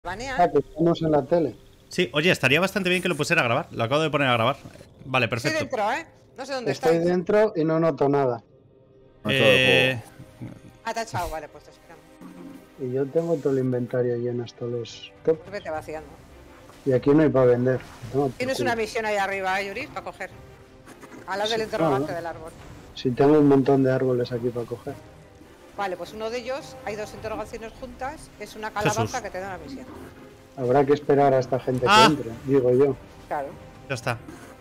banean. Ah, que estamos en la tele. Sí, oye, estaría bastante bien que lo pusiera a grabar. Lo acabo de poner a grabar. Vale, Estoy perfecto. dentro, ¿eh? No sé dónde Estoy estáis. dentro y no noto nada. Ah, te ha echado, vale, pues te esperamos. Y yo tengo todo el inventario lleno hasta los top. Pues vete vaciando. Y aquí no hay para vender. No, Tienes una misión ahí arriba, Yuri, para coger. A la del interrogante del árbol. Si tengo un montón de árboles aquí para coger. Vale, pues uno de ellos, hay dos interrogaciones juntas, es una calabaza Jesús. que te da una misión. Habrá que esperar a esta gente que Ah. entre, digo yo. Claro. Ya está.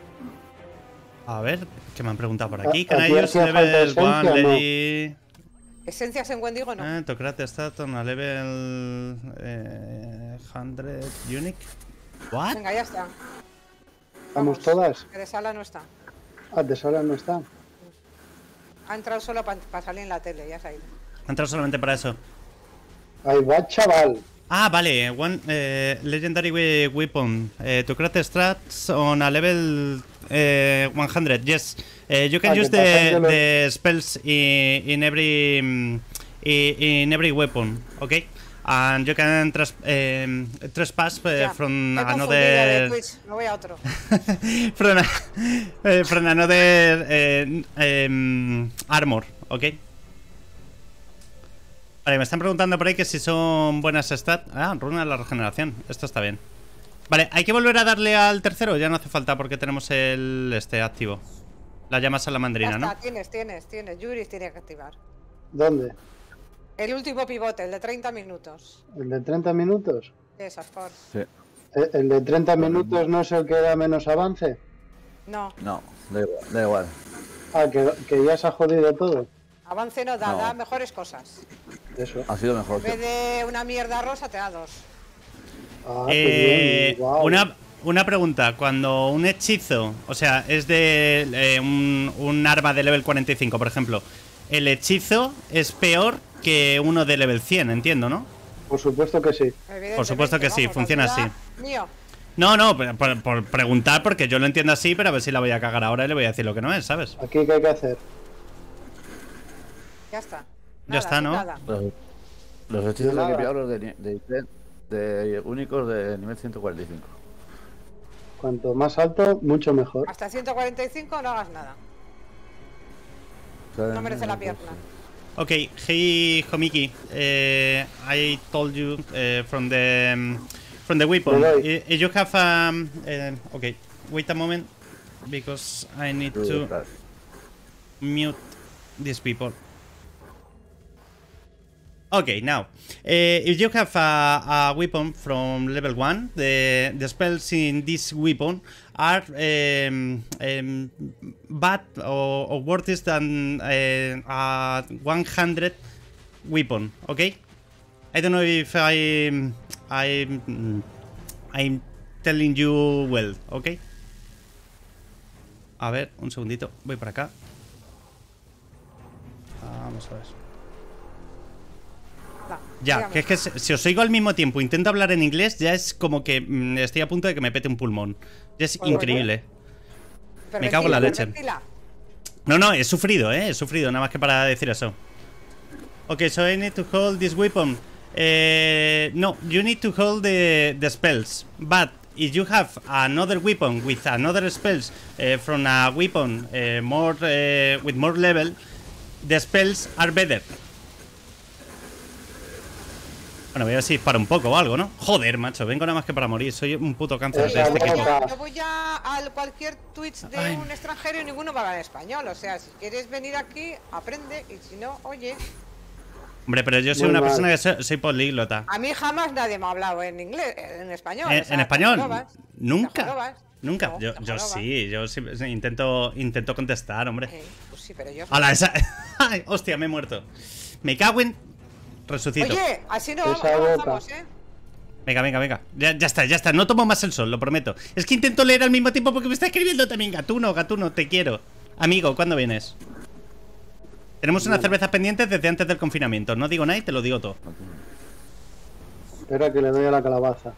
A ver, ¿qué me han preguntado por ¿A aquí? ti Can I use hacía falta level esencia 1 o no? lady? Esencias en Wendigo no. Tocrate stat on a level 100 unique. What? Venga, ya está. ¿Vamos todas? Que de sala no está. Ah, de sola no está. Ha entrado solo para salir en la tele, ya se ha ido. Ha entrado solamente para eso. Ahí va, chaval. Ah, vale. One legendary weapon. To create strats on a level 100. Yes. You can Ah, use que pasáis de los- the spells in every weapon. Okay. And you can trespass Ya, from me he confundido de another Twitch, me voy a otro. from another armor. Okay. Vale, me están preguntando por ahí que si son buenas stats. Ah, runa de la regeneración. Esto está bien. Vale, hay que volver a darle al tercero. Ya no hace falta porque tenemos el activo. La llama salamandrina, Ya ¿no? está, tienes. Yuri tiene que activar. ¿Dónde? El último pivote, el de 30 minutos. ¿El de 30 minutos? Esas, por. ¿El de 30 minutos no es el que da menos avance? No, No, da igual. Ah, que ya se ha jodido todo. avance no da, No. da mejores cosas. Eso. Ha sido mejor. En vez de una mierda rosa te da dos. Ah, qué bien. Guau. Una pregunta. Cuando un hechizo, o sea, es de un arma de level 45, por ejemplo, el hechizo es peor que uno de level 100, entiendo, ¿no? Por supuesto que sí. Por supuesto que sí, Vamos, funciona ayuda así. Mío. No, por preguntar, porque yo lo entiendo así, pero a ver si la voy a cagar ahora y le voy a decir lo que no es, ¿sabes? Aquí, ¿qué hay que hacer? Ya está. Ya Nada, está, ¿no? nada. Los hechizos Nada. hay que pillarlos de únicos de nivel 145. Cuanto más alto, mucho mejor. Hasta 145 no hagas nada. No merece la pierna. Okay, hey Homiki, I told you from the weapon. Right. You have okay, wait a moment because I need to mute these people. Okay, now, if you have a weapon from level 1, the spells in this weapon are bad or worse than a 100 weapon, okay? I don't know if I'm telling you well, okay? A ver, un segundito, voy para acá. Vamos a ver. Ya, Dígame. que es que si os oigo al mismo tiempo, intento hablar en inglés, ya es como que estoy a punto de que me pete un pulmón. Ya es Bueno, increíble. Me cago en la leche. Pervertila. No, he sufrido, nada más que para decir eso. Ok, so I need to hold this weapon. No, you need to hold the spells. But if you have another weapon with another spells from a weapon with more level, the spells are better. Bueno, voy a ver si disparo un poco o algo, ¿no? Joder, macho, vengo nada más que para morir. Soy un puto cáncer de Esa este equipo. boca. Yo voy a cualquier Twitch de Ay. un extranjero y ninguno va a hablar español. O sea, si quieres venir aquí, aprende. Y si no, oye. Hombre, pero yo soy Muy una mal. persona que soy políglota. A mí jamás nadie me ha hablado en inglés, en español. o sea, ¿En español? te jorobas, Nunca. te jorobas. Nunca. No, Yo te jorobas. sí, intento contestar, hombre. Pues sí, pero yo. ¡Hala, esa! Ay, hostia, me he muerto. Me cago en. Resucito. Oye, así no Esa avanzamos, boca. ¿eh? Venga. Ya está. No tomo más el sol, lo prometo. Es que intento leer al mismo tiempo porque me está escribiendo también Gatuno, te quiero. Amigo, ¿cuándo vienes? Tenemos unas cervezas pendientes desde antes del confinamiento. No digo nada y te lo digo todo. Espera que le doy a la calabaza.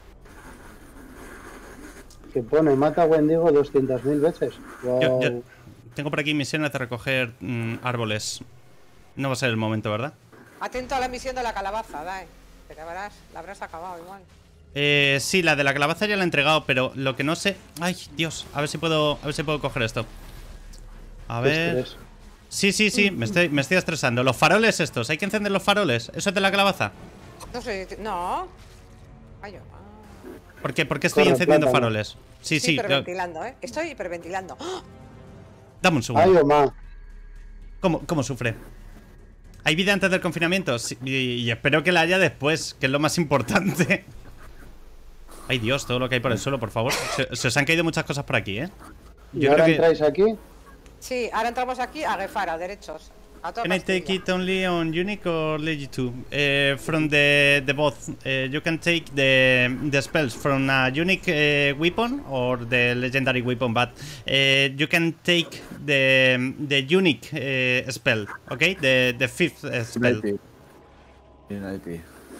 Que pone, mata a Wendigo 200.000 veces. Wow. Yo tengo por aquí misiones de recoger árboles. No va a ser el momento, ¿verdad? Atento a la misión de la calabaza, Dai. Que te verás, la habrás acabado igual. Sí, la de la calabaza ya la he entregado, pero lo que no sé... Ay, Dios, a ver si puedo coger esto. A ver... Estrés. Sí, me estoy estresando. Los faroles estos, hay que encender los faroles. ¿Eso es de la calabaza? No sé, no. Ay, ¿Por qué? ¿Por qué estoy Corre, encendiendo plátano. faroles? Sí, estoy sí, hiperventilando, Estoy hiperventilando. ¡Ah! dame un Ay, segundo. Omar. ¿Cómo sufre? ¿Hay vida antes del confinamiento? Sí, y espero que la haya después, que es lo más importante. Ay, Dios, todo lo que hay por el suelo, por favor. Se os han caído muchas cosas por aquí, ¿eh? ¿Y ahora entráis aquí? Sí, ahora entramos aquí a Gefara, derechos. A toda Can I pastilla. take it only on unique or legit too? From the both, you can take the spells from a unique weapon or the legendary weapon, but you can take the unique spell, okay? The fifth spell. Unity.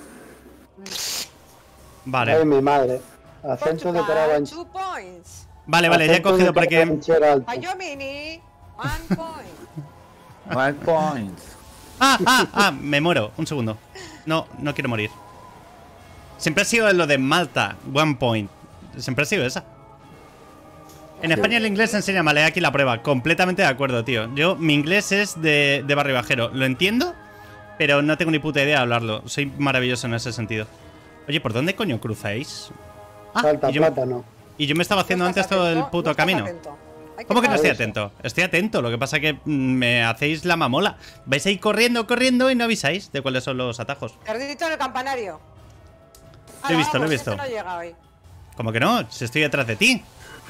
Vale, Ay, mi madre. Acento de Portugal, Carabanchel. 2 points. vale, ya he Acento cogido de por aquí. Carabanchel alto. Ayomini, 1 point. 5 points. Me muero. Un segundo. No quiero morir. Siempre ha sido lo de Malta, 1 point. Siempre ha sido esa. En España el inglés se enseña mal, aquí la prueba. Completamente de acuerdo, tío. Mi inglés es de barrio bajero. Lo entiendo, pero no tengo ni puta idea de hablarlo. Soy maravilloso en ese sentido. Oye, ¿por dónde coño cruzáis? Salta, y yo, plátano. y yo me estaba haciendo No antes estás todo el atento, puto no estás camino. atento. Hay ¿Cómo que no parar. estoy atento? Estoy atento, lo que pasa es que me hacéis la mamola. Vais ahí corriendo y no avisáis de cuáles son los atajos. Tardito en el campanario. Lo he visto, Vamos, lo he visto. este no llega hoy. ¿Cómo que no? Si estoy detrás de ti.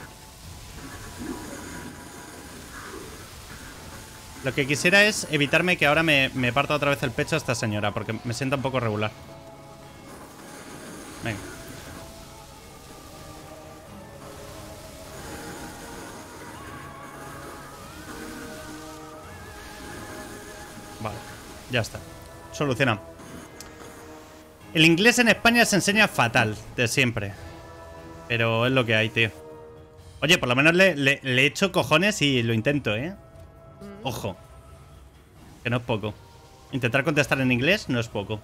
Lo que quisiera es evitarme que ahora me parta otra vez el pecho a esta señora, porque me sienta un poco regular. Venga. Vale, ya está. Solucionado. El inglés en España se enseña fatal, de siempre. Pero es lo que hay, tío. Oye, por lo menos le echo cojones y lo intento, ¿eh? Ojo. Que no es poco. Intentar contestar en inglés no es poco.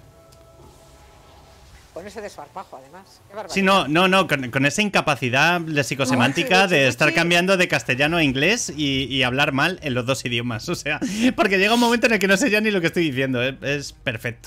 Con ese desfarpajo, además. Qué barbaridad. Sí, no, con esa incapacidad lexicosemántica de estar cambiando de castellano a inglés y hablar mal en los dos idiomas. O sea, porque llega un momento en el que no sé ya ni lo que estoy diciendo. Es perfecto.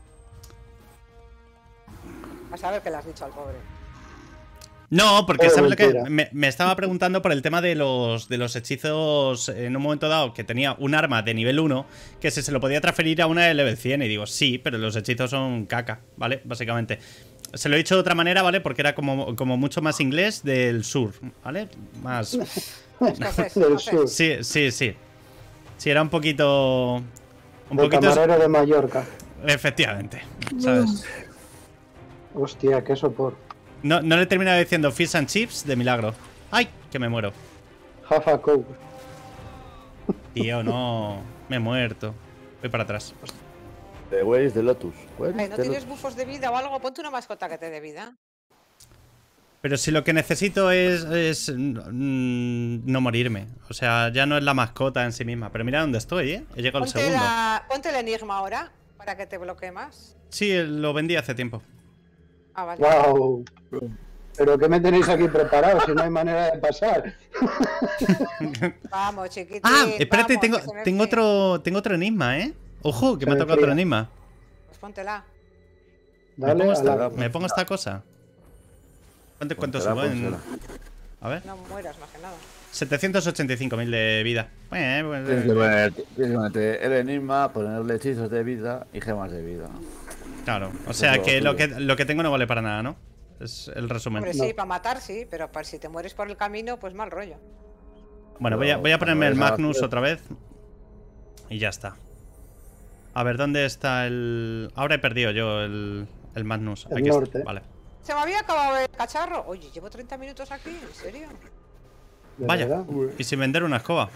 A saber qué le has dicho al pobre. No, porque Todo ¿sabes lo que? mentira. Me estaba preguntando por el tema de los hechizos en un momento dado que tenía un arma de nivel 1 que se lo podía transferir a una de level 100 y digo, sí, pero los hechizos son caca, ¿vale? Básicamente. Se lo he dicho de otra manera, ¿vale? Porque era como mucho más inglés del sur, ¿vale? Más... Escocés, Del escocés. sur. Sí. Sí, era un poquito... El camarero de Mallorca. Efectivamente, ¿sabes? Hostia, qué sopor. No le he terminado diciendo fish and chips de milagro. ¡Ay! Que me muero. Half a coke. Tío, no. Me he muerto. Voy para atrás. The Way is the Lotus. Where Ay, is ¿no the tienes Lotus? bufos de vida o algo? Ponte una mascota que te dé vida. Pero si lo que necesito es no morirme. O sea, ya no es la mascota en sí misma. Pero mira dónde estoy, ¿eh? He llegado al segundo. Ponte el enigma ahora, para que te bloquee más. Sí, lo vendí hace tiempo. Ah, vale. Wow. ¿Pero qué me tenéis aquí preparado si no hay manera de pasar? Vamos, chiquitín. Ah, espérate, vamos, que se me tengo fríe. otro enigma, ¿eh? Ojo, que Se me ha me tocado otro fría. enigma. Pues póntela. Dale a la... Me pongo esta cosa. ¿Cuánto Póntela, subo en...? pónsela. A ver. No mueras más que nada. 785.000 de vida. Tienes que ponerte el enigma, ponerle hechizos de vida y gemas de vida. Claro. O sea, Eso, que tuyo. lo que tengo no vale para nada, ¿no? Es el resumen. Hombre, No. sí, para matar sí, pero para si te mueres por el camino, pues mal rollo. Bueno, voy a Pero ponerme el cuando ves a Magnus la- otra vez. Y ya está. A ver, ¿dónde está el...? Ahora he perdido yo el Magnus. El Aquí norte. está, vale. Se me había acabado el cacharro. Oye, llevo 30 minutos aquí, ¿en serio? ¿De Vaya. verdad? Y sin vender una escoba.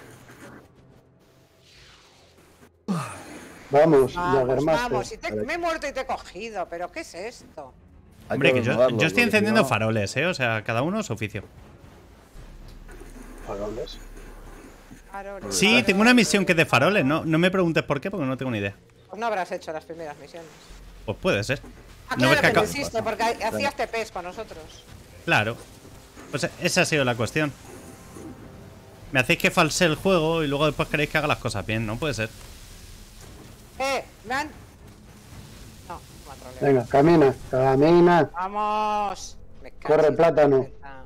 Vamos, Vamos, Jaggermaster. vamos. Me he muerto y te he cogido, pero ¿qué es esto? Hay Hombre, que yo renovarlo, estoy porque encendiendo si no- faroles, ¿eh? O sea, cada uno su oficio. Faroles. Faroles, Sí, faroles. tengo una misión que es de faroles. No me preguntes por qué, porque no tengo ni idea. Pues no habrás hecho las primeras misiones. Pues puede ser. Ah, ¿No ves claro que que no acá- existe, porque hacías TPs con nosotros. Claro. Pues esa ha sido la cuestión. Me hacéis que false el juego y luego después queréis que haga las cosas bien, no puede ser. Me han... No, me ha troleado. Venga, camina, camina. ¡Vamos! Me cago Corre, en la plátano. puta.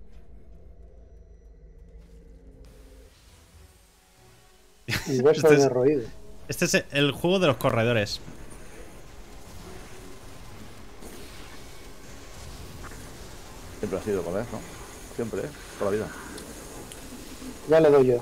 Un hueso Este es- de roído. Este es el juego de los corredores. Siempre ha sido con eso. Siempre, toda la vida. Ya le doy yo.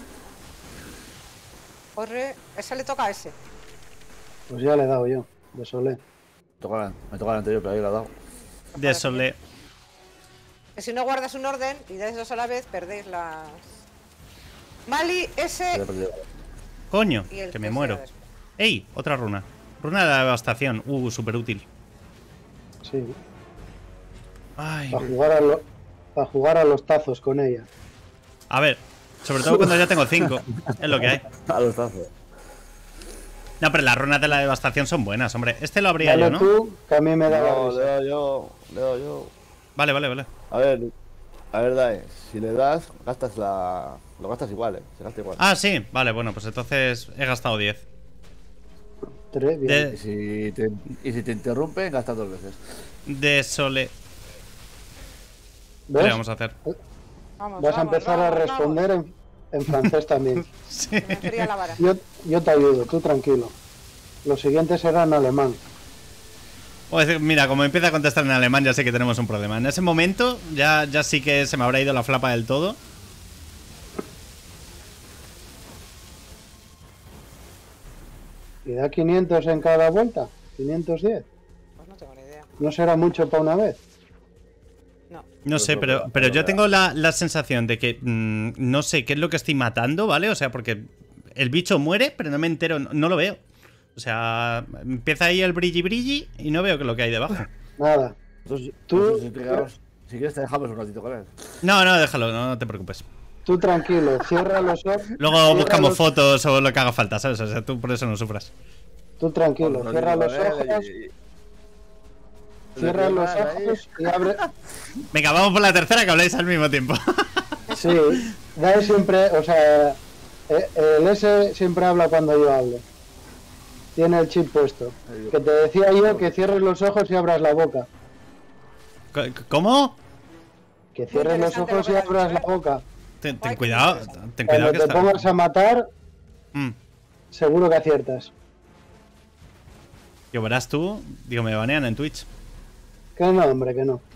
Corre, ese le toca a ese. Pues ya le he dado yo. De solé. Me toca el anterior, pero ahí la he dado. De Solé. Que si no guardas un orden y das dos a la vez, perdéis las... Mali, Ya he ese perdido. Coño, y el que me sea muero. después. ¡Ey! Otra runa. Runa de la devastación. Súper útil. Sí. Ay. Para jugar a los tazos con ella. A ver, sobre todo cuando ya tengo 5. Es lo que hay. A los tazos. No, pero las runas de la devastación son buenas, hombre. Este lo abría Dale yo, ¿no? tú, que a mí me da la No, risa. le doy yo. Le doy yo. Vale, vale, vale. A ver, Dae. Si le das, gastas la. Lo gastas igual, Se gasta igual. Ah, sí. Vale, bueno, pues entonces he gastado 10. Tres, bien. De- Y si te interrumpen, gastas 2 veces. De Solé. ¿Qué ¿Ves? le vamos a hacer? Vamos, Vas a vamos, empezar vamos, a responder en francés también. Sí. vamos. Me enfría la vara. Yo te ayudo, tú tranquilo. Los siguientes serán alemán. O decir, mira, como empieza a contestar en alemán, ya sé que tenemos un problema. En ese momento, ya sí que se me habrá ido la flapa del todo. ¿Y da 500 en cada vuelta? ¿510? Pues no tengo ni idea. ¿No será mucho para una vez? No. No sé, Pues pero, no, pero no, yo no. tengo la sensación de que no sé qué es lo que estoy matando, ¿vale? O sea, porque el bicho muere, pero no me entero, no lo veo. O sea, empieza ahí el brilli brilli y no veo qué es lo que hay debajo. Nada. Entonces, Tú- si quieres, te dejamos un ratito con él. No, no, déjalo, no te preocupes. Tú tranquilo, cierra los ojos. Luego cierra buscamos los- fotos o lo que haga falta, ¿sabes? O sea, tú por eso no sufras. Tú tranquilo, Un cierra ratito los con él ojos. y- Cierra los ahí. ojos y abre. Venga, vamos por la tercera que habláis al mismo tiempo. Sí, Dae siempre, o sea, el S siempre habla cuando yo hablo. Tiene el chip puesto. Que te decía yo que cierres los ojos y abras la boca. ¿Cómo? Que cierres los interesante ojos y lo que has abras dicho, la boca. Ten Ay, qué cuidado, interesante. ten cuidado Cuando que te está. pongas a matar, Mm. seguro que aciertas. Yo verás tú, digo, me banean en Twitch. Que no, hombre, que no.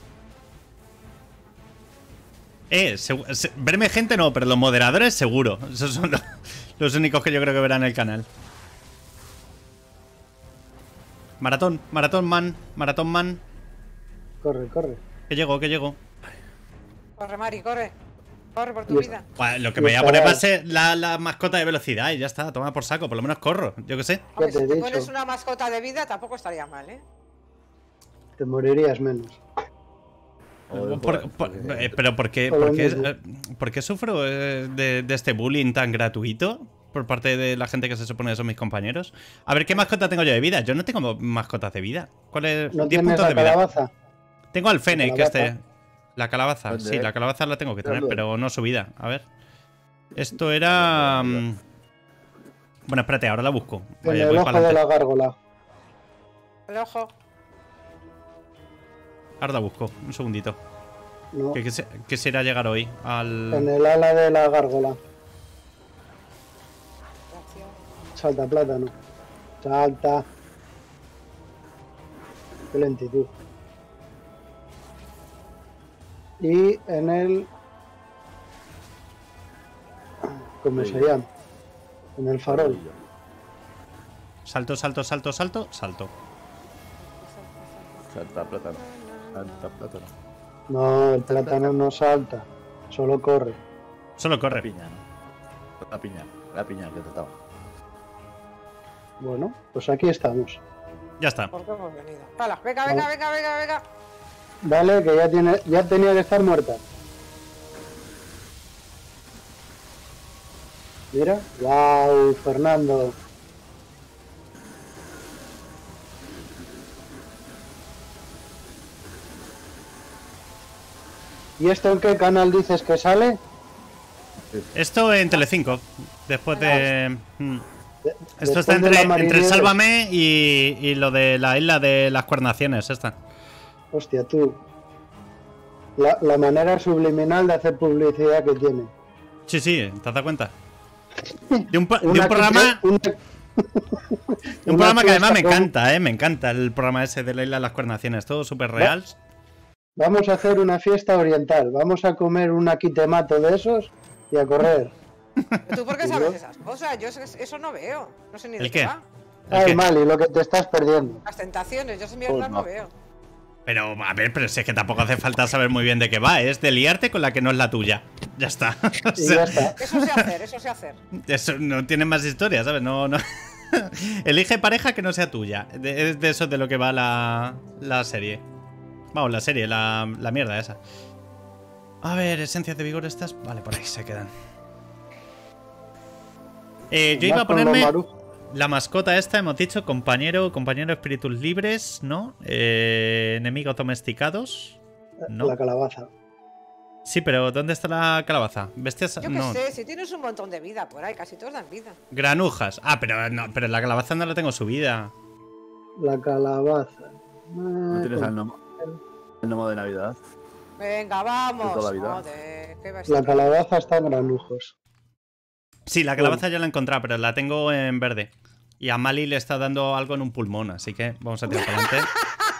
Verme gente no, pero los moderadores seguro. Esos son los únicos que yo creo que verán el canal. Maratón man. Corre, corre. Que llego. Corre, Mari, corre. Corre por tu Y vida. Buah, lo que Y me voy a está poner va a ahí. ser la mascota de velocidad y ya está, toma por saco, por lo menos corro, yo qué sé. Hombre, te he si te dicho? pones una mascota de vida, tampoco estaría mal, ¿eh? Te morirías menos. Pero ¿por qué, Por lo mismo. por qué sufro de este bullying tan gratuito por parte de la gente que se supone que son mis compañeros? A ver, ¿qué mascota tengo yo de vida? Yo no tengo mascotas de vida. ¿Cuál es? ¿No 10 tienes puntos la de vida. calabaza? Tengo al Fennec, calabaza. este. La calabaza, ¿Dónde? sí, la calabaza la tengo que tener, ¿Dónde? pero no subida. A ver. Esto era. Bueno, espérate, ahora la busco. En Voy el ojo para de la adelante. gárgola. El ojo. Ahora la busco, un segundito. No, ¿Qué será llegar hoy? en Al. el ala de la gárgola. Reacción. Salta, plátano. Salta. Qué lentitud. Y en el... ¿Cómo se llama? En el farol. Salto. Salta plátano. Salta plátano. No, el plátano no salta. Solo corre. Solo La corre. piña, ¿no? La piña que trataba. Bueno, pues aquí estamos. Ya está. ¿Por qué hemos venido? Hala, venga. Vale, que ya tenía que estar muerta. Mira, wow, Fernando. ¿Y esto en qué canal dices que sale? Esto en Telecinco. Después de. Esto Después está de la entre Marinieves. Sálvame y lo de la isla de las Cuernaciones. Esta. Hostia, tú. La manera subliminal de hacer publicidad que tiene. Sí, sí, ¿te has dado cuenta? De un Una programa. que- una- Un una programa que además me fiesta con- encanta, me encanta el programa ese de la isla de las Cuernaciones. Todo súper real. Vamos a hacer una fiesta oriental. Vamos a comer un aquitemato de esos y a correr. ¿Tú por qué sabes esas cosas? Yo eso no veo. No sé ni de ¿El qué qué? va. ¿El Ay, qué? Mali, lo que te estás perdiendo. Las tentaciones, yo esas mierdas Pues no no. veo. Pero, a ver, pero si es que tampoco hace falta saber muy bien de qué va. Es de liarte con la que no es la tuya. Ya está. O Y sea, ya está. Eso sé hacer, eso sé hacer. eso no tiene más historia, ¿sabes? No, no. Elige pareja que no sea tuya. Es de eso de lo que va la serie. Vamos, la serie, la mierda esa. A ver, esencias de vigor estas. Vale, por ahí se quedan. Yo iba Vas a con los ponerme marujos. la mascota esta, hemos dicho, compañero espíritus libres, ¿no? Enemigos domesticados. No. La calabaza. Sí, pero ¿dónde está la calabaza? Bestias. Yo qué No. sé, si tienes un montón de vida por ahí, casi todos dan vida. Granujas. Ah, pero no, pero la calabaza no la tengo subida. La calabaza. ¿No tienes Ah, el gnomo de Navidad? Venga, vamos. De toda la vida. Joder, ¿qué va a La estar? calabaza está en granujos. Sí, la calabaza ya la he encontrado, pero la tengo en verde. Y a Mali le está dando algo en un pulmón, así que vamos a tirar para adelante.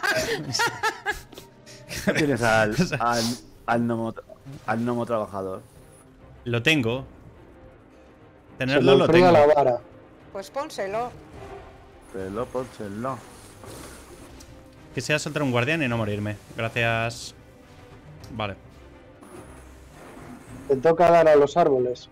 ¿No tienes al gnomo trabajador? Lo tengo. Se Tenerlo me lo enfría tengo. la vara. Pues pónselo. Pónselo. Quisiera soltar un guardián y no morirme. Gracias. Vale. Te toca dar a los árboles.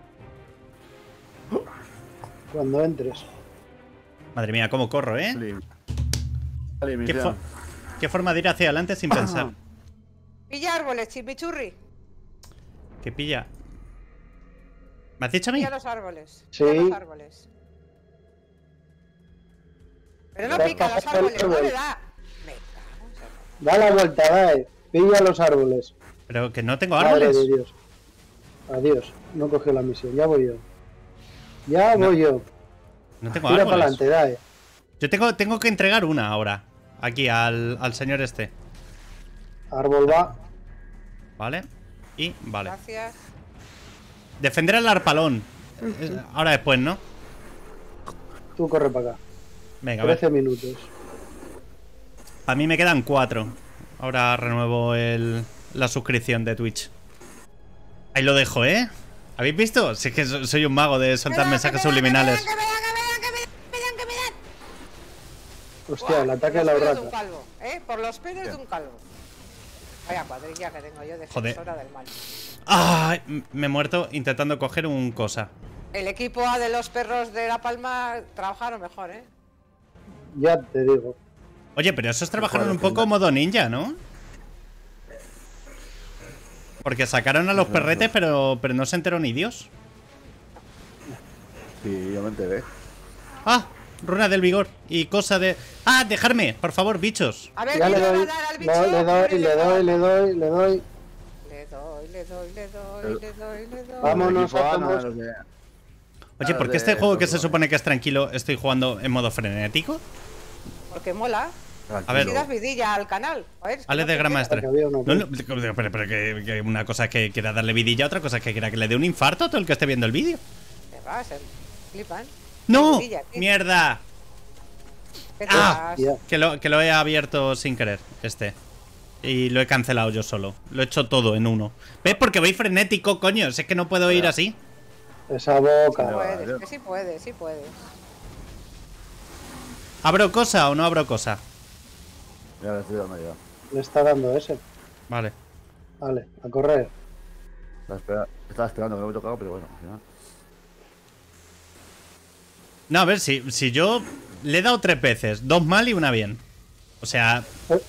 Cuando entres. Madre mía, cómo corro, ¿eh? Misión. ¿Qué forma de ir hacia adelante sin pensar? Pilla árboles, chimichurri. ¿Qué pilla? ¿Me has dicho a mí? Pilla los árboles. Sí. Pilla los árboles. Pero no Te has pica los pasado el árboles, no árbol. le da. Me cago en ser- Da la vuelta, dale. Pilla los árboles. Pero que no tengo Madre árboles. de Dios. Adiós. No cogió la misión. Ya voy yo. Ya No, voy yo. No tengo Tira para árboles. adelante, dale. Yo tengo que entregar una ahora. Aquí, al señor este. Árbol va. ¿Vale? Y, vale. Gracias. Defender al arpalón. Ahora después, ¿no? Tú corre para acá. Venga, a ver. 13 minutos. A mí me quedan 4. Ahora renuevo la suscripción de Twitch. Ahí lo dejo, ¿eh? ¿Habéis visto? Si es que soy un mago de soltar mensajes subliminales. Que me dan. Hostia, el ataque de Por la los pelos de un urraca. calvo, ¿eh? Por los pelos de un calvo. Vaya cuadrilla que tengo yo de Joder. defensora del mal. ¡Ay! Me he muerto intentando coger un cosa. El equipo A de los perros de La Palma trabajaron mejor, ¿eh? Ya te digo. Oye, pero esos trabajaron un defender. poco modo ninja, ¿no? Porque sacaron a los perretes, pero no se enteró ni Dios. Sí, yo me enteré. ¡Ah! Runa del vigor. Y cosa de... ¡Ah! ¡Dejarme! Por favor, bichos. A ver, Ya le quiero doy. dar al bicho. No, le doy, le doy, le doy, le doy. Le doy. Vámonos, El equipo A, hacemos- nada, los de- Oye, ¿por qué este juego que se supone que es tranquilo estoy jugando en modo frenético? Porque mola. A ver. Si das vidilla al canal. Joder, es que Ale no de te Gran quedas. Maestre. Que había una No, pero que una cosa es que quiera darle vidilla, otra cosa es que quiera que le dé un infarto a todo el que esté viendo el vídeo. Te vas, flipan. ¡No! Vidilla, tío. ¡Mierda! ¿Qué te Ah. vas? Ya. Que lo he abierto sin querer, este. Y lo he cancelado yo solo. Lo he hecho todo en uno. ¿Ves? Porque voy frenético, coño. Si es que no puedo ir así. Esa boca. Puedes, que sí puedes, sí puedes. ¿Abro cosa o no abro cosa? Ya le estoy dando yo. Le está dando ese. Vale. Vale, a correr. Estaba esperando que no me tocaba, pero bueno, al final. No, a ver, si yo le he dado 3 veces. 2 mal y una bien. O sea...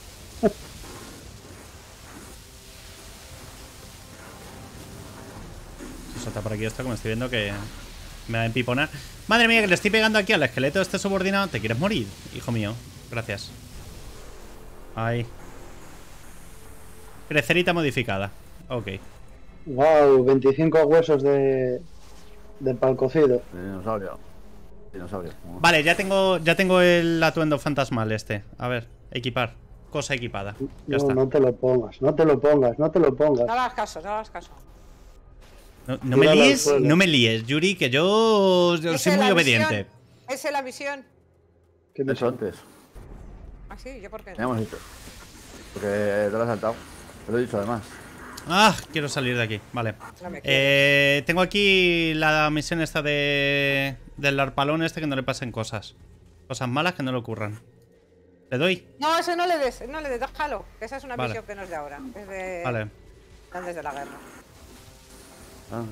Salta por aquí esto, como estoy viendo que me va a empiponar. Madre mía, que le estoy pegando aquí al esqueleto este subordinado. ¿Te quieres morir, hijo mío? Gracias. Ahí. Crecerita modificada. Ok. Wow, 25 huesos de pal cocido. De dinosaurio. Dinosaurio. Vale, ya tengo el atuendo fantasmal este. A ver, equipar. Cosa equipada. Ya No, está. no te lo pongas, no te lo pongas, no te lo pongas. No hagas caso, no hagas caso. No me Tíralo al líes, suelo. no me líes, Yuri, que yo Esa soy es muy la obediente. misión. Esa es la misión. ¿Qué Eso misión? antes. Ah, sí, yo por qué Ya no. hemos hecho. Porque te lo has saltado. Te lo he dicho además. Ah, quiero salir de aquí. Vale. No me quieres. Tengo aquí la misión esta del arpalón este, que no le pasen cosas. Cosas malas que no le ocurran. ¿Le doy? No, eso no le des, déjalo. Que esa es una Vale. misión que no es de ahora. Es de Vale. antes de la guerra. Ah,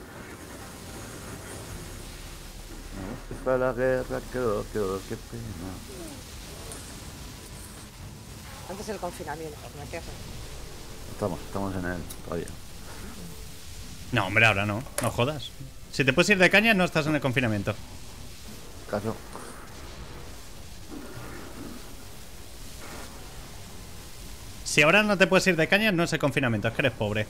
para la guerra, quedó, qué pena. Antes del confinamiento, me quedo. Estamos en él todavía. No, hombre, ahora no. No jodas. Si te puedes ir de caña, no estás en el confinamiento. Caso. Si ahora no te puedes ir de caña, no es el confinamiento, es que eres pobre.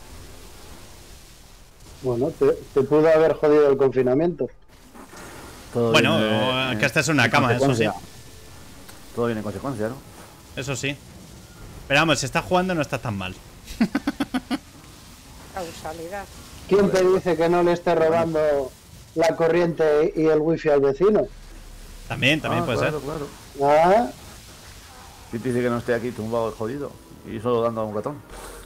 Bueno, te pudo haber jodido el confinamiento. Todo Bueno, viene que estés en una cama, eso sí. consecuencia. Todo viene en consecuencia, ¿no? Eso sí. Pero vamos, si estás jugando no estás tan mal. Causalidad. ¿Quién te dice que no le esté robando la corriente y el wifi al vecino? También puede claro, ser. Claro. Ah, ¿Quién te dice que no esté aquí tumbado jodido? Y solo dando a un ratón.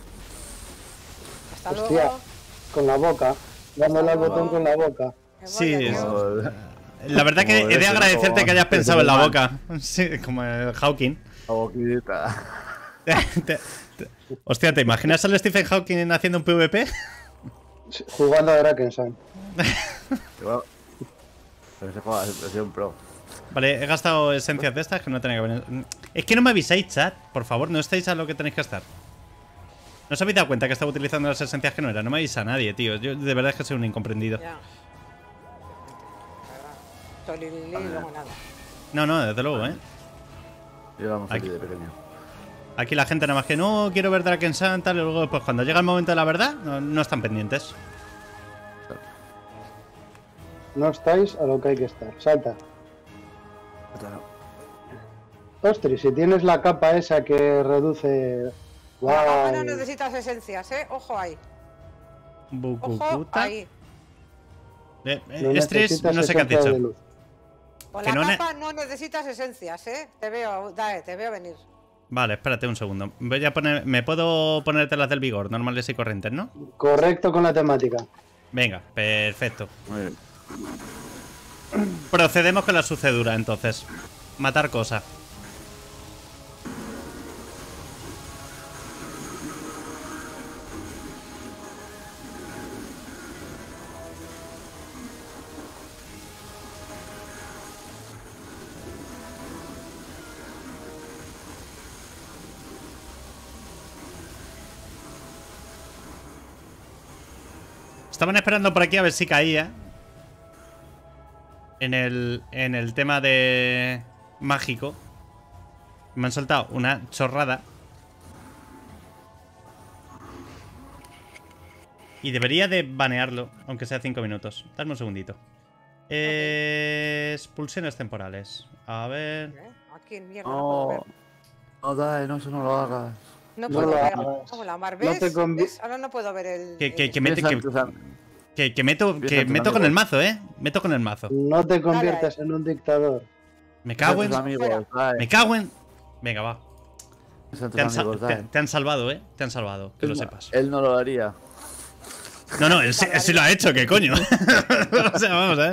Hasta hostia, luego. con la boca, dándole al luego. botón con la boca. Me voy, Sí, adiós. La verdad que Como he de ese, agradecerte ¿no? que hayas Ese pensado en la man. boca. Sí, como el Hawking. La boquita. Hostia, ¿te imaginas al Stephen Hawking haciendo un PvP? Jugando a Drakensang. Pero se juega, es un pro. Vale, he gastado esencias de estas que no tenía que venir. Es que no me avisáis, chat. Por favor, no estáis a lo que tenéis que estar. ¿No os habéis dado cuenta que estaba utilizando las esencias que no era? No me avisa nadie, tío. Yo de verdad es que soy un incomprendido. Ya. Tolilili y luego nada. No, desde luego, ¿eh? Llevamos Aquí. aquí de pequeño. Aquí la gente nada más que no quiero ver Drakensang tal, y luego pues cuando llega el momento de la verdad no están pendientes. No estáis a lo que hay que estar. Salta. Claro. Ostras, si tienes la capa esa que reduce... Ahora no Guau. necesitas esencias, Ojo ahí. Ojo Bucucuta. ahí. No Estrés, necesitas no sé qué has esencia de dicho. luz. Con Que la no capa no necesitas esencias, Te veo, te veo venir. Vale, espérate un segundo. Voy a poner. Me puedo ponerte las del vigor, normales y corrientes, ¿no? Correcto con la temática. Venga, perfecto. Muy bien. Procedemos con la sucedura, entonces. Matar cosa. Estaban esperando por aquí a ver si caía. En el tema de mágico. Me han soltado una chorrada. Y debería de banearlo, aunque sea 5 minutos. Dame un segundito. Expulsiones temporales. A ver. Aquí en mierda, no puedo ver. No, Dae, no, eso no lo hagas. No No puedo lo ver. hagas. Como la mar, No ¿ves? te ¿Ves? Ahora no puedo ver el... Que Piensa meto con el mazo, Meto con el mazo. No te conviertas en un dictador. Me cago en. amigos, Dae. Me cago en. Venga, va. Piensa en tus Te han, amigos, Dae. te han salvado, Te han salvado, que lo sepas. Él no lo haría. No, él sí lo ha hecho, ¿qué coño? O sea, vamos a ver.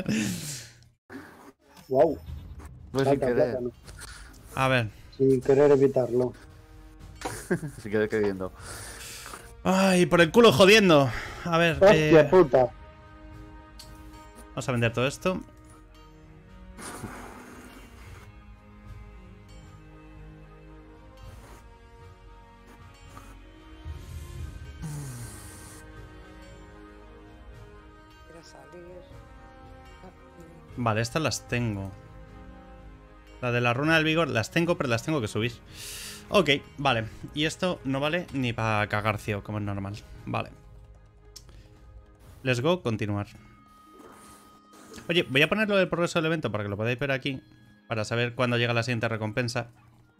Wow. Pues sin querer. A ver. Sin querer evitarlo. Sin querer queriendo. Ay, por el culo jodiendo. A ver. Hostia puta. Vamos a vender todo esto. Quiero salir. Vale, estas las tengo. La de la runa del vigor las tengo, pero las tengo que subir. Ok, vale. Y esto no vale ni para cagarcio, como es normal. Vale. Let's go, continuar. Oye, voy a ponerlo del progreso del evento para que lo podáis ver aquí. Para saber cuándo llega la siguiente recompensa.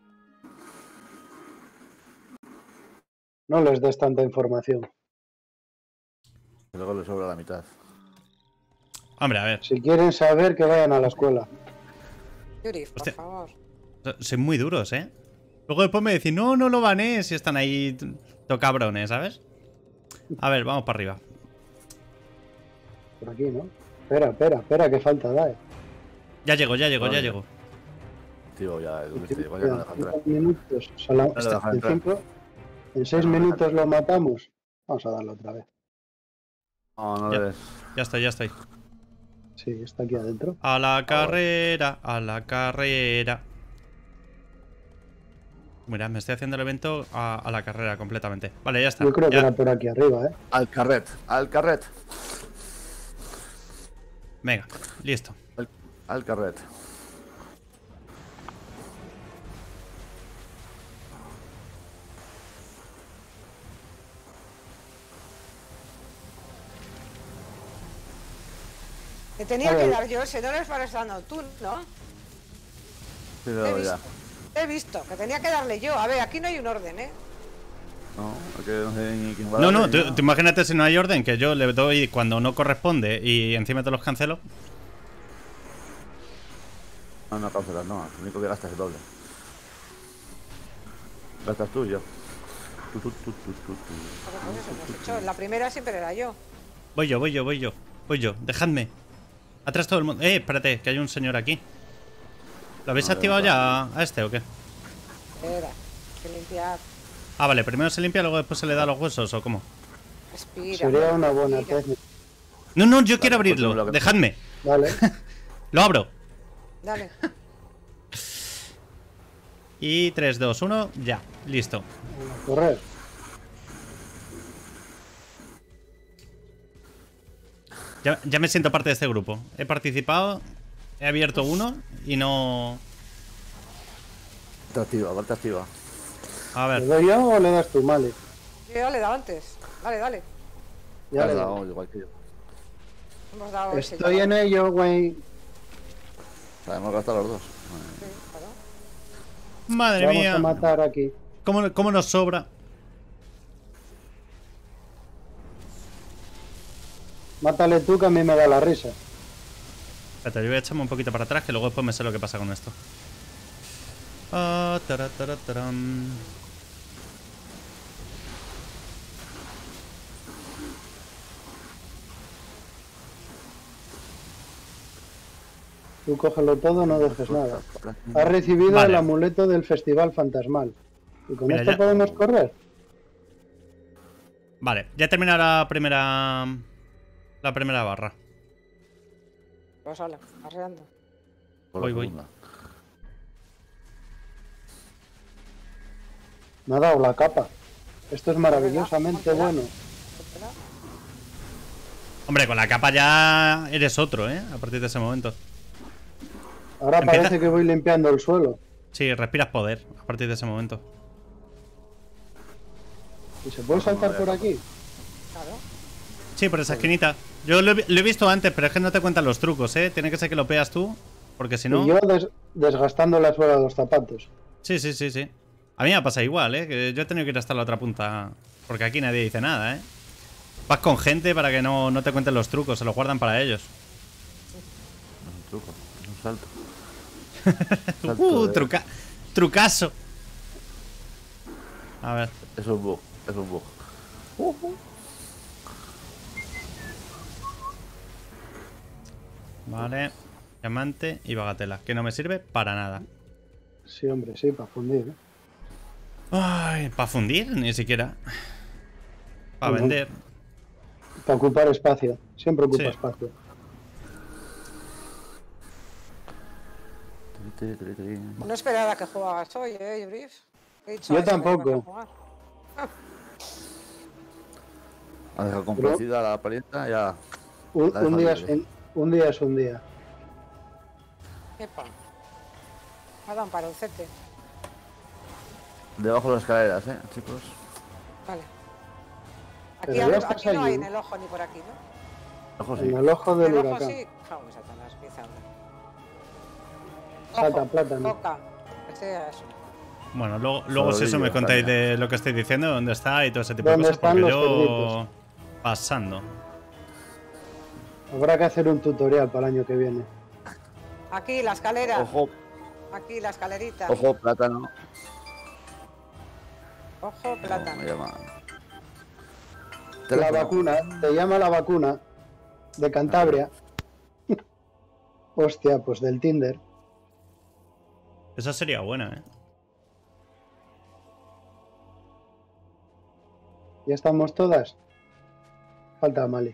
No les des tanta información. Luego le sobra la mitad. Hombre, a ver. Si quieren saber, que vayan a la escuela. Yuri, por Hostia. favor. Son muy duros, ¿eh? Luego después me decís, no, no lo banees. Y están ahí cabrones, ¿sabes? A ver, vamos para arriba. Por aquí, ¿no? Espera, que falta, Dae. Ya llego, ya llego, ya Vale. llego. Tío, ya, igual ya no deja entrar. 5 minutos. O sea, No lo deja entrar. En 6 No lo deja minutos lo matamos. Vamos a darle otra vez. No, no Ya. le des. Ya estoy, ya estoy. Sí, está aquí adentro. A la carrera, a la carrera. Mira, me estoy haciendo el evento a la carrera completamente. Vale, ya está. Yo creo que Ya. era por aquí arriba, ¿eh? Al carret, al carret. Venga, listo. Al carret. Te tenía A que ver. dar yo, si no les pares dando tú, ¿no? Sí, Te he pero ya. visto. Te he visto, que tenía que darle yo. A ver, aquí no hay un orden, ¿eh? No, porque no sé ni quién va a No, darle no, ni tú nada. imagínate si no hay orden, que yo le doy cuando no corresponde y encima te los cancelo. No, no cancelas, no. Lo único que gastas es doble. Gastas tú y yo. Tú. Porque pues eso hemos hecho. La primera siempre era yo. Voy yo, voy yo, voy yo. Voy yo, dejadme. Atrás todo el mundo. Espérate, que hay un señor aquí. ¿Lo habéis No, activado no. ya a este o qué? Espera, que limpiar. Ah, vale, primero se limpia, luego después se le da los huesos o cómo. Respira. Sería una buena respira. técnica. No, no, yo quiero pues abrirlo. lo que- Dejadme. Vale. Lo abro. Dale. Y 3, 2, 1, ya. Listo. A correr. Ya me siento parte de este grupo. He participado, he abierto uno y no... Te activa, parte activa. A ¿Le ver, doy yo o le das tú, Mali? Yo ya le he dado antes. Dale, dale. Ya Vale, le no, doy. igual que yo. Hemos dado ese Estoy ya. en ello, güey. O sea, hemos gastado los dos. Sí, claro. madre Vamos mía. a matar aquí. ¿Cómo nos sobra? Mátale tú, que a mí me da la risa. Espérate, yo voy a echarme un poquito para atrás, que luego después me sé lo que pasa con esto. Ah, taram. Tú cógelo todo, no dejes nada. Has recibido Vale. el amuleto del Festival Fantasmal. ¿Y con Mira, esto ya- podemos correr? Vale, ya he terminado la primera... La primera barra. Pues hola, arreando. Por Voy, la voy. segunda. Me ha dado la capa. Esto es maravillosamente Póntela. bueno. Póntela. Hombre, con la capa ya eres otro, ¿eh? A partir de ese momento. Ahora Empieza- parece que voy limpiando el suelo. Sí, respiras poder a partir de ese momento. ¿Y se puede saltar por aquí? Claro. Sí, por esa esquinita. Yo lo he visto antes, pero es que no te cuentan los trucos, ¿eh? Tiene que ser que lo peas tú, porque si no... Y yo desgastando la suela de los zapatos. Sí, sí, sí, sí. A mí me pasa igual, ¿eh? Que yo he tenido que ir hasta la otra punta, porque aquí nadie dice nada, ¿eh? Vas con gente para que no te cuenten los trucos, se los guardan para ellos. No es un truco, es un salto. Salto de- Trucazo. A ver. Es un bug, es un bug. Vale. Diamante y bagatela, que no me sirve para nada. Sí, hombre, sí, para fundir. ¿eh? Ay, para fundir, ni siquiera. Para Ujú. vender. Para ocupar espacio. Siempre ocupa Sí. espacio. No esperaba que jugaras hoy, Brief. He dicho, Yo "Ay, se me tampoco. iba a jugar". Ha dejado convencida la parienta, ya. Un, La deja un día es libre. un día es un día. Epa. Me ha dado un paroncete. Debajo de las escaleras, chicos. Vale. Pero Aquí, ya aquí estás no hay allí. en el ojo ni por aquí, ¿no? Ojo, En sí. el ojo En del el ojo huracán. sí. Vamos, Satanás, empieza a hablar. Salta, Ojo, plátano. Coca. Este es eso. Bueno, luego si eso me Sodillo, contáis caña. de lo que estoy diciendo, dónde está y todo ese tipo de ¿Dónde cosas, están porque los yo cerditos? pasando. Habrá que hacer un tutorial para el año que viene. Aquí la escalera. Ojo, Aquí la escalerita. ojo, plátano. Ojo, ¿Cómo plátano. me llama? La Teléfono. vacuna, te llama la vacuna de Cantabria. Hostia, pues del Tinder. Esa sería buena, ¿eh? ¿Ya estamos todas? Falta Mali.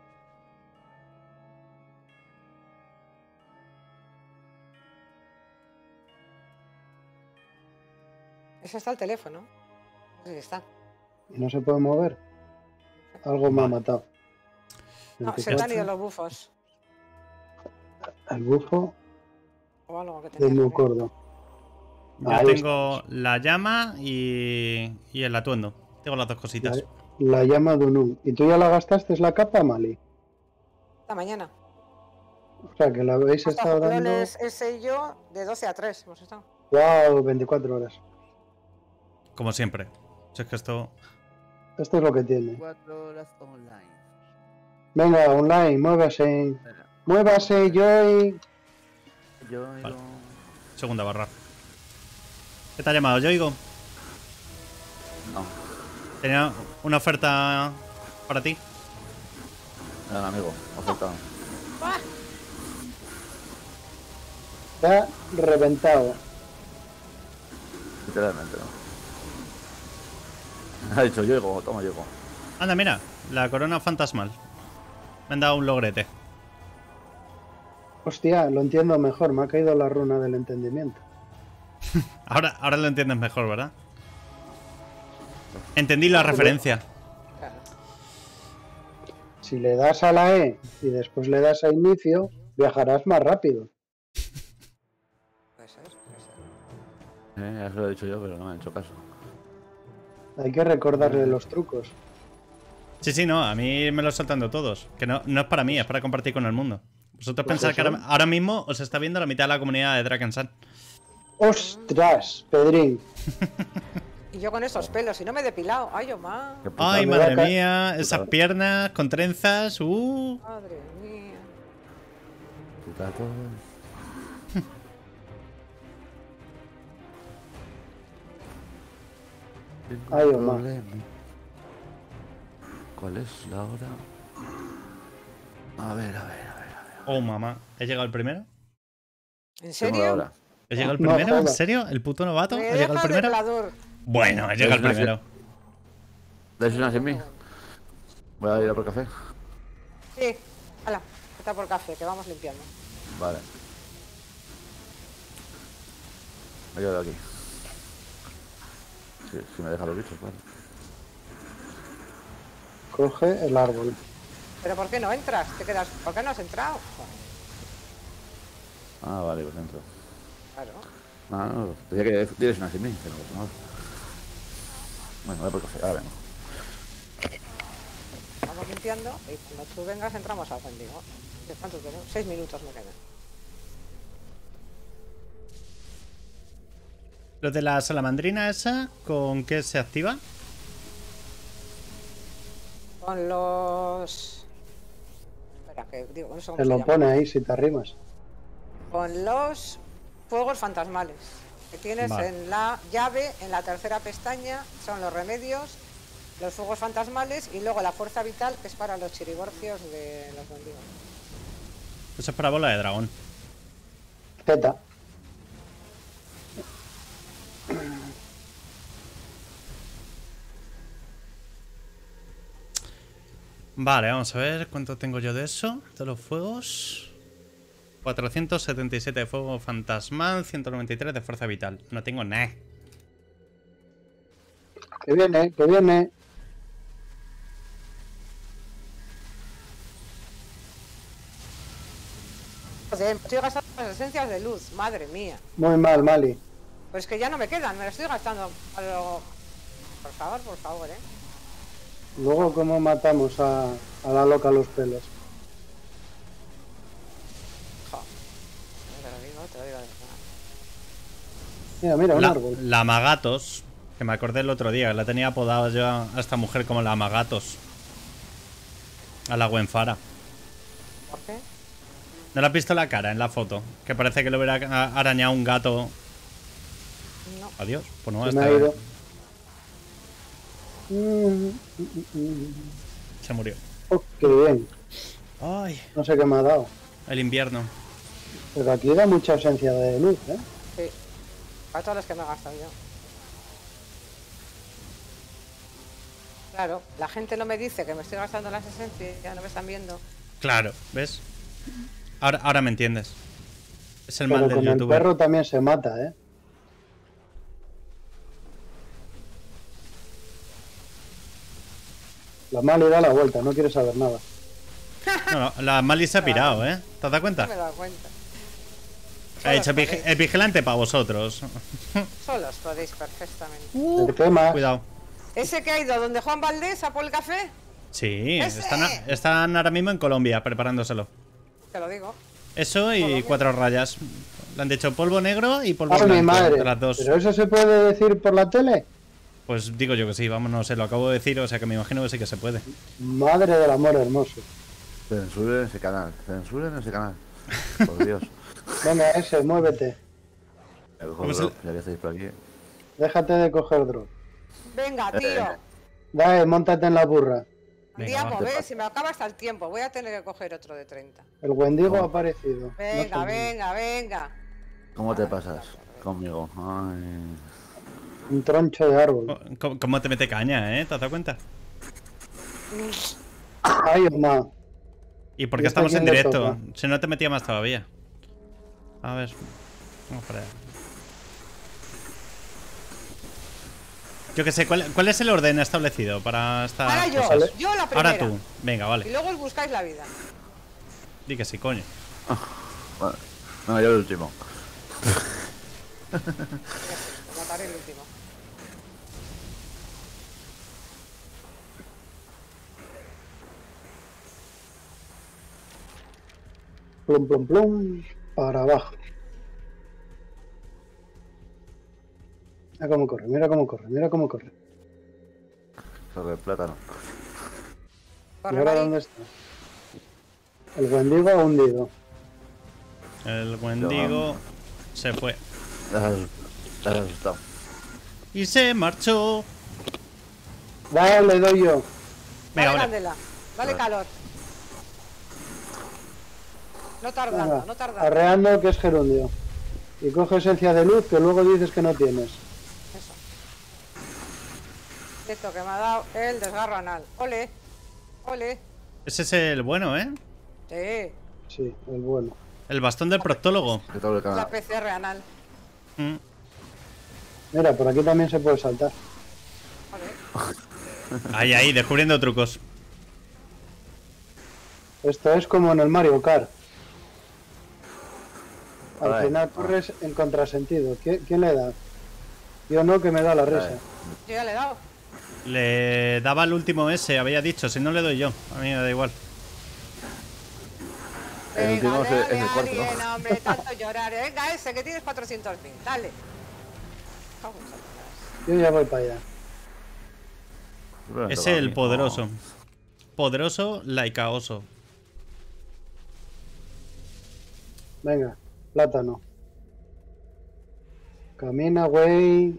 Ese está el teléfono. No sé si está. ¿Y no se puede mover? Algo me ha Vale. matado. No, se te han 24. ido los bufos. El bufo O algo que de tenía. Mucordo. Yo Ahí tengo la llama y el atuendo. Tengo las dos cositas. La llama Dunum. ¿Y tú ya la gastaste la capa, Mali? Esta mañana. O sea, que la habéis Hasta estado dando... Julones, ese y yo, de 12 a 3 hemos estado. ¡Wow! 24 horas. Como siempre. Si es que esto... Esto es lo que tiene. 4 horas online. Venga, online, muévase. Espera, Muévase, Joy. yo Vale. digo... Segunda barra. ¿Qué te ha llamado, Yoigo? No, Tenía una oferta para ti. era un amigo, oferta. ¡Ah! Está reventado. Literalmente, ¿no? Ha dicho, llego, toma, llego. Anda, mira. La corona fantasmal. Me han dado un logrete. Hostia, lo entiendo mejor. Me ha caído la runa del entendimiento. Ahora lo entiendes mejor, ¿verdad? Entendí la referencia. Claro. Si le das a la E y después le das a inicio, viajarás más rápido. Puede ser, puede ser. Ya se lo he dicho yo, pero no me han hecho caso. Hay que recordarle los trucos. Sí, no. A mí me lo saltando todos. Que no es para mí, es para compartir con el mundo. Vosotros Pues pensáis que eso. ahora mismo os está viendo la mitad de la comunidad de Drakensat. ¡Ostras, Pedrín! Y yo con esos pelos, y no me he depilado. ¡Ay, Omar! Qué putada. Ay, me va a madre caer. mía. Esas piernas con trenzas. Madre mía. Puta todo. Tengo Ay, un Omar. problema. ¿Cuál es la hora? A ver. Oh, mamá. ¿He llegado el primero? ¿En Tengo la serio? hora. ¿He llegado el No primero? ¿En jodas. serio? ¿El puto novato? Me ¿Ha llegado el dejas de primero? velador. Bueno, he llegado el primero. ¿Dais una sin mí? Voy a ir a por café. Sí. Hala, está por café, que vamos limpiando. Vale. Me quedo aquí. Si me deja los bichos, claro. Coge el árbol. ¿Pero por qué no entras? ¿Te quedas? ¿Por qué no has entrado? Ah, vale, pues entro. Claro. No, decía que tienes una sin mí, pero no. Bueno, voy a por café, ahora vengo. Vamos limpiando y cuando tú vengas entramos al Wendigo. ¿Cuánto tengo? 6 minutos me quedan. Lo de la salamandrina esa, ¿con qué se activa? Con los... Espera, que digo, no sé cómo Te se lo llama. pone ahí si te arrimas. Con los fuegos fantasmales que tienes Vale. en la llave, en la tercera pestaña, son los remedios, los fuegos fantasmales y luego la fuerza vital, que es para los chiriborcios de los Wendigos. Eso es para bola de dragón. Z. Vale, vamos a ver cuánto tengo yo de eso. De los fuegos. 477 de fuego fantasmal, 193 de fuerza vital. No tengo nada. Que viene, que viene. Joder, estoy gastando las esencias de luz, madre mía. Muy mal, Mali. Pues que ya no me quedan, me lo estoy gastando. Por favor, Luego, ¿cómo matamos a la loca los pelos? Jo. Te lo digo de verdad. Mira, un árbol. La Magatos, que me acordé el otro día, la tenía apodada yo a esta mujer como la Magatos. A la Gwenfara. ¿Por qué? ¿No le has visto la cara en la foto? Que parece que le hubiera arañado un gato. No. Adiós. Pues no, Se me ha ido. Se murió. Oh, qué bien. Ay, No sé qué me ha dado. el invierno. Pero aquí da mucha ausencia de luz, ¿eh? Sí. Para todos los que me he gastado yo. Claro, la gente no me dice que me estoy gastando las esencias, ya no me están viendo. Claro, ¿ves? Ahora me entiendes. Es el Pero mal del con el youtuber. perro también se mata, ¿eh? La Mali da la vuelta, no quiere saber nada. No, la Mali se ha pirado, ¿eh? ¿Te has dado No cuenta? me he dado cuenta. Ha dicho el vigilante para vosotros. Solos podéis perfectamente. El tema, Cuidado. ¿Ese que ha ido donde Juan Valdés a por el café? Sí, ¡Ese! están ahora mismo en Colombia preparándoselo. Te lo digo. Eso y 4 rayas. Le han dicho polvo negro y polvo ¡ay, mi blanco. madre! De las dos. ¿Pero eso se puede decir por la tele? Pues digo yo que sí, vamos, no sé, lo acabo de decir, o sea que me imagino que sí que se puede. Madre del amor hermoso. Censuren ese canal. Censuren ese canal. Por Dios. Venga, ese, muévete. ¿Cómo se le- Ya que estáis por aquí. Déjate de coger drone. Venga, tío. Dale, móntate en la burra. Venga, Diamo, va. ves, si me acaba hasta el tiempo. Voy a tener que coger otro de 30. El Wendigo ha aparecido. Venga, No sé, venga. ¿Cómo te pasas conmigo? Ay. un troncho de árbol. ¿Cómo te mete caña, te has dado cuenta? Ay, mamá. ¿Y por ¿Y qué esto a estamos en quién le directo? toca? Si no te metía más todavía. A ver. Vamos para allá. Yo que sé, ¿cuál es el orden establecido para estas Ahora yo, cosas? yo la primera. Ahora tú. Venga, Y vale. luego os buscáis la vida. Di que sí, coño. Bueno, no, yo el último. Mataré el último. Plum, plum, plum. Para abajo. Mira cómo corre, mira cómo corre, mira cómo corre. Sobre el plátano. ¿Y Corre, ahora Mari. dónde está? El Wendigo ha hundido. El Wendigo se fue. Te has asustado. Y se marchó. Dale, le doy yo. Venga, Dale, vale. Candela. Dale calor. No tardando, Venga, no tardando. arreando que es gerundio. Y coge esencia de luz que luego dices que no tienes. Eso. Esto que me ha dado el desgarro anal. Ole. Ole. Ese es el bueno, ¿eh? Sí. Sí, el bueno. El bastón del proctólogo. Que todo el Es la canal. PCR anal. Mm. Mira, por aquí también se puede saltar. Ole. Ahí, descubriendo trucos. Esto es como en el Mario Kart. Al Ay, final corres en contrasentido. ¿Quién le da? Yo no, que me da la risa. Yo ya le he dado. Le daba el último ese, había dicho. Si no le doy yo. A mí me da igual. El último es dale, el cuarto, ¿no? alguien, hombre, tanto llorar. Venga, ese que tienes 400.000. Dale. Yo ya voy para allá. Siempre me Es toca a el mí. poderoso. Poderoso laicaoso. Venga, plátano. Camina, güey.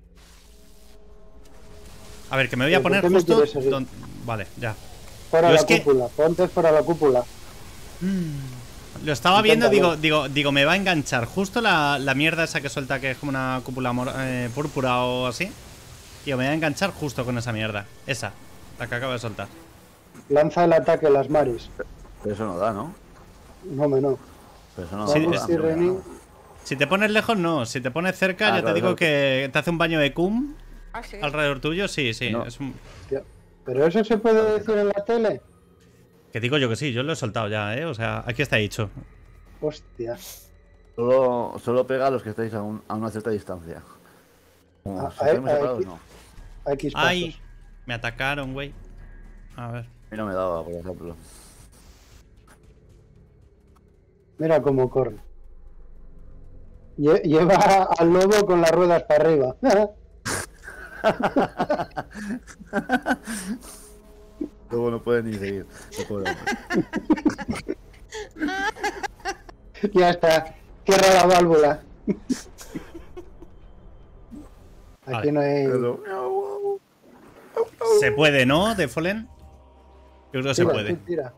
A ver, que me voy a ¿Pero por poner qué me justo quieres seguir? donde... Vale, ya. Fuera Yo la es que- cúpula. Ponte fuera la cúpula. Lo estaba viendo, Inténtalo. digo, me va a enganchar justo la mierda esa que suelta, que es como una cúpula púrpura o así. Tío, me va a enganchar justo con esa mierda. Esa, la que acabo de soltar. Lanza el ataque las maris. Pero eso no da, ¿no? No, no. Pero eso no Sí, da. Vamos, es- Reni. Si te pones lejos, no. Si te pones cerca, ya te claro, digo claro. que te hace un baño de cum Ah, sí. alrededor tuyo. Sí, sí. No. Es un... Hostia. ¿Pero eso se puede decir en la tele? Que digo yo que sí, yo lo he soltado ya, ¿eh? O sea, aquí está dicho. Hostia. Solo pega a los que estáis a una cierta distancia. Como si hay- estamos hay separados, que- no. A X pasos. Ay, me atacaron, güey. A ver. A mí no me daba, por ejemplo. Mira cómo corre. Lleva al lobo con las ruedas para arriba. Luego no puede ni seguir. No puede. Ya está. Cierra la válvula. Aquí Vale. no hay. ¿Se puede, no? ¿De Fallen? Yo creo que se Tira, puede. tú tira.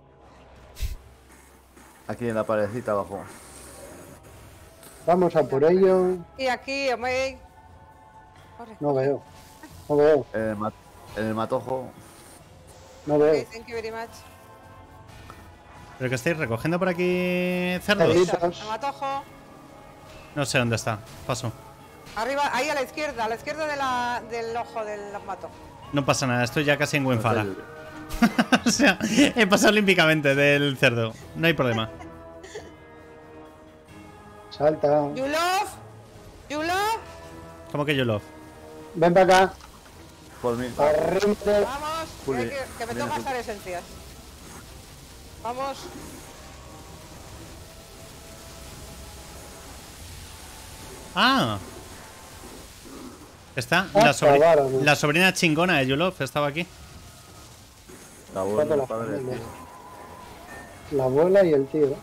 Aquí en la paredcita abajo. Vamos a por ello. Y aquí, hombre. Corre. No veo. No veo. En el matojo. No Ok, veo. thank you very much. ¿Pero que estáis recogiendo por aquí cerdos? Cerditos. El matojo. No sé dónde está. Paso. Arriba, ahí a la izquierda del ojo del mato. No pasa nada, estoy ya casi en Gwenfara. O sea, he pasado olímpicamente del cerdo. No hay problema. Salta. You love. You love. ¿Cómo que yo love? Ven para acá. Por mí. Arrímate. Vamos. Juli, Que me viene toca tú. estar esencias. Vamos. Ah. Está Ah, la, ¿no? la sobrina chingona de Yulov estaba aquí. La abuela, Toda la el padre, familia. tío. La abuela y el tío.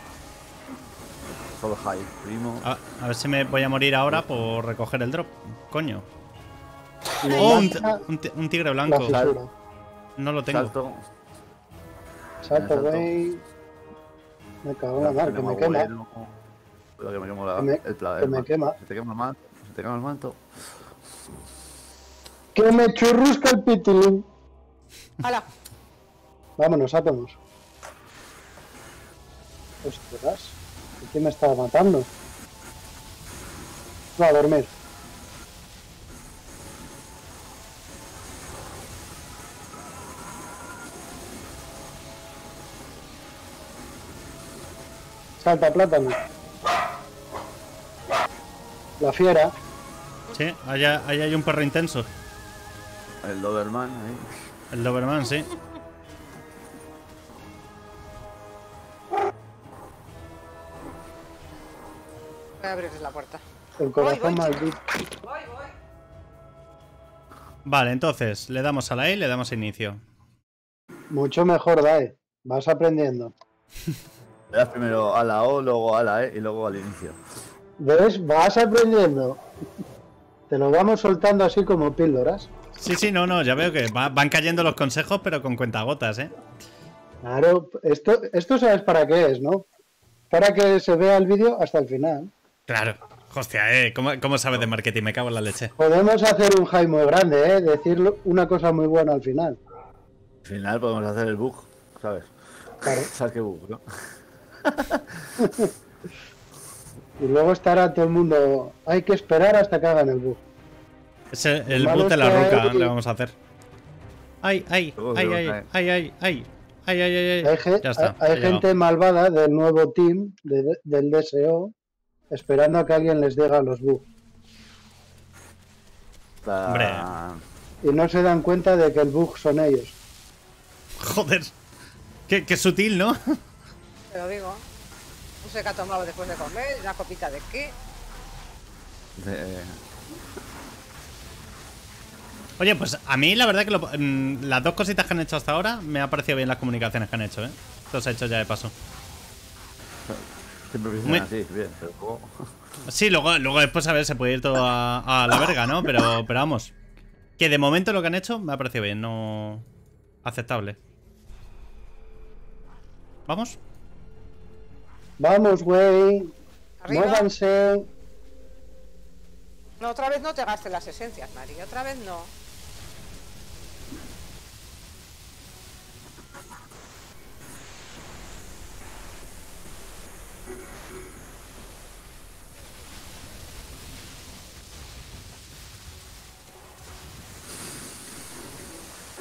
Solo high, primo. A ver si me voy a morir ahora por recoger el drop. Coño. Me Oh, mata un tigre la blanco. fisura. No lo tengo. Salto. Salto, Salto. güey. Me cago en la mar, que me quema. Cuidado que me quemo Que me- el pla- que el me manto. quema. Se te quema el manto. Se te quema el manto. Que me churrusca el pitilín. ¡Hala! Vámonos, átomos. Ostras. ¿Quién me estaba matando? No, a dormir. Salta plátano. La fiera. Sí, allá hay un perro intenso. El Doberman ahí. El Doberman, sí. Voy a abrirles la puerta. El corazón Voy. maldito. Voy. Vale, entonces le damos a la E y le damos a inicio. Mucho mejor, Dae. Vas aprendiendo. Le das primero a la O, luego a la E y luego al inicio. ¿Ves? Vas aprendiendo. Te lo vamos soltando así como píldoras. Sí, no, ya veo que van cayendo los consejos, pero con cuentagotas, ¿eh? Claro, esto sabes para qué es, ¿no? Para que se vea el vídeo hasta el final. Claro. Hostia, ¿cómo sabes de marketing? Me cago en la leche. Podemos hacer un hype muy grande, ¿eh? Decir una cosa muy buena al final. Al final podemos hacer el bug, ¿sabes? Claro. ¿Sabes qué bug, no? Y luego estará todo el mundo. Hay que esperar hasta que hagan el bug. Es el Malo boot de la es que ruca, hay- le vamos a hacer. Ay. Hay Ya está. hay he llegado. gente malvada del nuevo team del DSO esperando a que alguien les diga los bugs. Hombre. Y no se dan cuenta de que el bug son ellos. Joder. Qué sutil, ¿no? Te lo digo. No sé qué ha tomado después de comer. Una copita de qué. Oye, pues a mí la verdad que las dos cositas que han hecho hasta ahora me ha parecido bien las comunicaciones que han hecho, ¿eh? Esto se ha hecho ya de paso. Siempre Muy- dicen así, bien, pero luego... Sí, luego después a ver, se puede ir todo a la verga, ¿no? Pero vamos. Que de momento lo que han hecho me ha parecido bien, no... aceptable. ¿Vamos? Vamos, güey. Arriba. Muévanse. No, otra vez no te gastes las esencias, Mari. Otra vez no.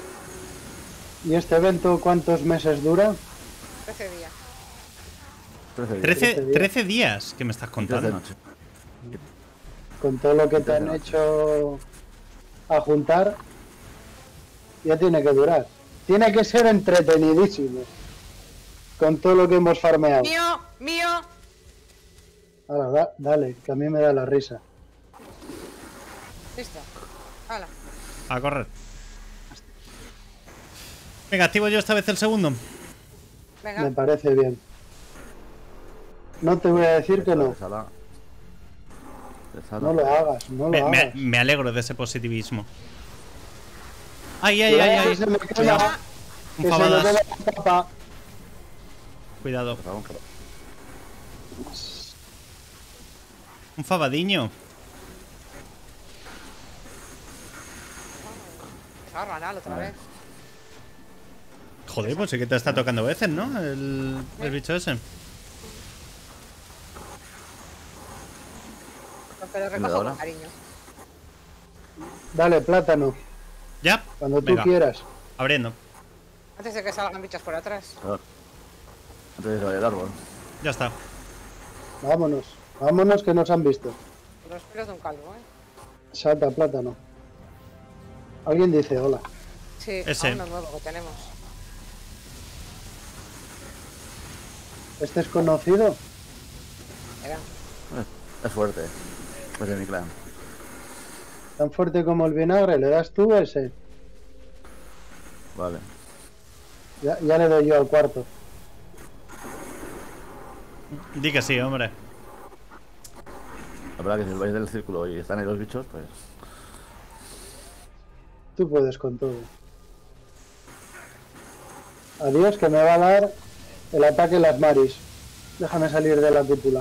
¿Y este evento cuántos meses dura? 13 días. 13 días. 13 días. ¿Qué me estás 13 contando? noches. Con todo lo que te han hecho a juntar, ya tiene que durar. Tiene que ser entretenidísimo. Con todo lo que hemos farmeado. ¡Mío! ¡Mío! Ahora, dale, que a mí me da la risa. Listo. Hala. A correr. Venga, activo yo esta vez el segundo. Venga. Me parece bien. No te voy a decir que no. Desala. No lo hagas, no lo hagas. Me alegro de ese positivismo. ¡Ay, ay, Cuidado, ay! que ay! se me quema, Cuidado. que Un se me fabadas. quema la tapa. Cuidado. Cabrón, cabrón. Un fabadiño. Se ha ranado otra vez. Joder, pues sí que te está tocando veces, ¿no? El bicho ese. Pero ¿Me da recojo ahora? con cariño. Dale, plátano, ¿Ya? cuando tú Venga, quieras. abriendo. Antes de que salgan bichos por atrás. Cabrón. Antes de que se vaya el árbol. Ya está. Vámonos, vámonos que nos han visto. Los pelos de un calvo, ¿eh? Salta, plátano. Alguien dice hola. Sí, Ese. a uno nuevo que tenemos. ¿Este es conocido? Era. Es fuerte. Pues de mi clan. Tan fuerte como el vinagre, ¿le das tú ese? Vale. Ya le doy yo al cuarto. Di que sí, hombre. La verdad que si os vais del círculo y están ahí los bichos, pues. Tú puedes con todo. Adiós, que me va a dar el ataque las maris. Déjame salir de la cúpula.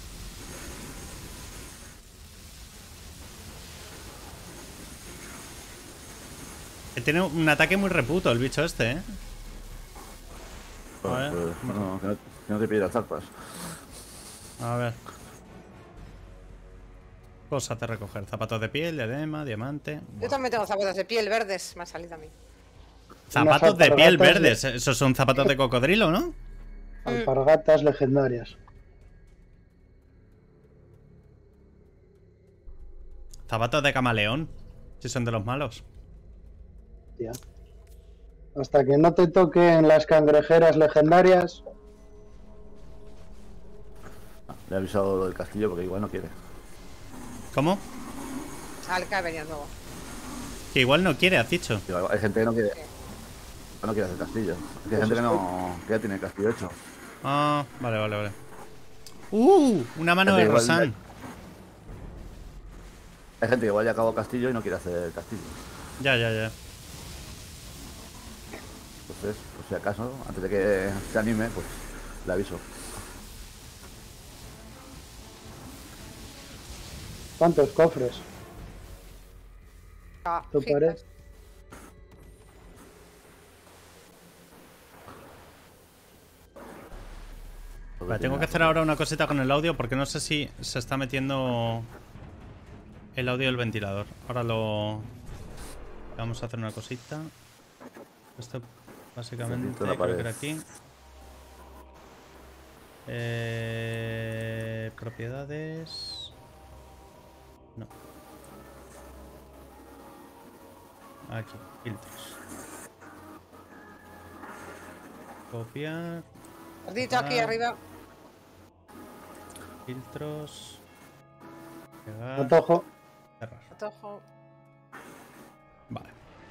Que tiene un ataque muy reputo el bicho este, ¿eh? Pues, A ver. pues, no, que no te pide las zarpas. A ver. Cosas de recoger. Zapatos de piel, diadema, diamante. Yo también tengo zapatos de piel verdes. Me ha salido a mí. Zapatos de piel alpargatas verdes. Esos son zapatos de cocodrilo, ¿no? Alpargatas legendarias. Zapatos de camaleón. Si son de los malos. Tía. Hasta que no te toquen las cangrejeras legendarias. Le he avisado lo del castillo porque igual no quiere. ¿Cómo? Salca venía nuevo. Que igual no quiere, has dicho. Digo, hay gente que no quiere. No quiere hacer castillo. Hay gente que no. Que ya tiene el castillo hecho. Ah, vale, vale, vale. Una mano de Igual- Rosan. Hay gente que igual ya acabó castillo y no quiere hacer el castillo. Ya, ya, ya. Entonces, por si acaso, antes de que se anime, pues le aviso. ¿Cuántos cofres? Ah, ¿Tú sí, pares? Vale, tengo que hacer ahora una cosita con el audio porque no sé si se está metiendo el audio del ventilador. Ahora lo... Vamos a hacer una cosita. Esto básicamente Esto en la creo que pared. era aquí. Propiedades... No. Aquí, filtros. Copiar. Gordito aquí Ah. arriba. Filtros. Pegar. Antojo. Cerrar. Antojo. Vale.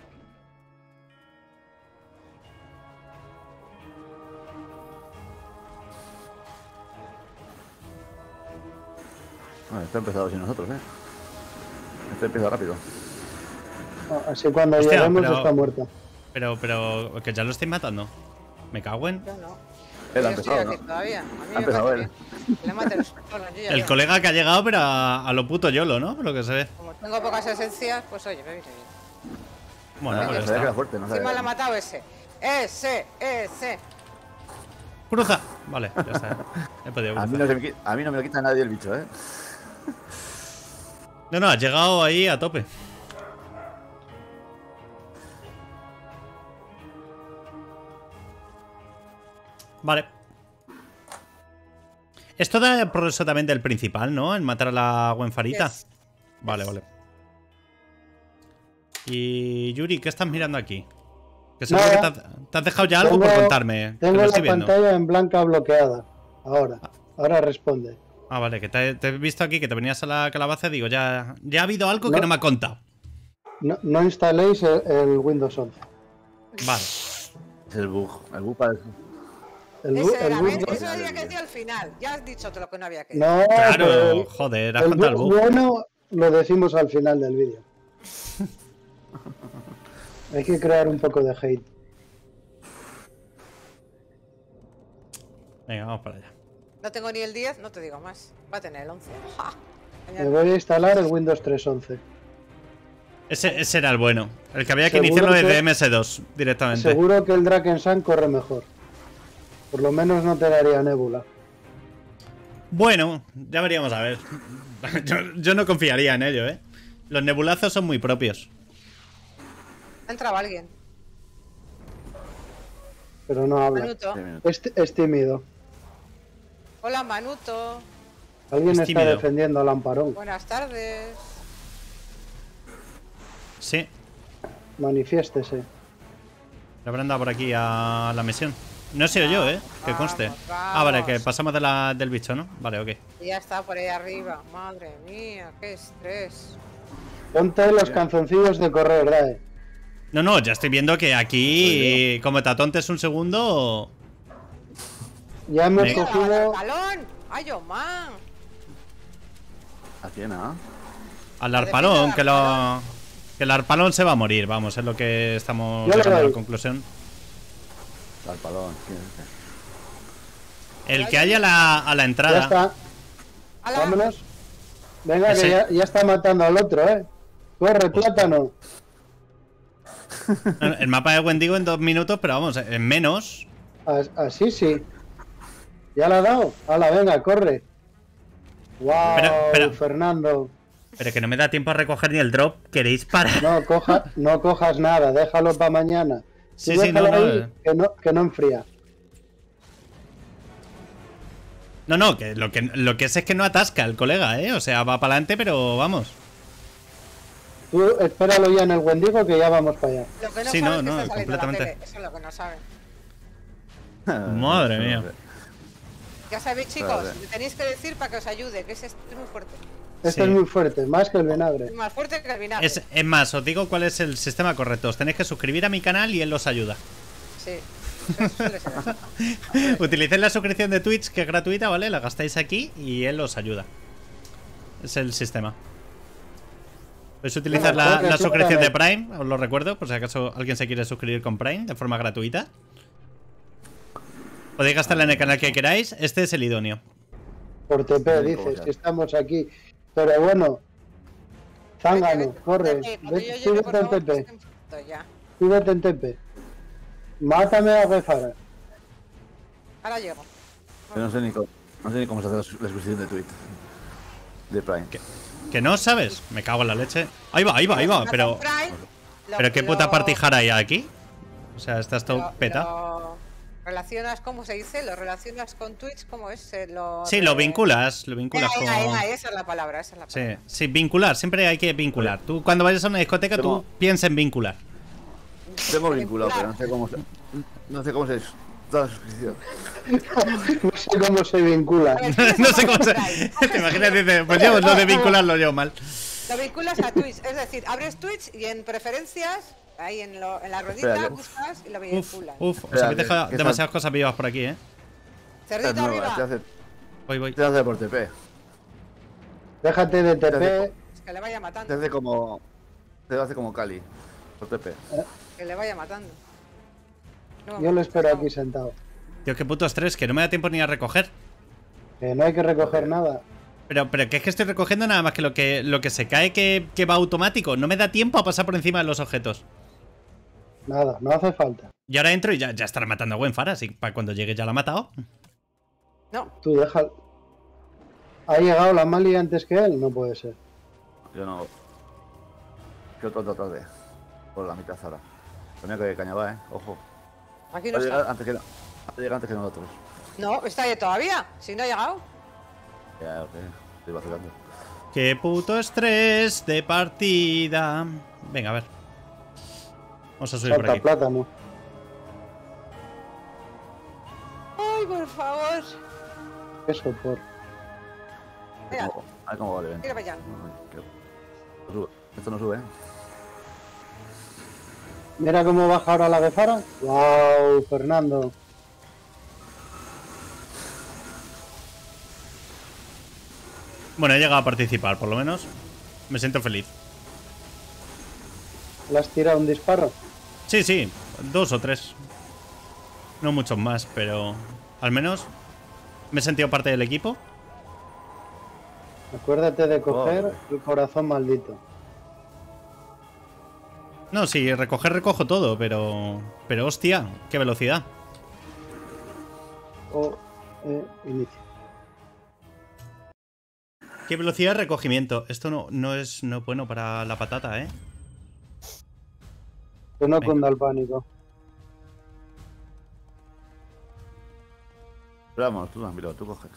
Bueno, esto ha empezado sin nosotros, ¿eh? Esto empieza rápido. Así cuando Hostia, lleguemos pero- está muerta. Pero, que ya lo estáis matando. Me cago en. Yo no. Él ha Yo estoy empezado, aquí ¿no? todavía. A mí Ha me empezado parece él. bien. Le maten los personas, yo ya El veo. colega que ha llegado, pero a lo puto YOLO, ¿no? Por lo que se ve. Como tengo pocas esencias, pues oye, me viene bien. Bueno, Ah, pues ya sabía que era está. fuerte, no Encima sabía. la ha matado ese. Ese. ¡Cruza! Vale, ya está. He podido A mí, cruzar. a mí no me lo quita nadie el bicho, ¿eh? No, has llegado ahí a tope. Vale. Esto da progreso también del principal, ¿no? En matar a la Gwenfarita. Yes. Vale, vale. Y Yuri, ¿qué estás mirando aquí? Que seguro que te has dejado ya algo por contarme. Que Tengo lo la estoy viendo. pantalla en blanca bloqueada. Ahora responde. Ah, vale, que te he visto aquí que te venías a la calabaza y digo, ya ha habido algo que No. no me ha contado. No instaléis el Windows 11. Vale. Es el bug. El bug para eso. Eso había que decir al final. Ya has dicho todo lo que no había que decir. No, Claro, pero joder, has el contado el bug bug. bueno lo decimos al final del vídeo. Hay que crear un poco de hate. Venga, vamos para allá. No tengo ni el 10, no te digo más. Va a tener el 11. ¡Ja! Me voy a instalar el Windows 3.11. Ese era el bueno. El que había que Seguro iniciarlo desde que- MS2 directamente. Seguro que el Drakensang corre mejor. Por lo menos no te daría nébula. Bueno, ya veríamos a ver. Yo no confiaría en ello, ¿eh? Los nebulazos son muy propios. Ha entrado alguien. Pero no habla. Manuto. Es tímido. Hola, Manuto. Alguien Es está tímido. defendiendo al Lamparón. Buenas tardes. Sí. Manifiéstese. Le habrán dado por aquí a la misión. No he sido yo, ¿eh? Que conste. Vamos, Ah, vale, que vamos. pasamos del bicho, ¿no? Vale, ok. Y ya está por ahí arriba. Madre mía, qué estrés. Ponte los canzoncillos de correr, Dae. No, ya estoy viendo que aquí, como te atontes un segundo... Ya hemos Venga. cogido. ¡Balón! ¡Ay, oh, man! ¿A quién, ah? Al Define arpalón, al que el arpalón se va a morir, vamos, es lo que estamos Yo le llegando a la doy. conclusión. Al palón. ¿Quién es ese? El que haya a la Ya entrada. está. ¡Hala! Vámonos. Venga, Ese- que ya está matando al otro, Corre, plátano. El mapa de Wendigo en 2 minutos, pero vamos, en menos. Así sí. ¿Ya la ha dado? Hala, venga, corre. Wow, Pero- Fernando. Pero que no me da tiempo a recoger ni el drop. ¿Queréis parar? No cojas nada, déjalo para mañana. Sí, Tú sí, no, déjalo no. ahí, que no enfría. No, que lo que es que no atasca el colega, ¿eh? O sea, va para adelante, pero vamos. Tú espéralo ya en el Wendigo que ya vamos para allá. Lo que no Sí, saben no, es que está saliendo la completamente. tele. Eso es lo que no saben. Madre mía. Ya sabéis, chicos, Vale. me tenéis que decir para que os ayude, que es muy fuerte. Este Sí. es muy fuerte, más que el vinagre. Es más fuerte que el vinagre. Es más, os digo cuál es el sistema correcto. Os tenéis que suscribir a mi canal y él os ayuda. Sí. Eso suele ser así. Utilicéis la suscripción de Twitch, que es gratuita, ¿vale? La gastáis aquí y él os ayuda. Es el sistema. Podéis utilizar Bueno, la suscripción de súbame. Prime, os lo recuerdo, por si acaso alguien se quiere suscribir con Prime de forma gratuita. Podéis gastarla en el canal que queráis. Este es el idóneo. Por TP, Sí, dices, cosas. que estamos aquí. Pero bueno. Zángano, corre. Cuando yo llegue, por Súbete en favor, TP. estoy muerto ya. Súbete en TP. Mátame a Gefara. Ahora llego. Yo no sé ni cómo se hace la suscripción de Twitch. De Prime. ¿Que no sabes? Me cago en la leche. Ahí va. Pero qué puta partijara hay aquí. O sea, estás todo peta. Relacionas, ¿cómo se dice? Lo relacionas con Twitch, ¿cómo es? Sí, lo vinculas con... Esa es la palabra, esa es la palabra. Sí, vincular, siempre hay que vincular. Tú cuando vayas a una discoteca, tú Tengo- piensa en vincular. Tengo vinculado, pero no sé cómo se. No sé cómo se. Toda la suscripción. No sé cómo se vincula. A ver, No sé cómo se... ¿Te imaginas? Dice, pues yo lo de vincularlo yo mal. Lo vinculas a Twitch, es decir, abres Twitch y en preferencias, ahí en la ruedita, Espera, que- buscas y lo Uf, vinculas. os Espera, habéis dejado que demasiadas cosas vivas por aquí, ¿eh? Cerdito No, arriba, Voy. te hace por TP. Déjate de TP. es que le vaya Te matando, hace como. Te hace como Cali. Por TP. que le vaya matando. No, Yo lo espero no. aquí sentado. Tío, qué puto estrés, que no me da tiempo ni a recoger. Que no hay que recoger nada. Pero que es que estoy recogiendo nada más que lo que se cae que va automático. No me da tiempo a pasar por encima de los objetos. Nada, no hace falta. Y ahora entro y ya estará matando a Gwenfar, así que para cuando llegue ya la ha matado. No, Tú deja. ¿Ha llegado la Mali antes que él? No puede ser. Yo no. ¿Qué otro tarde? Por la mitad ahora. Tenía que cañaba, ojo. aquí Va no a llegar está. antes que, va a llegar antes que nosotros. No, está ahí todavía, si no ha llegado. Ya, ok. Estoy vacilando. ¡Qué puto estrés de partida! Venga, a ver. Vamos a subir por Salta aquí. plátano. ¡Ay, por favor! Eso por. Mira, A ver cómo vale, ven. mira para allá. No sube. Esto no sube, ¿eh? Mira cómo baja ahora la Befara. Wow, Fernando. Bueno, he llegado a participar, por lo menos. Me siento feliz. ¿Le has tirado un disparo? Sí, sí, 2 o 3. No muchos más, pero al menos me he sentido parte del equipo. Acuérdate de coger el corazón maldito. No, sí, recojo todo, pero hostia, qué velocidad. O inicio. Qué velocidad de recogimiento. Esto no es bueno para la patata, ¿eh? Que no Venga. cunda el pánico. Pero vamos, tú, mira, tú coges.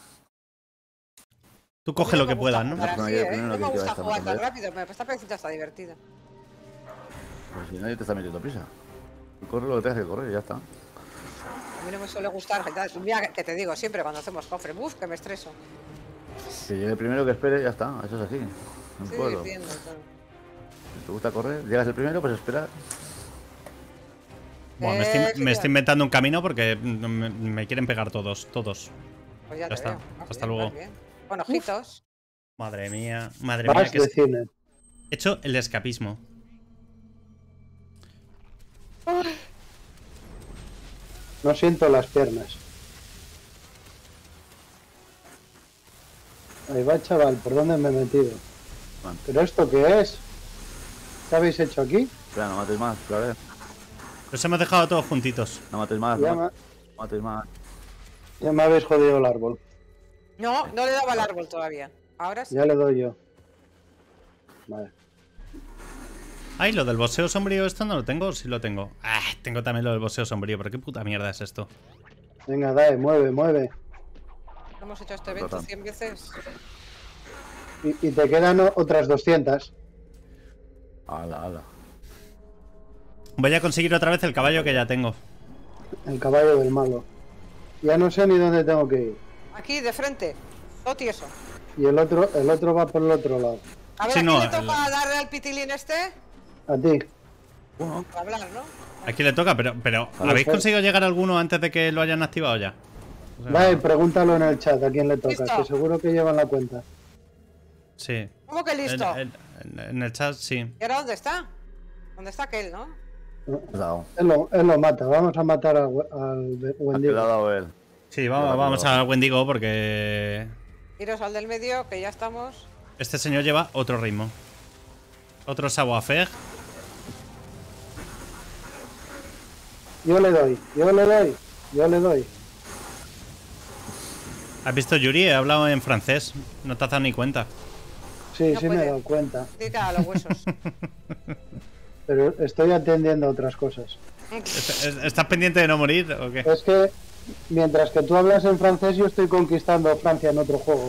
Tú coge lo que puedas, ¿no? Jugar No, así, yo ¿eh? primero No que me gusta quiero jugar tan estar rápido, me está pareciendo hasta divertido. Pues si nadie te está metiendo prisa. Tú corre lo que tengas que correr y ya está. A mí no me suele gustar. Mira que te digo siempre cuando hacemos cofre, ¡buf! Que me estreso. Que llegue el primero que espere, ya está. Eso es así. Un Sí, pueblo. entiendo. Claro. Si te gusta correr, llegas el primero, pues espera. Bueno, me estoy inventando un camino porque me quieren pegar todos. Pues ya Ya te está. veo. Vas Hasta bien, luego. vas bien. Con ojitos. Madre mía, que Vas de cine. he hecho el escapismo. No siento las piernas. Ahí va, chaval, ¿por dónde me he metido? Bueno, ¿Pero esto qué es? ¿Qué habéis hecho aquí? espera, no mates más, pero a ver. Los hemos dejado todos juntitos. No mates más, Ya, no mates más. ya me habéis jodido el árbol. No, no le daba al árbol todavía. Ahora sí. Ya le doy yo. Vale. Ay, lo del boxeo sombrío, esto no lo tengo, sí lo tengo. Ah, tengo también lo del boxeo sombrío, pero qué puta mierda es esto. Venga, dale, mueve, mueve. Hemos hecho este evento 100 veces. Y te quedan otras 200. Ala, ala. Voy a conseguir otra vez el caballo que ya tengo. El caballo del malo. Ya no sé ni dónde tengo que ir. Aquí, de frente. Todo tieso. Y el otro va por el otro lado. A ver, Sí, ¿a quién no, le toca darle al pitilín este? A ti. Bueno, Para hablar, ¿no? Aquí le toca, pero No ¿habéis sé. conseguido llegar a alguno antes de que lo hayan activado ya? O sea, Dale, pregúntalo en el chat a quién le toca, Listo. que seguro que llevan la cuenta. sí. ¿Cómo que listo? En el chat, sí. ¿Y ahora dónde está? ¿Dónde está aquel, no? has dado. Él lo mata, vamos a matar al ¿A qué Wendigo. le ha dado él? Sí, vamos a Wendigo porque Iros al del medio, que ya estamos. este señor lleva otro ritmo. Otro savoir-faire. Yo le doy, yo le doy, yo le doy. ¿Has visto, Yuri? He hablado en francés. No te has dado ni cuenta. Sí, No sí me he puede. dado cuenta. Tira a los huesos. Pero estoy atendiendo a otras cosas. ¿Estás pendiente de no morir o qué? Es que mientras que tú hablas en francés, yo estoy conquistando Francia en otro juego.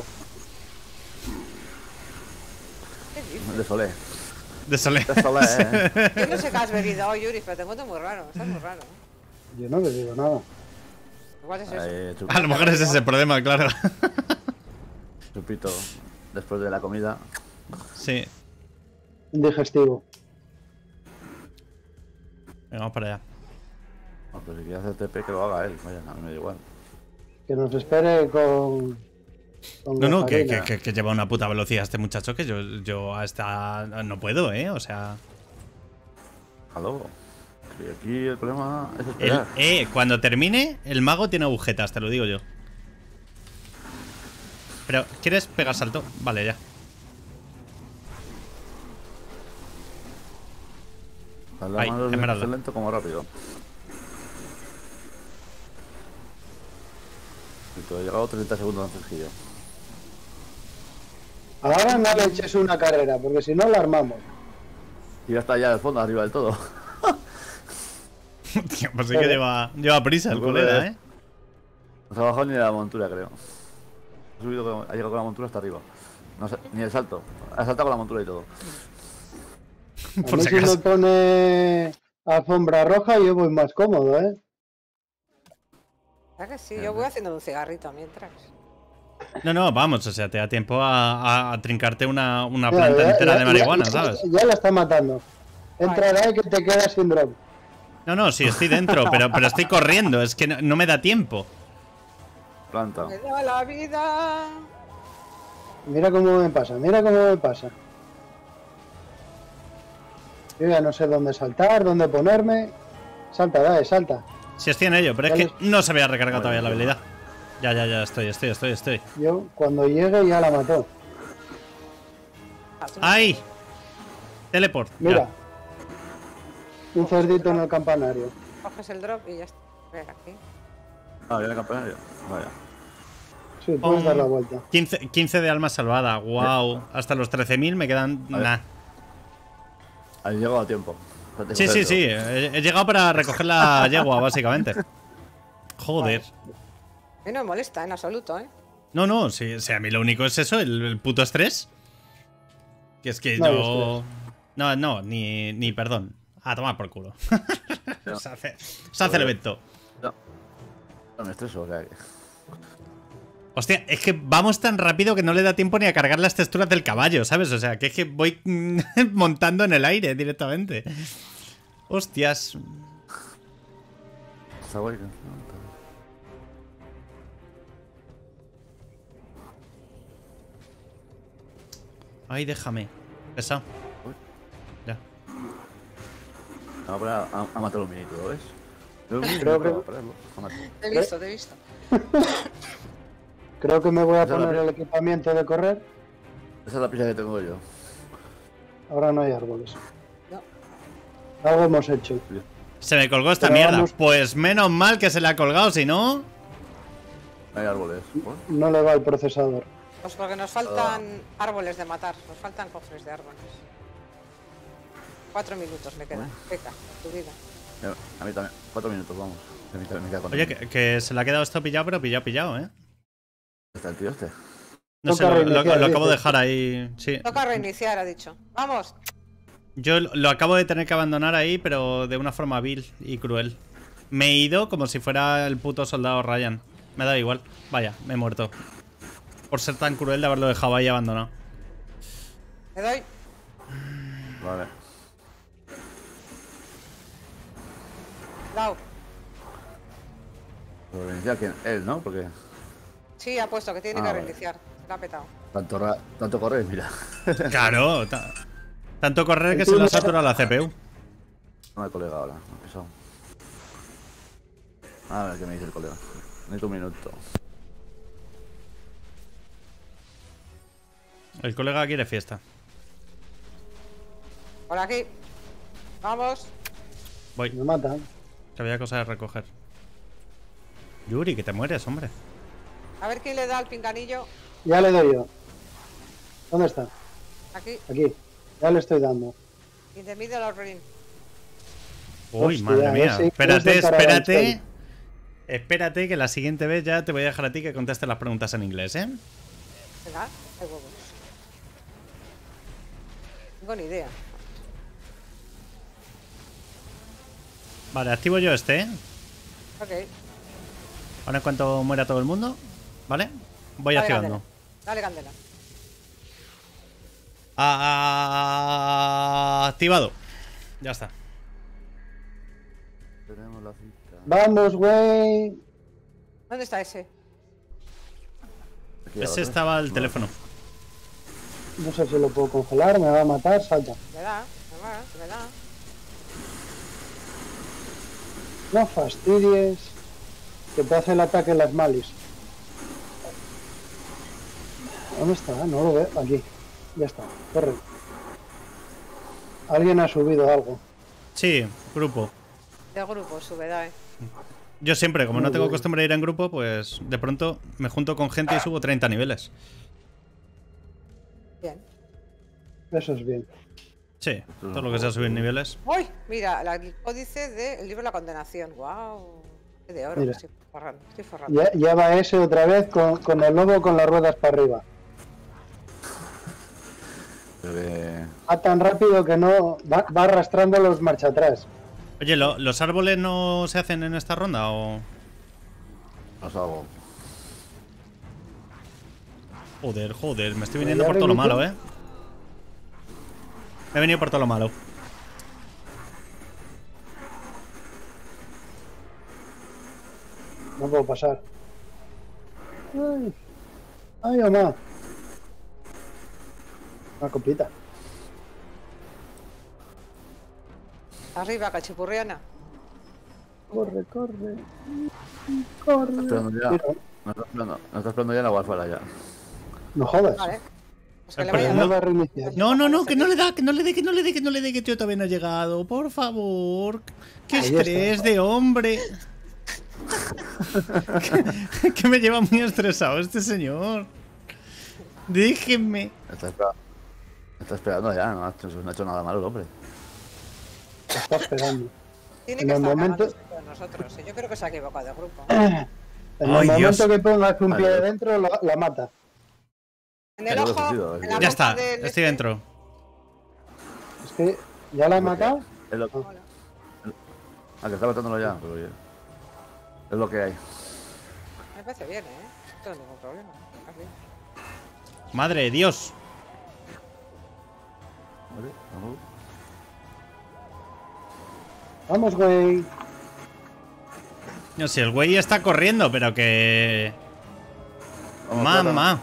De Solé. De Solé. De Solé, Yo no sé qué has bebido hoy, Yuri, pero te encuentro muy raro. Estás muy raro. ¿No? Yo no le digo nada. Igual es eso. A lo mejor ese es el problema, claro. Chupito. Después de la comida. Sí. Indigestivo. Venga, vamos para allá. No, pues si quiere hacer TP, que lo haga él. Vaya, a mí me da igual. Que nos espere con No, que gasolina. lleva una puta velocidad este muchacho que yo a esta no puedo, ¿eh? O sea... Aló. Que aquí el problema es esperar. Cuando termine, el mago tiene agujetas, te lo digo yo. Pero, ¿quieres pegar salto? Vale, ya. Las Ay, manos esmeralda. tan lento como rápido. Y te he llegado 30 segundos antes que yo. Ahora no le eches una carrera, porque si no la armamos. Y ya está ya al fondo, arriba del todo. Tío, pues sí que lleva prisa el Seguro colega, que- ¿eh? No se ha bajado ni de la montura, creo. Ha subido, ha llegado con la montura hasta arriba. No sé, ni el salto. Ha saltado con la montura y todo. A Por mí si si me acaso. pone alfombra roja yo voy más cómodo, ¿eh? ¿Verdad que sí? Yo voy haciendo un cigarrito mientras. No, no, vamos, o sea, te da tiempo a trincarte una Mira, planta entera de marihuana, ya, ¿sabes? ya la está matando. Entrará y que te quedas sin drop. No, no, sí, estoy dentro, pero estoy corriendo, es que no me da tiempo. Planta. Me da la vida. Mira cómo me pasa, mira cómo me pasa. Yo ya no sé dónde saltar, dónde ponerme. Salta, dale, salta. Sí, estoy en ello, pero es Dale. que no se había recargado todavía la habilidad. Ya, estoy. Yo cuando llegue ya la mató. ¡Ay! Teleport. ya. Mira. Un cerdito en el campanario. Coges el drop y ya está. Ver aquí. Ah, viene el campanario. Vaya. Sí, puedes dar la vuelta. 15 de alma salvada, wow. Hasta los 13.000 me quedan. A ver. Nah. Has llegado a tiempo. Sí. He llegado para recoger la yegua, básicamente. Joder. A mí no me molesta en absoluto, ¿eh? No, sí, o sea, a mí lo único es eso, el puto estrés. Que es que No hay yo. No, ni perdón. A tomar por culo. se hace el evento. No me estreso, o sea que... Hostia, es que vamos tan rápido que no le da tiempo ni a cargar las texturas del caballo, ¿sabes? O sea, que es que voy montando en el aire directamente. Hostias. Está guay. Ay, déjame. Pesado. Ya. Vamos a poner a matar un minito, ¿lo ves? Creo que- Te he visto, te he visto. Creo que me voy a Esa es la poner el equipamiento de correr. Esa es la prisa que tengo yo. Ahora no hay árboles. No. Algo hemos hecho. Se me colgó esta Pero mierda. vamos- Pues menos mal que se le ha colgado, si no. No hay árboles. ¿Por? No le va el procesador. Pues porque nos faltan árboles de matar. Nos faltan cofres de árboles. 4 minutos me quedan. Peca, tu vida. A mí también. 4 minutos, vamos. A mí también me queda con Oye, que se le ha quedado esto pillado, pero pillado, ¿eh? ¿Está el tío este? No sé, Toca lo reiniciar, acabo de dice. dejar ahí. Sí. Toca reiniciar, ha dicho. ¡Vamos! Yo lo acabo de tener que abandonar ahí, pero de una forma vil y cruel. Me he ido como si fuera el puto soldado Ryan. Me da igual. Vaya, me he muerto. Por ser tan cruel de haberlo dejado ahí abandonado. Le doy. Vale. Dao. Pero reiniciar quién? Él, ¿no? Porque Sí, ha puesto que tiene Ah, que vale. reiniciar. Se lo ha petado. tanto correr, mira. Claro. Tanto correr que se le ha saturado la CPU. No hay colega ahora. Ha empezado. A ver qué me dice el colega. Necesito un minuto. El colega quiere fiesta. Por aquí. Vamos. Voy, Me matan. que había cosas de recoger. Yuri, que te mueres, hombre. A ver quién le da el pinganillo. Ya le doy yo. ¿Dónde está? Aquí. Aquí. Ya le estoy dando. In the middle of ring. Uy, Hostia, madre a ver mía. si Espérate, puedes parar al espérate. sol. Espérate, que la siguiente vez ya te voy a dejar a ti que conteste las preguntas en inglés, ¿eh? Venga, hay huevos. No tengo ni idea. Vale, activo yo este, ¿eh? Ok. Ahora en cuanto muera todo el mundo, ¿vale? Voy Dale activando. candela. Dale candela. Activado. Ya está. Tenemos la cita. Vamos, güey. ¿Dónde está ese? Aquí, Ese ¿otro? estaba el No. teléfono. No sé si lo puedo congelar, me va a matar, salta. Me da, me da. No fastidies. Que te hace el ataque en las malis. ¿Dónde está? No lo veo. Aquí. Ya está. Corre. Alguien ha subido algo. Sí, grupo. De grupo, sube, da, Yo siempre, como Muy no tengo bien. costumbre de ir en grupo, pues de pronto me junto con gente y subo 30 niveles. Bien. Eso es bien. Sí, todo lo que sea subir niveles. ¡Uy! Mira, el códice del libro de la condenación. ¡Wow! De oro, Mira. estoy forrando, estoy forrando. Ya va ese otra vez con el lobo con las ruedas para arriba. Pero que... Va tan rápido que no va arrastrando los marcha atrás. Oye, ¿los árboles no se hacen en esta ronda o...? Los hago. Joder, me estoy viniendo por todo lo malo, ¿eh? Me he venido por todo lo malo. No puedo pasar. Ay, ay, mamá. Una copita. Arriba, cachipurriana. Corre, corre. Estás Corre. esperando ya. Mira, No estás esperando ya la Warfare ya. no jodas. Vale. Pues que le Pero vaya a No dar. va a reiniciar. No, que no le da, que no le dé, que yo todavía no he llegado. Por favor. Qué Ahí estrés está. de hombre. que me lleva muy estresado este señor. Déjenme. Está esperando ya, no ha hecho nada malo el hombre. Está esperando. Tiene En que el estar momento- ganando siempre de nosotros. Yo creo que se ha equivocado de grupo. En Ay, el momento Dios. que pongas un pie Vale. dentro, la mata. En el Pero ojo, sentido, en ya la Ya boca está, del estoy este. dentro. Es que ya la he matado. Es lo... Hola. Ah, que está matándolo ya, pero oye. Es lo que hay. Me parece bien, ¿eh? No tengo ningún problema. Así. Madre de Dios. Vale, vamos. Vamos, güey. No sé, el güey está corriendo, pero que... Vamos, Mamá.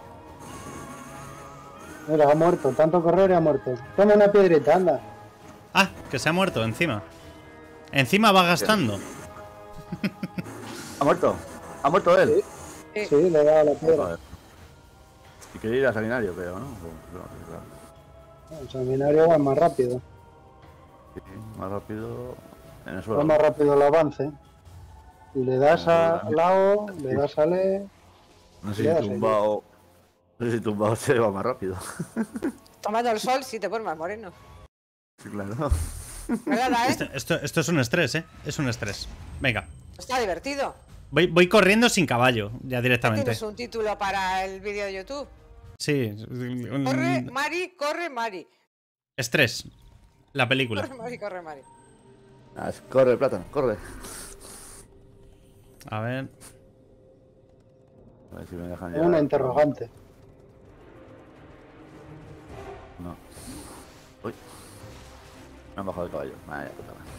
Mira, ha muerto. Tanto correr y ha muerto. Toma una piedrita, anda. Ah, que se ha muerto encima. Encima va gastando. ¿Ha muerto? ¿Ha muerto él? Sí. Sí, le he dado la piedra. Joder. Y quería ir a sanguinario, creo, ¿no? Claro. El seminario va más rápido. Sí, más rápido en el Va suelo. más rápido el avance. Y le das a Lao, le das a Le. No sé Ya, si tumbado. No sé si tumbado se va más rápido. Tomando el sol, sí te pones más moreno. Sí, claro. ¿Verdad, Esto es un estrés, ¿eh? Es un estrés. Venga. Está divertido. Voy corriendo sin caballo, ya directamente. ¿Tienes un título para el vídeo de YouTube? Sí. Corre, Mari. Estrés. La película. Corre, Mari. Corre, plátano, corre. A ver. A ver si me dejan Es llegar. una interrogante. No. Uy. Me han bajado el caballo. Vaya puta madre.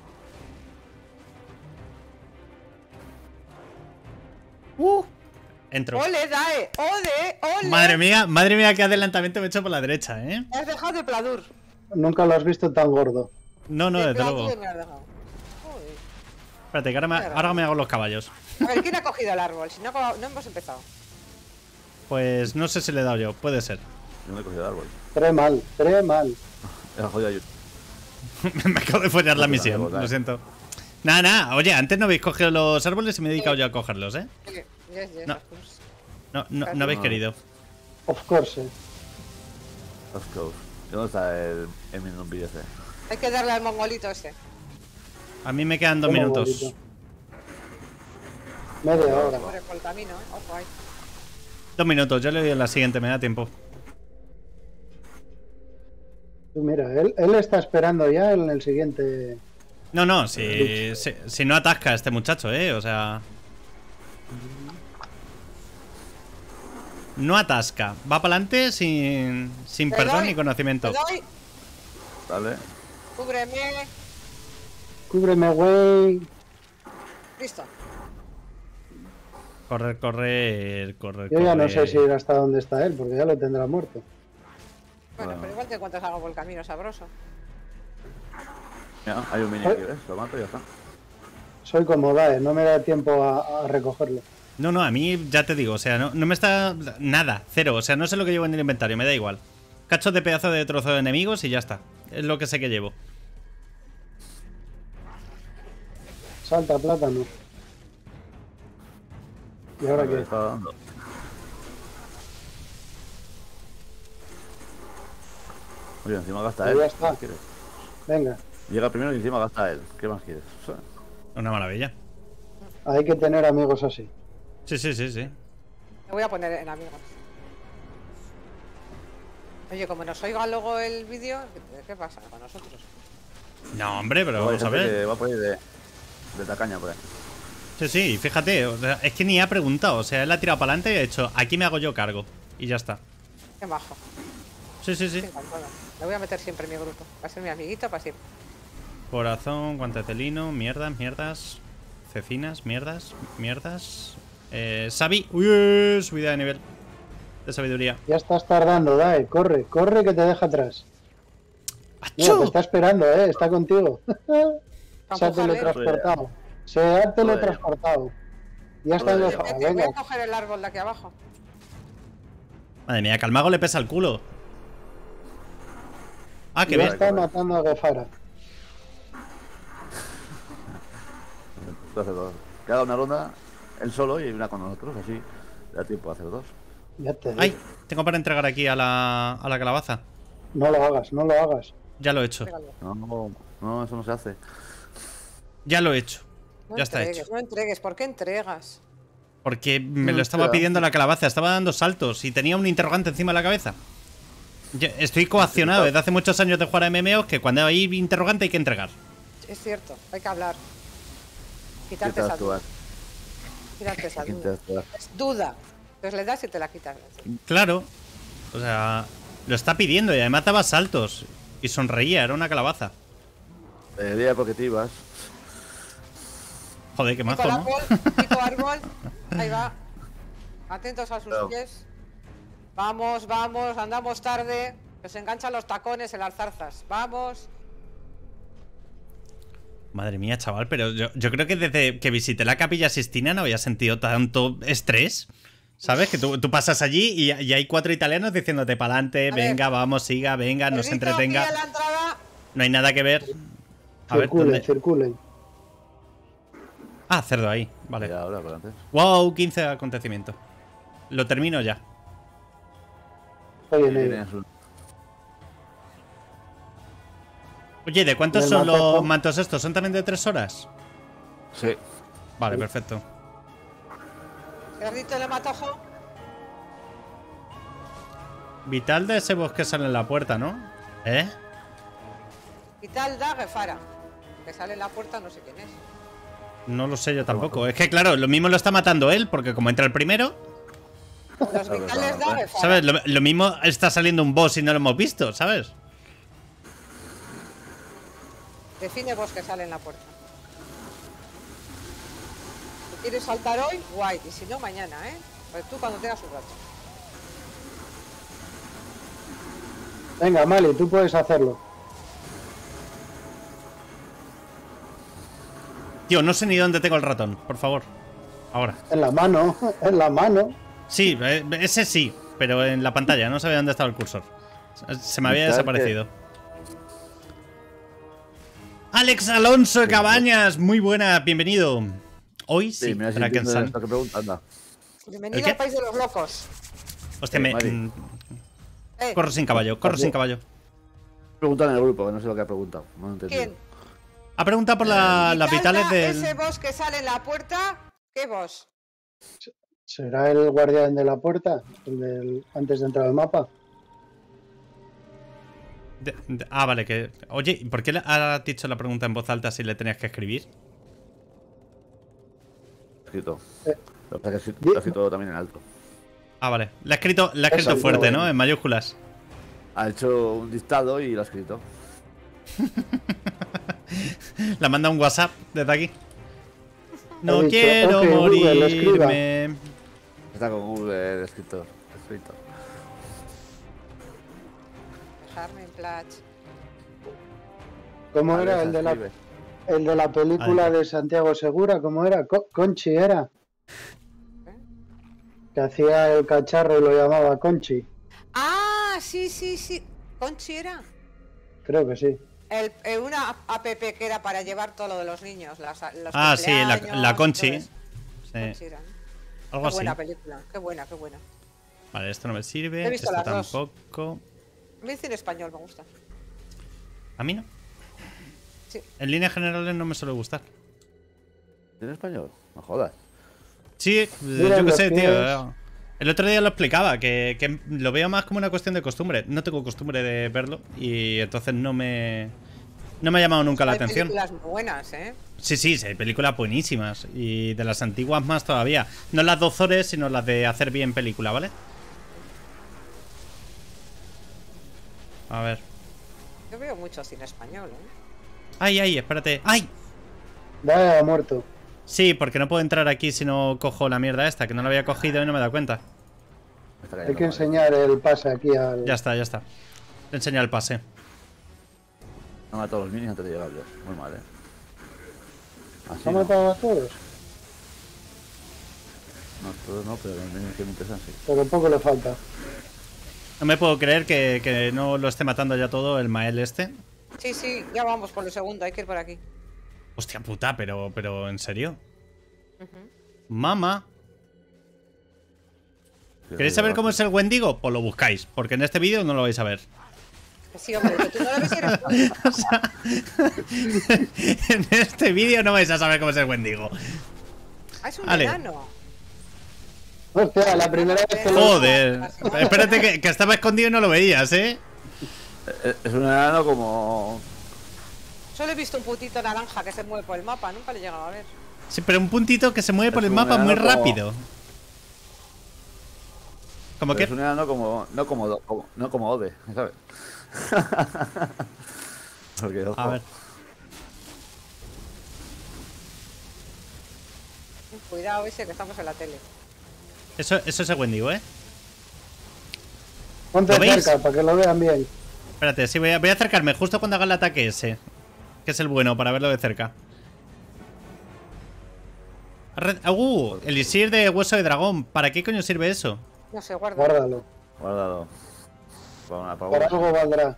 Entro. ¡Ole, Dae! ¡Ole! Madre mía, qué adelantamiento me he hecho por la derecha, ¿eh? Me has dejado de Pladur. Nunca lo has visto tan gordo. No, De desde Pladur luego. me has dejado. Joder. Espérate, que ahora me hago los caballos. A ver, ¿quién ha cogido el árbol? Si no, no hemos empezado. Pues no sé si le he dado yo, puede ser. Yo no he cogido el árbol. Tres mal, tres mal. He jodido yo. Me acabo de follar la No, misión, no, no. lo siento. Nada, oye, antes no habéis cogido los árboles y me he dedicado yo a cogerlos, ¿eh? Yes, No. of course. No habéis querido. Of course. Of course. ¿Y dónde está el minumbi ese? Hay que darle al mongolito ese. A mí me quedan 2 Toma, minutos. bolito. Media hora. Corre por el camino, ¿eh? Ojo ahí. 2 minutos, yo le doy en la siguiente, me da tiempo. Tú mira, él está esperando ya en el siguiente. No, si no atasca este muchacho, o sea... No atasca, va para adelante sin Te perdón doy, ni conocimiento. Te doy, Dale. cúbreme. Cúbreme, güey. Listo. Correr. Yo ya no sé si ir hasta dónde está él, porque ya lo tendrá muerto. Bueno, pero igual te encuentras algo por el camino sabroso. Mira, hay un mini aquí, ¿ves? Lo mato y ya está. Soy como Dae, no me da tiempo a recogerlo. No, a mí ya te digo, o sea, no me está... Nada, cero, o sea, no sé lo que llevo en el inventario, me da igual. Cachos de pedazo de trozo de enemigos y ya está. Es lo que sé que llevo. Salta, plátano. ¿Y ahora Me qué? está dando. Oye, encima gasta Pues él. ya está. ¿Qué más quieres? Venga. Llega primero y encima gasta él. ¿Qué más quieres? Una maravilla. Hay que tener amigos así. Sí, sí, sí, sí. Me voy a poner en amigos. Oye, como nos oiga luego el vídeo, ¿qué pasa con nosotros? No, hombre, pero Luego hay vamos a gente ver. que va por ahí de tacaña por ahí. Sí, sí, fíjate, o sea, es que ni ha preguntado. O sea, él ha tirado para adelante y ha dicho, aquí me hago yo cargo. Y ya está. Qué majo. Sí, sí, sí. Sí, encantado. Le voy a meter siempre en mi grupo. Va a ser mi amiguito para siempre. Corazón, guantetelino, mierdas, mierdas. Cecinas, mierdas, mierdas. Sabi, uy, subida de nivel. De sabiduría. Ya estás tardando, Dae. Corre, corre que te deja atrás. Mira, te ¡Achú! está esperando, está contigo. Se ha empujarle. teletransportado. Se ha teletransportado. Ya está en Joder, los ya. Voy venga. a coger el árbol de aquí abajo. Madre mía, que al mago le pesa el culo. Ah, qué Ya bien. está matando a Gefara. Tú haces dos. Que haga una ronda él solo y una con nosotros, así. Le da tiempo a hacer dos. Ya te digo. Ay, tengo para entregar aquí a la calabaza. No lo hagas, no lo hagas. Ya lo he hecho. Pégale. No, eso no se hace. Ya lo he hecho. No Ya está entregues, hecho. no entregues. ¿Por qué entregas? Porque me lo estaba pidiendo la calabaza. Estaba dando saltos y tenía un interrogante encima de la cabeza. Estoy coaccionado desde hace muchos años de jugar a MMOs que cuando hay interrogante hay que entregar. Es cierto, hay que hablar. ¿Qué Quitarte te vas esa a duda. actuar? Quitarte esa ¿Quién te duda. vas a actuar? Es duda. Entonces le das y te la quitas. Claro. O sea, lo está pidiendo y además daba saltos. Y sonreía, era una calabaza. Día porque te ibas. Joder, qué majo, Pico el ¿no? árbol, pico árbol. Ahí va. Atentos a sus Claro. pies. Vamos, vamos, andamos tarde. Que se enganchan los tacones en las zarzas. Vamos. Madre mía, chaval, pero yo creo que desde que visité la Capilla Sistina no había sentido tanto estrés. ¿Sabes? Que tú pasas allí y hay 4 italianos diciéndote para adelante, A ver. venga, vamos, siga, venga, no se Perrito, entretenga. aquí a la entrada. No hay nada que ver. A ver, Circulen, ¿dónde? circulen. Ah, cerdo ahí, vale. Ya, ahora, por antes. Wow, 15 acontecimientos. Lo termino ya. Oye, negro. Tienes un- Oye, ¿de cuántos ¿El son los matojo? mantos estos? ¿Son también de 3 horas? Sí. Vale, perfecto. Cerdito de matojo. Vital de ese bosque sale en la puerta, ¿no? ¿Eh? Y tal da Gefara. Que sale en la puerta, no sé quién es. No lo sé yo tampoco. Es que claro, lo mismo lo está matando él, porque como entra el primero, Los vitales da Gefara. ¿sabes? Lo mismo está saliendo un boss y no lo hemos visto, ¿sabes? Define vos que sale en la puerta. Si quieres saltar hoy, guay. Y si no, mañana, ¿eh? Pues tú cuando tengas un rato. Venga, Mali, tú puedes hacerlo. Tío, no sé ni dónde tengo el ratón, por favor. Ahora. En la mano, en la mano. Sí, ese sí, pero en la pantalla, no sabía dónde estaba el cursor. Se me había Vital desaparecido. Alex Alonso de Cabañas, muy buena, bienvenido. Hoy sí, Sí, me has Kraken entendido San. esto que pregunta. Anda. Bienvenido ¿El qué? al país de los locos. Hostia, Mari. corro sin caballo, corro sin caballo. Pregunta en el grupo, que no sé lo que ha preguntado. No lo he entendido. ¿Quién? Ha preguntado por las Vital vitales da del. Ese boss que sale en la puerta, ¿qué boss? ¿Será el guardián de la puerta? El del, antes de entrar al mapa. Vale, que. Oye, ¿por qué le has dicho la pregunta en voz alta si le tenías que escribir? Escrito. Eh. Lo que pasa es que lo he escrito también en alto. Ah, vale. Le ha escrito Eso, fuerte, bueno. ¿no? En mayúsculas. Ha hecho un dictado y lo ha escrito. La manda un WhatsApp desde aquí. No dicho, quiero "Ok, Google, escriba". morirme. Está con Google el escritor. Escrito. Dejarme en plach. ¿Cómo Vale, era se el de la, escribe. el de la película Ahí. de Santiago Segura? ¿Cómo era? Conchi era. Que hacía el cacharro y lo llamaba Conchi. Ah, sí, sí, sí. Conchi era. Creo que sí. Una app que era para llevar todo lo de los niños. Los Ah, sí, la cumpleaños, Conchi. todo eso. Conchi Sí, era, ¿no? algo Qué así. buena película. Qué buena, qué buena. Vale, esto no me sirve. He visto Esto las dos. tampoco. A mí el cine español me gusta. A mí no. Sí. En líneas generales no me suele gustar. ¿Tiene español? No jodas. Sí, Mira yo qué los sé, pies. tío. El otro día lo explicaba, que lo veo más como una cuestión de costumbre. No tengo costumbre de verlo y entonces no me ha llamado nunca la Hay atención. películas muy buenas, ¿eh? Sí, sí, hay películas buenísimas y de las antiguas más todavía. No las de Ozores, sino las de hacer bien película, ¿vale? A ver. Yo veo mucho cine español, ¿eh? ¡Ay, ay! Espérate. ¡Ay! Ya ha muerto. Sí, porque no puedo entrar aquí si no cojo la mierda esta, que no la había cogido y no me he dado cuenta. Me está Hay cayendo que mal. enseñar el pase aquí al... Ya está, ya está. Te enseño el pase. No matado a los minis antes de llegar yo. Muy mal, Así ¿Ha no. matado a todos? No, todos no, pero los minis que me interesan sí. Pero poco le falta. No me puedo creer que no lo esté matando ya todo el Mael este. Sí, sí, ya vamos por lo segundo, hay que ir por aquí. Hostia puta, pero ¿en serio? Ujú. Mamá. Sí, ¿Queréis sí, saber ya cómo va. es el Wendigo? Pues lo buscáis, porque en este vídeo no lo vais a ver. Sí, hombre, que tú no lo ves y eres tú. O sea, en este vídeo no vais a saber cómo es el Wendigo. Ah, es un Vale. enano. Hostia, la primera vez que lo... Joder. Espérate que estaba escondido y no lo veías, ¿eh? Es un enano como... Solo he visto un putito naranja que se mueve por el mapa, nunca lo he llegado a ver. Sí, pero un puntito que se mueve por Es el un mapa muy enano como- rápido. ¿Cómo que? Es un enano como... No como Ode, ¿sabes? Porque, ojo, A ver. Cuidado ese que estamos en la tele. Eso es el Wendigo, ¿eh? Ponte ¿Lo veis? cerca para que lo vean bien. Espérate, sí, voy a acercarme justo cuando haga el ataque ese. Que es el bueno, para verlo de cerca. Elixir de hueso de dragón. ¿Para qué coño sirve eso? No sé, guarda. Guárdalo. guárdalo. Para una Por pausa. algo valdrá.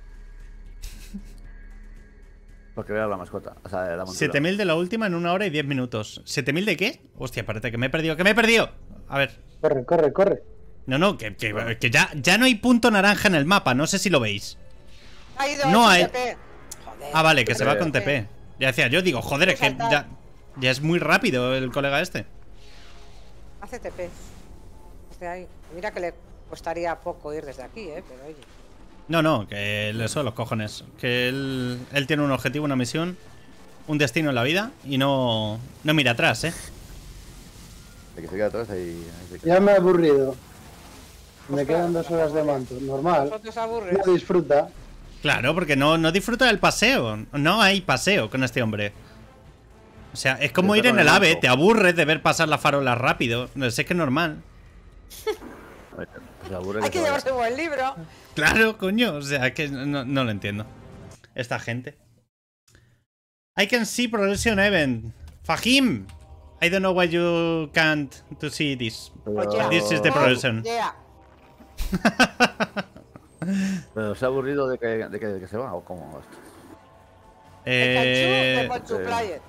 Porque vea la mascota. O sea, la montura. 7000 de la última en 1 hora y 10 minutos. ¿7000 de qué? Hostia, espérate, que me he perdido. ¡Que me he perdido! A ver. Corre, corre, corre. No, que ya no hay punto naranja en el mapa. No sé si lo veis. Ha ido No sin hay- TP. Joder. Ah, vale, que se va con TP. TP. Ya decía, yo digo, joder, es que ya es muy rápido el colega este. Hace TP. Desde ahí. Mira que le costaría poco ir desde aquí, pero oye. No, que eso, los cojones. Que él tiene un objetivo, una misión, un destino en la vida y no mira atrás, ¿eh? De que se queda atrás ahí se queda. Ya me he aburrido. Me Ostras, quedan 2 horas de manto. Normal. Vosotros aburres. No disfruta. Claro, porque no disfruta del paseo. No hay paseo con este hombre. O sea, es como ir Está en con el el AVE, banco. te aburres de ver pasar las farolas rápido. No sé, es que es normal. Se aburre Hay que se vaya. llevarse buen libro. Claro, coño. O sea, que no lo entiendo. Esta gente. I can see progression event. Fahim! I don't know why you can't to see this. Oye, This is the progression. Yeah. Pero se ha aburrido de que se va o cómo va esto. Eh, Multiplayer.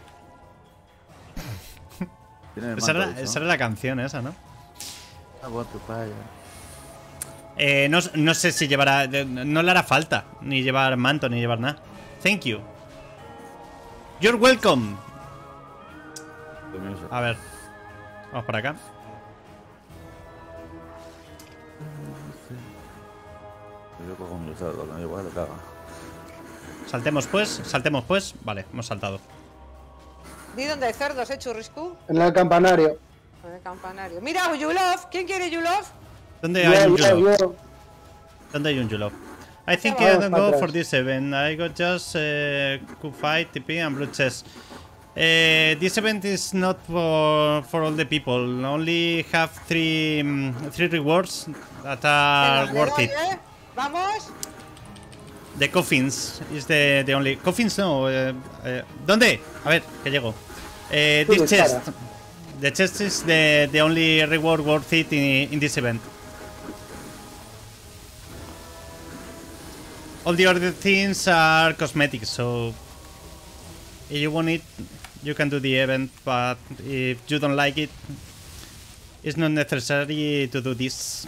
Tiene el esa, manto, era, dicho, esa era la canción esa, ¿no? I want to play. No sé si llevará... No le hará falta ni llevar manto ni llevar nada. Thank you. You're welcome. A ver. Vamos para acá. Yo cojo un luzardo, que me da igual, lo caga. Saltemos pues. Vale, hemos saltado. Di dónde hay cerdos, Churriscu. En el campanario. En el campanario. Mira, Yulov. ¿Quién quiere Yulov? ¿Dónde hay un Yo, Yulov? yo. ¿Dónde hay un Yulov? I think I Vamos don't para go atrás. for this event. I got just Q5, TP and Blue Chest. This event is not for all the people. Only have three rewards that are Venga, le worth doy, it. Vamos. The coffins is the only... Coffins no. ¿Dónde? A ver, que llego. Tú This dispara. chest. The chest is the only reward worth it in this event. All the other things are cosmetics, so if you want it, you can do the event, but if you don't like it, it's not necessary to do this.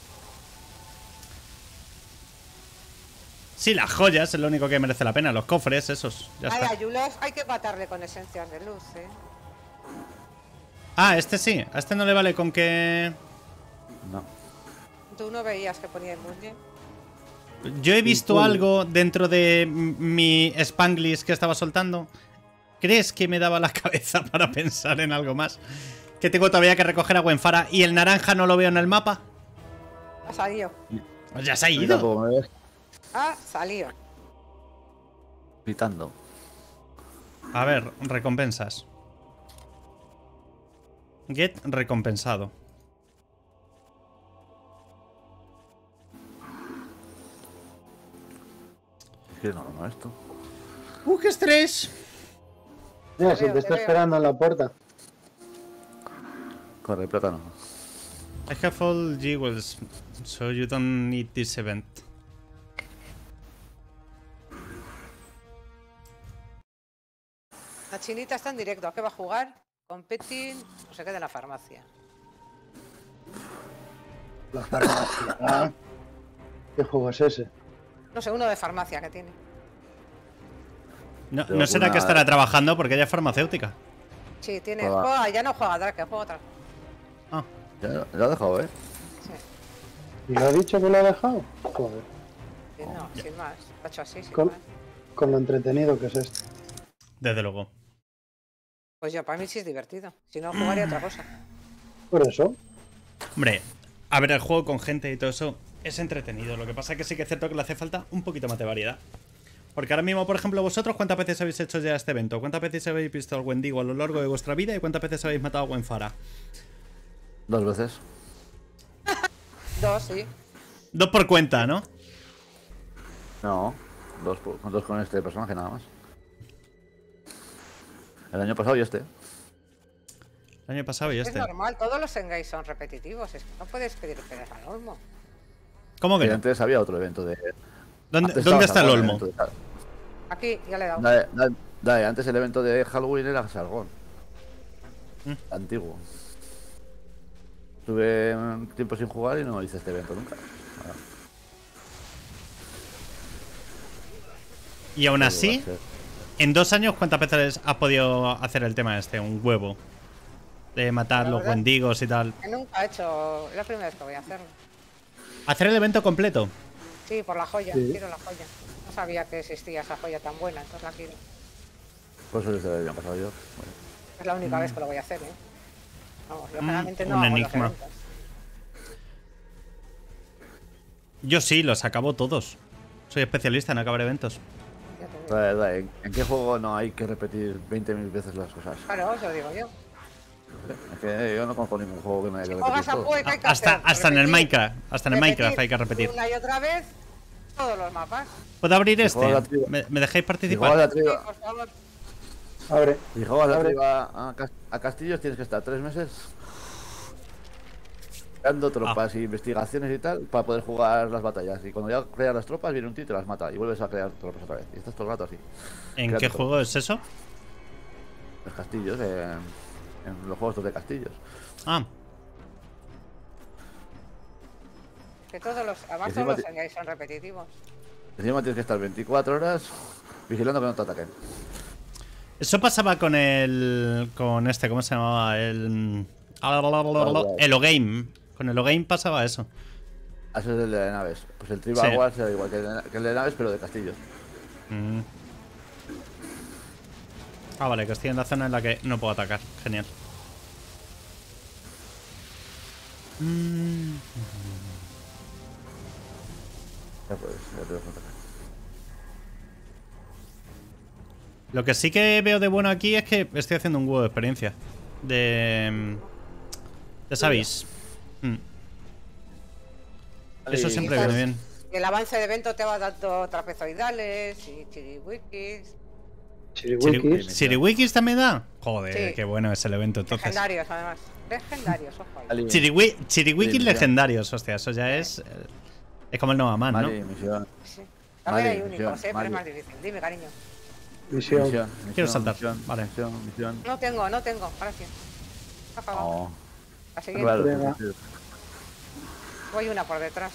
Sí, las joyas es lo único que merece la pena, los cofres, esos. Ya Ay, está. a Yulov hay que matarle con esencias de luz, Ah, este sí. A este no le vale con que... No. Tú no veías que ponía el musli. Yo he visto algo dentro de mi Spanglish que estaba soltando. ¿Crees que me daba la cabeza para pensar en algo más? Que tengo todavía que recoger a Gwenfara y el naranja no lo veo en el mapa. Ha salido. Pues ya se ha A mí ido. tampoco me ves Ha salido. gritando. A ver, recompensas. Get recompensado. Es que no esto. ¡Qué estrés! Mira, si veo, te te está veo. esperando en la puerta. Corre, plátano. I have all jewels, so you don't need this event. La chinita está en directo. ¿A qué va a jugar? Competing, no se queda en la farmacia. La farmacia. Ah. ¿Qué juego es ese? No sé, uno de farmacia que tiene. No, Pero ¿no será que alguna- estará trabajando porque ella es farmacéutica? Sí, tiene. Juega. Juega, ya no juega Drake, juega otra. Ah, Ya lo he dejado, ¿eh? Sí. ¿Y lo ha dicho que lo ha dejado? Joder, Sí, no, sin más. Lo ha hecho así, sin Con- más. con lo entretenido que es esto. desde luego. Pues yo, para mí sí es divertido. Si no, jugaría otra cosa. Por eso. Hombre, a ver, el juego con gente y todo eso es entretenido. Lo que pasa es que sí que es cierto que le hace falta un poquito más de variedad. Porque ahora mismo, por ejemplo, vosotros, ¿cuántas veces habéis hecho ya este evento? ¿Cuántas veces habéis visto al Wendigo a lo largo de vuestra vida? ¿Y cuántas veces habéis matado a Gwenfara? 2 veces. Dos, sí. 2 por cuenta, ¿no? No, dos con este personaje nada más. El año pasado y este. El año pasado y Es este. normal, todos los engage son repetitivos. Es que no puedes pedir peras al olmo. ¿Cómo que Y no? antes había otro evento de. ¿Dónde, antes ¿dónde estaba está el Sargón, olmo? evento de- Aquí, ya le he dado. Antes el evento de Halloween era Sargón. Antiguo. Tuve un tiempo sin jugar y no hice este evento nunca. Y aún así, Va a ser- en 2 años, ¿cuántas veces has podido hacer el tema este? Un huevo. De matar La los verdad- wendigos y tal. Que nunca he hecho. Es la primera vez que voy a hacerlo. Hacer el evento completo. Sí, por la joya. Sí. Quiero la joya. No sabía que existía esa joya tan buena, entonces la quiero. Por eso les había pasado yo. Bueno, Es la única vez que lo voy a hacer, ¿eh? Vamos, yo generalmente no un hago los enigma. eventos. Yo sí, los acabo todos. Soy especialista en acabar eventos. Ya te digo. la verdad, ¿en qué juego no hay que repetir 20.000 veces las cosas? Claro, os lo digo yo. Es que yo no conozco ningún juego que me haya que Juegas repetir a todo. juego y que hay que Hasta, hacer, hasta en el repetir, Minecraft. Hasta en el Minecraft hay que repetir. Una y otra vez todos los mapas. ¿Puedo abrir Si este? juegas la tribu- ¿Me dejáis Si juegas participar? la Sí, triba, por favor. Abre. si juegas la Abre. triba a Castillos tienes que estar 3 meses dando tropas y investigaciones y tal para poder jugar las batallas. Y cuando ya creas las tropas viene un tío y te las mata y vuelves a crear tropas otra vez. Y estás todo el rato así. ¿En Créate qué todo. juego es eso? Los castillos, en los juegos estos de castillos. Ah, Que todos los. Además, Encima todos los te- engage son repetitivos. Encima tienes que estar 24 horas vigilando que no te ataquen. eso pasaba con el. Con este, ¿cómo se llamaba? El. El O-Game. Con el O-Game pasaba eso. Ese es el de naves. Pues el Tribal Sí. Wars era igual que el de naves, pero de castillos. Mm. Ah, vale, que estoy en la zona en la que no puedo atacar. Genial. Ya puedes, ya te dejo atacar. Lo que sí que veo de bueno aquí es que estoy haciendo un huevo de experiencia. Ya sabéis. Eso siempre viene bien. Y el avance de evento te va dando trapezoidales y chiriwikis. Chiriwikis. ¿Siriwikis también da? Joder, Sí. qué bueno es el evento entonces. Legendarios, además. Legendarios, ojo ahí. Mali, Chiriwikis Sí, legendarios, hostia, eso ya es. Es como el Nova Man, ¿no? Mali, misión. Sí. También Vale, hay únicos, misión, pero es vale. más difícil. Dime, cariño. Misión. Quiero saltar. Misión, Vale. misión. No tengo, gracias. Se ha acabado. No. La siguiente. Claro, Prueba. sí, sí. Voy una por detrás.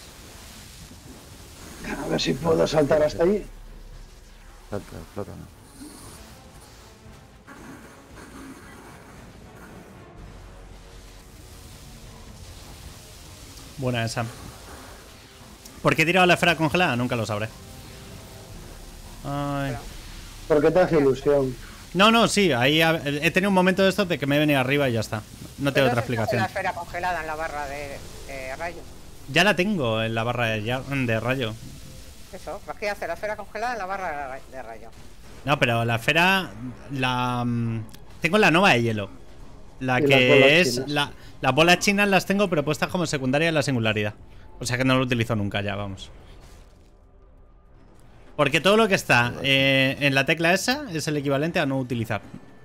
A ver si puedo saltar hasta ahí. Salta, plátano. Buena esa. ¿Por qué he tirado la esfera congelada? Nunca lo sabré. Ay. Porque te hace ilusión. No, sí, ahí he tenido un momento de estos de que me he venido arriba y ya está. No tengo otra explicación. La esfera congelada en la barra de rayo. Ya la tengo en la barra de rayo. Eso, ¿para qué hace la esfera congelada en la barra de rayo? No, pero la esfera tengo la nova de hielo. La Y que las es bolas las bolas chinas las tengo, pero puestas como secundaria en la singularidad. O sea que no lo utilizo nunca ya, vamos. Porque todo lo que está en la tecla esa es el equivalente a no utilizar.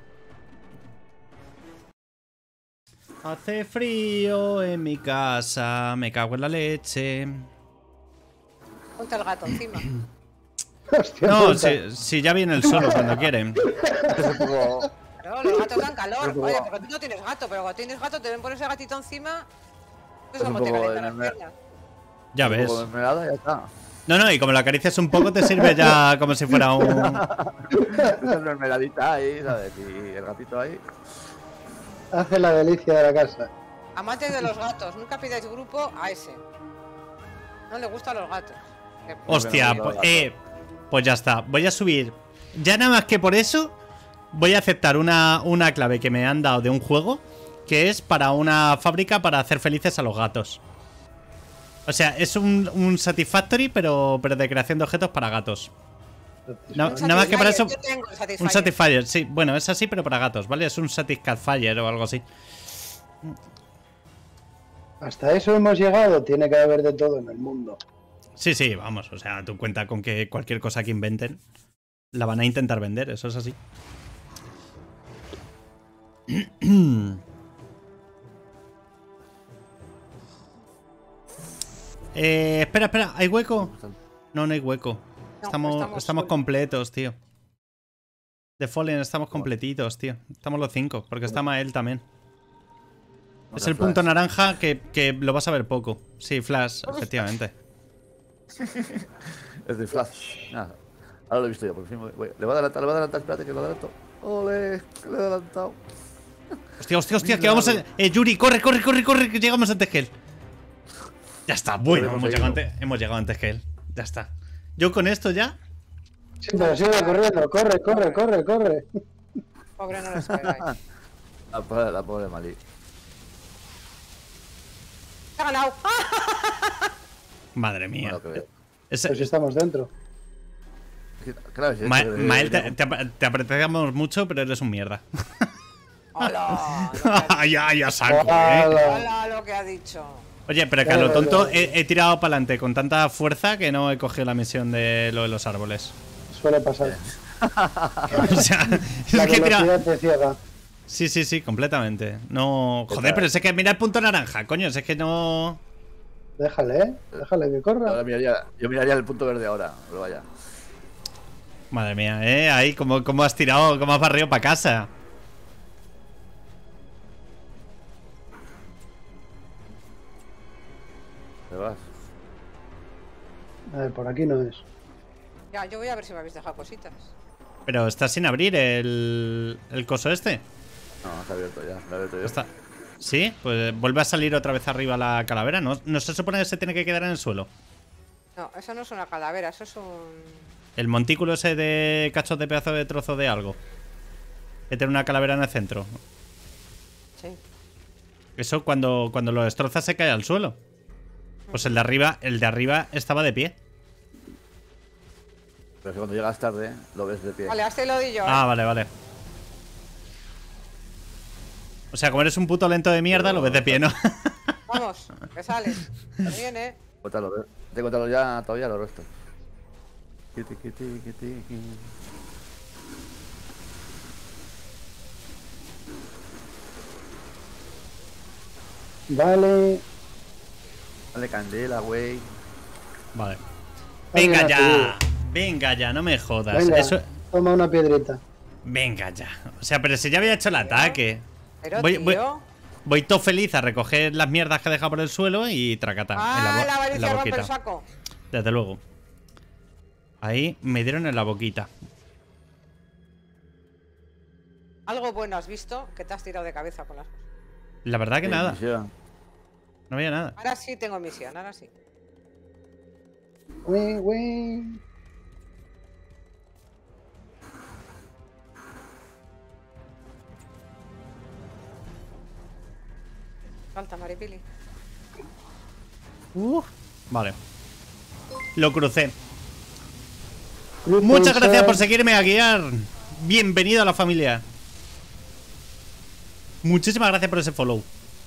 Hace frío en mi casa, me cago en la leche. Ponte el gato encima. Hostia No, puta. si ya viene el solo cuando quieren. Es un poco... No, los gatos dan calor. Oye, porque tú no tienes gato, pero cuando tienes gato te ven poner ese gatito encima. Es Es un como te poco calientan de las piernas. Ya un ves. poco de mermelada, ya está. No, y como lo acaricias un poco te sirve ya como si fuera un... Esa mermeladita ahí, ¿sabes? Y el gatito ahí. Hace la delicia de la casa. Amantes de los gatos, nunca pidáis grupo a ese. No le gustan los gatos. Hostia, pues ya está. Voy a subir. Ya nada más que por eso voy a aceptar una clave que me han dado de un juego, que es para una fábrica para hacer felices a los gatos. O sea, es un Satisfactory, pero de creación de objetos para gatos. Nada más que para eso. Yo tengo el Un Satisfyer, sí. Bueno, es así, pero para gatos, ¿vale? Es un Satisfyer o algo así. Hasta eso hemos llegado. Tiene que haber de todo en el mundo. Sí, vamos. O sea, tú cuenta con que cualquier cosa que inventen la van a intentar vender, eso es así. Espera, ¿hay hueco? No hay hueco. No, Estamos completos, tío. The Fallen, estamos completitos, tío. Estamos los 5, porque está Mael también. Es el punto naranja que lo vas a ver poco. Sí, Flash, efectivamente. Es de Flash. Nada. Ahora lo he visto yo, por fin le va a adelantar, espérate que lo adelanto. ¡Ole! Que le he adelantado. Hostia, que vamos a... Yuri, corre, que llegamos antes que él. Ya está, bueno, hemos llegado antes que él. Ya está. Yo con esto ya... Sí, pero sigue corriendo. Corre. Pobre, no lo esperáis. La pobre Malí. ¡Te ha ganado! Madre mía. No lo creo. Pues si estamos dentro. Claro, sí, Mael, te apreciamos mucho, pero eres un mierda. ¡Hola! ya saco, ¡Hola lo que ha dicho! Oye, pero que a lo tonto he tirado para adelante con tanta fuerza que no he cogido la misión de lo de los árboles. Suele pasar. O sea, es La que he tirado... velocidad te ciega. Sí, completamente. No. Joder, pero es que mira el punto naranja, coño, es que no. Déjale que corra. Ahora yo miraría el punto verde ahora, pero vaya. Madre mía, ahí como has tirado, como has barrido para casa. Te vas. A ver, por aquí no es. Ya, yo voy a ver si me habéis dejado cositas. Pero está sin abrir el coso este. No, está abierto ya, lo he abierto yo. Está. ¿Sí? Pues vuelve a salir otra vez arriba la calavera. ¿No se supone que se tiene que quedar en el suelo? No, eso no es una calavera, eso es un... El montículo ese de cachos de pedazo de trozo de algo. Que tiene una calavera en el centro. Sí. Eso cuando lo destrozas se cae al suelo. Pues el de arriba estaba de pie. Pero es que cuando llegas tarde, lo ves de pie. Vale, hasta lo di yo. Ah, vale. O sea, como eres un puto lento de mierda, lo ves de pie, ¿no? Vamos, que sales. Que viene. Cuéntalo, te he contado ya todavía los restos. Kitty. Vale. Dale candela, güey. Vale. Venga, Venga ya, no me jodas. Venga, Eso... toma una piedrita. Venga ya. O sea, pero si ya había hecho el ataque. Pero, Voy todo feliz a recoger las mierdas que he dejado por el suelo y tracata. la en la avaricia rompe boquita. el saco. Desde luego. Ahí me dieron en la boquita. Algo bueno has visto que te has tirado de cabeza con las cosas. La verdad que nada. Misión. No había nada. Ahora sí tengo misión, ahora sí. Uy. Falta, Maripili. Vale. Lo crucé. Muchas gracias por seguirme a guiar. Bienvenido a la familia. Muchísimas gracias por ese follow.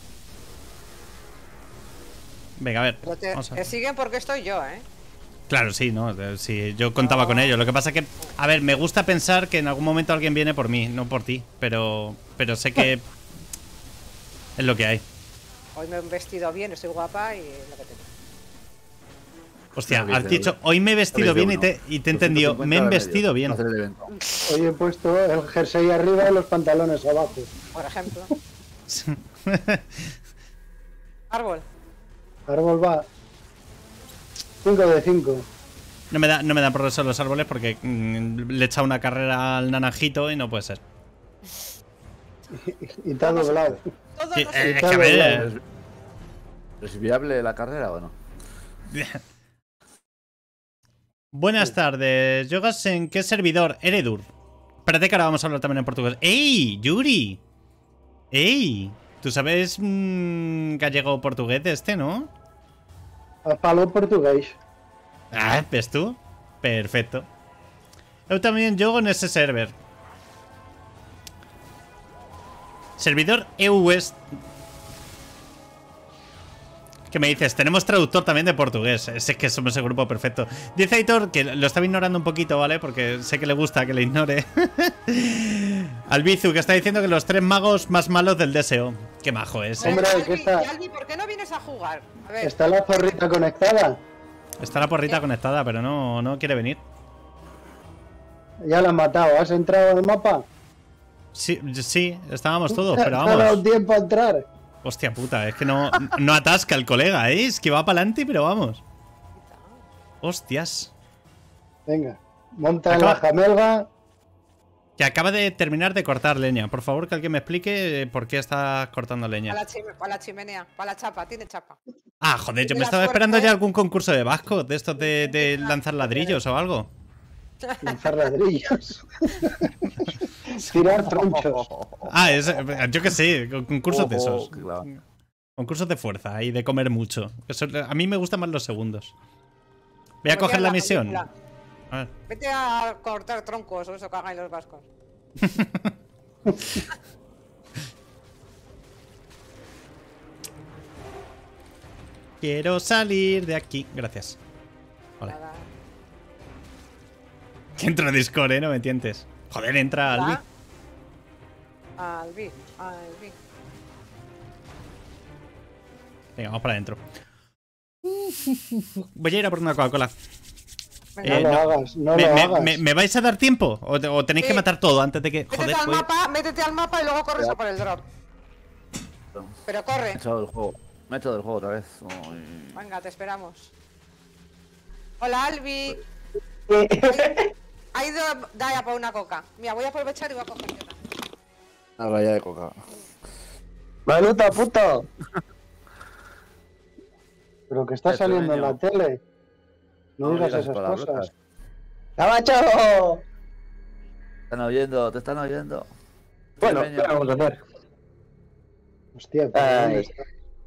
Venga, a ver. Pero Vamos a te ver. siguen porque estoy yo, ¿eh? Claro, sí, ¿no? Sí, yo contaba con ello. Lo que pasa es que, a ver, me gusta pensar que en algún momento alguien viene por mí, no por ti. Pero sé que es lo que hay. Hoy me he vestido bien, estoy guapa y es lo que tengo. Hostia, Habéis has dicho, hoy me he vestido bien y te he entendido. Me he vestido bien. Hacer el evento. Hoy he puesto el jersey arriba y los pantalones abajo. Por ejemplo. Árbol. Árbol va. 5 de 5. No me dan progreso los árboles porque le he echado una carrera al naranjito y no puede ser. Y te ha doblado. Todo Sí, no sé. es que a ver, ¿Es viable la carrera o no? Buenas tardes. ¿Yogas en qué servidor? Eredur. Espérate que ahora vamos a hablar también en portugués. ¡Ey, Yuri! ¡Ey! ¿Tú sabes gallego o portugués de este, no? Falo portugués. Ah, ¿ves tú? Perfecto. Yo también juego en ese server. Servidor EUS. ¿Qué me dices? Tenemos traductor también de portugués. Es que somos el grupo perfecto. Dice Aitor que lo estaba ignorando un poquito, ¿vale? Porque sé que le gusta que le ignore. Albizu, que está diciendo que los 3 magos más malos del DSO. Qué majo es, ¿eh? Hombre, Albi, ¿qué está? Albi, ¿por qué no vienes a jugar? A ver. ¿Está la zorrita conectada? Está la porrita conectada, pero no quiere venir. Ya la han matado. ¿Has entrado en el mapa? Sí, estábamos todos, pero ¿Te ha dado vamos. tiempo a entrar? Hostia puta, es que no atasca el colega, ¿eh? Es que va para adelante, pero vamos. Hostias. Venga, monta en la jamelga. Que acaba de terminar de cortar leña. Por favor, que alguien me explique por qué estás cortando leña. Para la chimenea, para la chapa, tiene chapa. Ah, joder, yo Tiene me la estaba suerte. esperando ya algún concurso de vasco, de estos de lanzar ladrillos o algo. Lanzar ladrillos. Tirar tronchos. Ah, yo qué sé, concursos de esos. Claro. Concursos de fuerza y de comer mucho. Eso, a mí me gustan más los segundos. Voy a Como coger en la la misión. película. A ver. Vete a cortar troncos o eso que hagan los vascos. Quiero salir de aquí. Gracias. Vale. Nada. Que entra a Discord, no me tientes. Joder, entra Albi. Albi. Venga, vamos para adentro. Voy a ir a por una Coca-Cola. Venga, No lo hagas, no lo hagas. ¿Me vais a dar tiempo? ¿O tenéis Sí. que matar todo antes de que... métete al mapa y luego corres a por el drop. Pero Me corre. he echado del juego. Me he echado del juego otra vez. Uy. Venga, te esperamos. Hola, Albi. Ha ido Daya por una coca. Mira, voy a aprovechar y voy a coger yo también. Una raya de coca. ¡Maluta, puto! Pero que está Eso, saliendo en niño. la tele. No digas digas esas palabrotas. cosas. ¡Cabacho! Te están oyendo, te están oyendo. Bueno, Pequeño. ¿qué vamos a hacer? Hostia, ¿pero dónde Ay. está?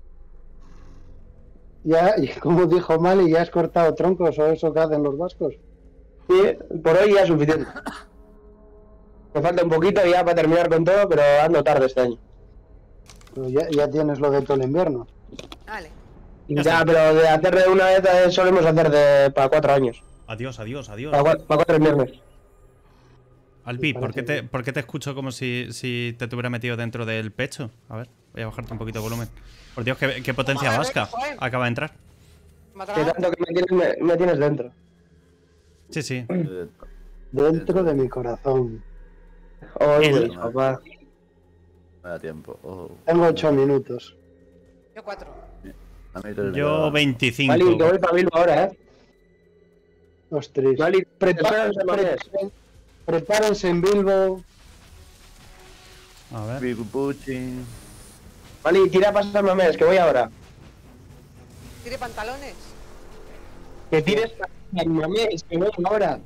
Ya, y como dijo Mali, ¿ya has cortado troncos o eso que hacen los vascos? Sí, por hoy ya es suficiente. Me falta un poquito ya para terminar con todo, pero ando tarde este año. Pero ya tienes lo de todo el invierno. Vale. Ya, pero de hacer de una vez solemos hacer de para 4 años. Adiós, adiós, adiós. Para 4 inviernos. Albi, ¿por qué te escucho como si te tuviera metido dentro del pecho? A ver, voy a bajarte un poquito de volumen. Por Dios, qué potencia Joder, vasca joder. acaba de entrar. Me Que atrapa. tanto que me tienes dentro. Sí, sí. Dentro de mi corazón. Oye, papá. Me da tiempo. Oh. Tengo 8 minutos. Yo 4. A mí tres me Yo da. 25. Vale, que voy para Bilbao ahora, Ostras. Vale, Prepárense, prepárense en Bilbo. A ver. Big Pucci. Vale, tira a pasarme a mes, que voy ahora. tire pantalones. Que tires mames, que voy ahora.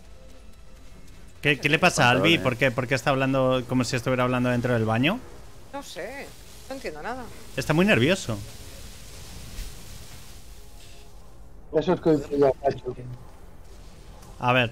¿Qué le pasa a Albi? ¿Por qué está hablando como si estuviera hablando dentro del baño? No sé, no entiendo nada. Está muy nervioso. Eso es que ya cacho. A ver.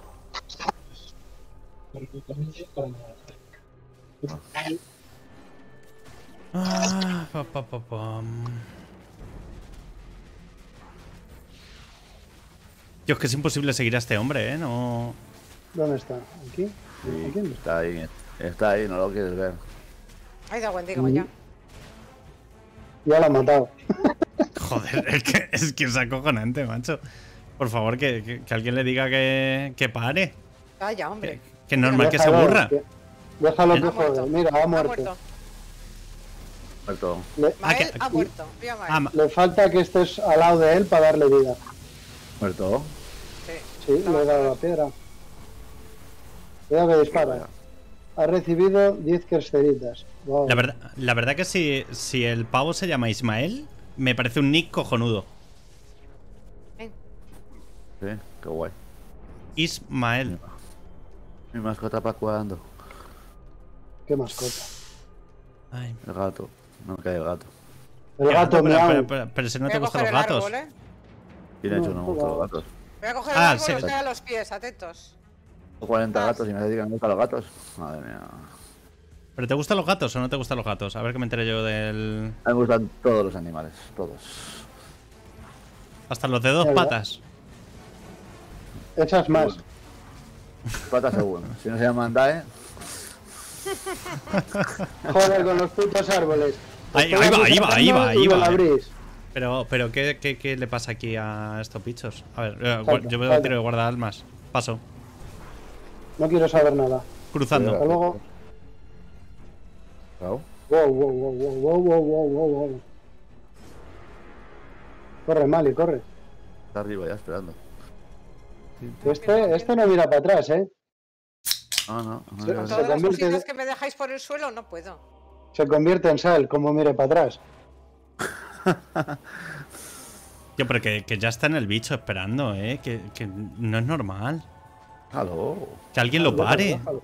Yo, es que es imposible seguir a este hombre, ¿eh? No... ¿Dónde está? ¿Aquí? Sí, ¿Aquí? está ahí, no lo quieres ver. Ay, da buen día, ya. Ya lo ha matado. Joder, es que es acojonante, macho. Por favor, que alguien le diga que pare. Calla, hombre. Que es normal que se Déjalo, aburra. Déjalo que Ha muerto. jode. Mira, ha Ha muerto. muerto. Muerto. Mael que- ha muerto. Mira, Mael. Le falta que estés al lado de él para darle vida. Muerto. Sí. Sí, le he dado la piedra. Cuidado que dispara. Ha recibido 10 cresceritas. Wow. La verdad que si el pavo se llama Ismael, me parece un nick cojonudo. Sí, qué guay. Ismael. Mi mascota para cuando. Qué mascota. Ay. El gato. No cae el gato. El gato miau. Pero si no Voy te a gustan coger los el gatos. árbol, ¿eh? ¿Quién ha hecho no me gustan los gatos? Voy a coger Ah, el árbol sí. y os doy a los pies, atentos. Tengo 40 Ah, gatos y me dedican a gustar los gatos. Madre mía. ¿Pero te gustan los gatos o no te gustan los gatos? A ver que me enteré yo del... A mí me gustan todos los animales, todos. Hasta los de dos ¿Verdad? patas. Echas más. Patas seguro. Si no se llaman DAE, Joder con los putos árboles. Ahí Estoy va. y me lo abrís. Pero ¿qué le pasa aquí a estos bichos? A ver, Falta, yo veo falta. tiro de guardaalmas. Paso. No quiero saber nada. Cruzando. Hasta luego. claro. Wow, wow, wow, wow, wow, wow, wow, wow. Corre, Mali, corre. Está arriba ya esperando. Este no mira para atrás, ¿eh? No, no. no Se- no, Con se todas las convierte- cositas que me dejáis por el suelo, no puedo. Se convierte en sal, como mire para atrás. Tío, pero que ya está en el bicho esperando, ¿eh? Que no es normal. Aló. Que alguien lo pare. Déjalo.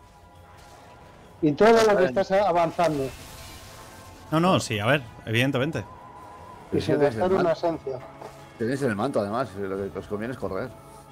Y todo lo que estás avanzando. No, sí, a ver, evidentemente. Y sin gastar una esencia. Tenéis en el manto, además. Lo que os conviene es correr.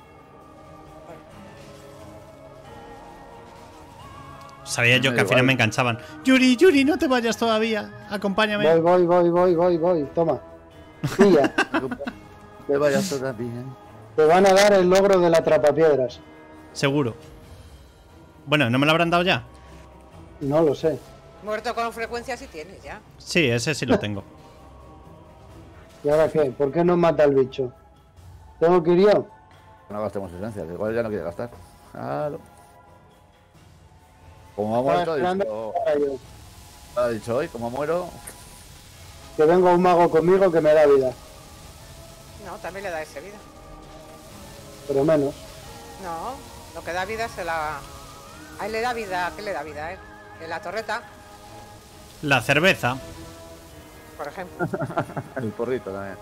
Sabía yo Me que al da final igual. me enganchaban. Yuri, no te vayas todavía. Acompáñame. Voy. Toma. Pilla. Te vayas todo bien. Te van a dar el logro de la atrapapiedras. Seguro. Bueno, ¿no me lo habrán dado ya? No lo sé. Muerto con frecuencia sí tienes ya. Sí, ese sí lo tengo. ¿Y ahora qué? ¿Por qué no mata al bicho? ¿Tengo que ir yo? No gastemos esencias, igual ya no quiere gastar. Claro. Como ha Estaba muerto, esperando para yo. ha dicho hoy, como muero, Que venga un mago conmigo que me da vida. No, también le da ese vida. Pero menos. No, lo que da vida se la... Ahí le da vida, ¿qué le da vida a él? En la torreta, La cerveza. por ejemplo. el porrito también.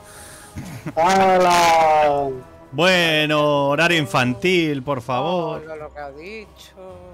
¡Hala! Bueno, horario infantil, por Oh, favor. lo que ha dicho.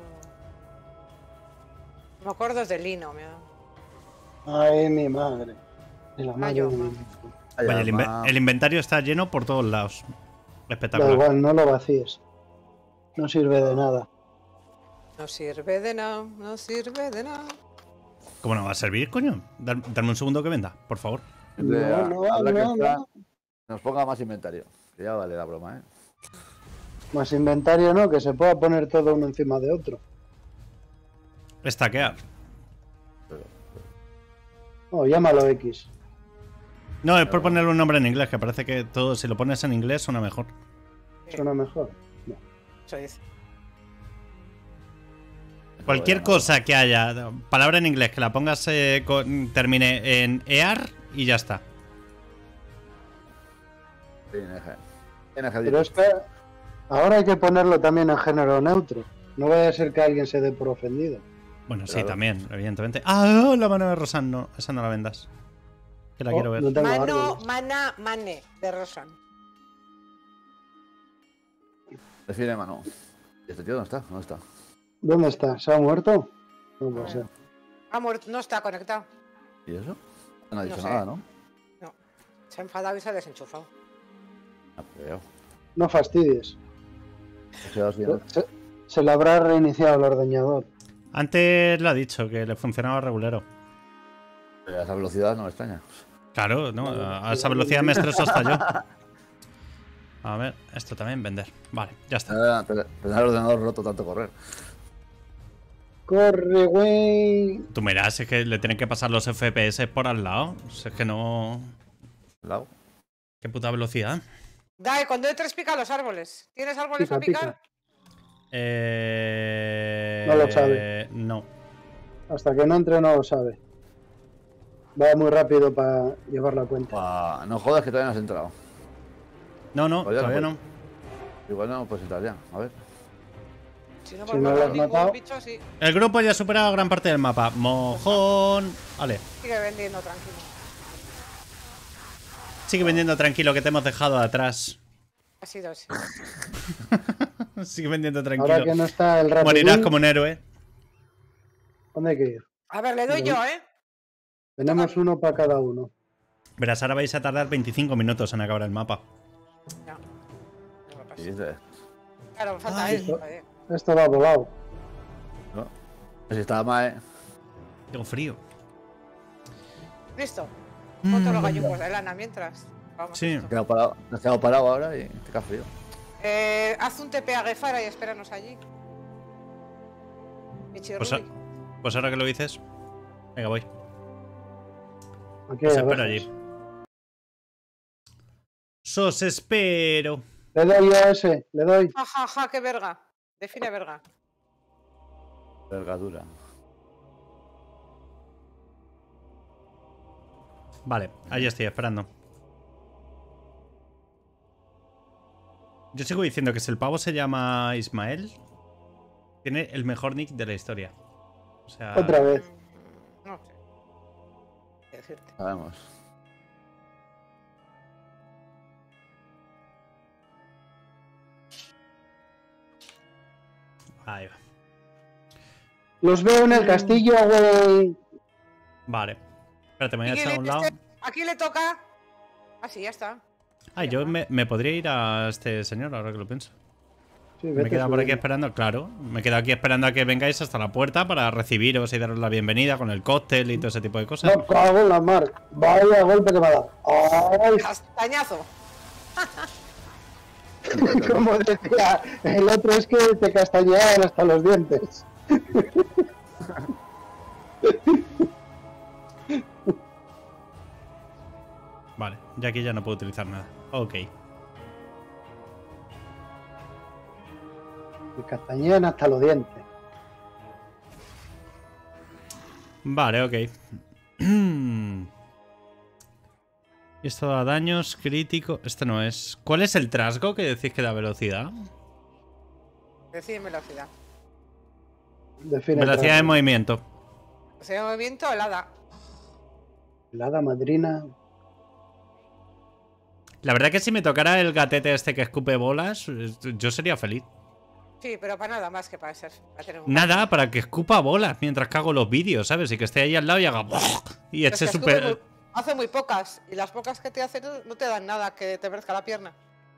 Me acuerdo es de Lino, Ay, mi madre. Y la madre yo, de mi ma. hijo. Vaya, el inventario está lleno por todos lados. Da Espectacular. igual, no lo vacíes. No sirve de nada. No sirve de nada, no sirve de nada. ¿Cómo no va a servir, coño? Dame un segundo que venda, por favor. Habrá que nos ponga más inventario. Que ya vale la broma, Más inventario no, que se pueda poner todo uno encima de otro. Estaquear. Oh, llámalo X. No, es por ponerle un nombre en inglés, que parece que todo, si lo pones en inglés, suena mejor. Suena mejor. No. Eso dice. Cualquier cosa que haya, palabra en inglés, que la pongas, termine en EAR y ya está. Sí, NG. Pero es que ahora hay que ponerlo también en género neutro. No vaya a ser que alguien se dé por ofendido. Bueno, sí, Claro. también, evidentemente. Ah, la mano de Rosan, no, esa no la vendas. que la quiero ver. No tengo Mano, árboles. mana, mane, de Rosan. Define mano. ¿Y este tío dónde está? ¿Dónde está? ¿Dónde está? ¿Se ha muerto? No puede ser. Ha muerto, no está conectado. ¿Y eso? No ha dicho No sé. nada, ¿no? No. Se ha enfadado y se ha desenchufado. No creo. No fastidies. He quedado sin- Se le habrá reiniciado el ordeñador. Antes lo ha dicho, que le funcionaba regulero. A esa velocidad no me extraña. Claro, ¿no? A esa velocidad me estreso hasta yo. A ver, esto también, vender. Vale, ya está. Tener el ordenador roto tanto correr. Corre, güey. Tú mirás, es que le tienen que pasar los FPS por al lado. Si es que no... Lado. Qué puta velocidad. Dai, cuando entres pica los árboles. ¿Tienes árboles Pica, a picar? pica. No No lo sabe. No. Hasta que no entre no lo sabe. Va muy rápido para llevar la cuenta. No jodas que todavía no has entrado. No, no, Todavía no todavía puede. no. Igual no puedes entrar ya. A ver. Si no, Si por no lo matar has ningún matado. bicho, sí. El grupo ya ha superado gran parte del mapa. Mojón. Vale. Sigue vendiendo tranquilo. Sigue vendiendo tranquilo, que te hemos dejado atrás. Ha sido así. Sigue vendiendo Ahora que tranquilo. no está el rato. Morirás como un héroe. ¿Dónde hay que ir? A ver, le doy yo, ¿eh? Tenemos uno para cada uno. Verás, ahora vais a tardar 25 minutos en acabar el mapa. No. No me pasa. Y dice, Claro, me falta Ay. él. Joder. Esto va volado. no. Si estaba mal, Tengo frío. Listo. Ponte los gallumbos de lana mientras. Vamos. Sí. Te has quedado parado ahora y te quedas frío. Haz un TP a Gefara y espéranos allí. Pues, Michirrubi. pues ahora que lo dices. Venga, voy. Aquí Os hay espero abejas. allí. Sos espero. Le doy yo a ese, le doy. Ja, ja, ja, qué verga. Define verga. Vergadura. Vale, ahí estoy esperando. Yo sigo diciendo que si el pavo se llama Ismael, tiene el mejor nick de la historia. O sea, Otra vez. No sé. Qué decirte. Sabemos. ahí va. Los veo en el castillo, güey. Vale. Espérate, me voy a Aquí echar a un lado. Aquí le toca. Ah, sí, ya está. Ay, yo me podría ir a este señor ahora que lo pienso. Sí, Me he vete quedado por aquí subiendo. esperando, claro. Me he quedado aquí esperando a que vengáis hasta la puerta para recibiros y daros la bienvenida con el cóctel y todo ese tipo de cosas. No, cago en la mar. Vaya golpe que me ha dado. Ay, Castañazo. como decía el otro, es que te castañeaban hasta los dientes. Vale, ya aquí ya no puedo utilizar nada. Ok. Te castañean hasta los dientes. Vale, ok. Y esto da daños críticos. Este no es. ¿Cuál es el trasgo que decís que da velocidad? Decide velocidad. Define Velocidad de otra vez. movimiento. Velocidad de movimiento, helada. La hada madrina. La verdad que si me tocara el gatete este que escupe bolas, yo sería feliz. Sí, pero para nada más que para ser. Para tener un... Nada, para que escupa bolas mientras que hago los vídeos, ¿sabes? Y que esté ahí al lado y haga... Y Pero es eche que super... escupe hace muy pocas. Y las pocas que te hacen no te dan nada que te merezca la pierna.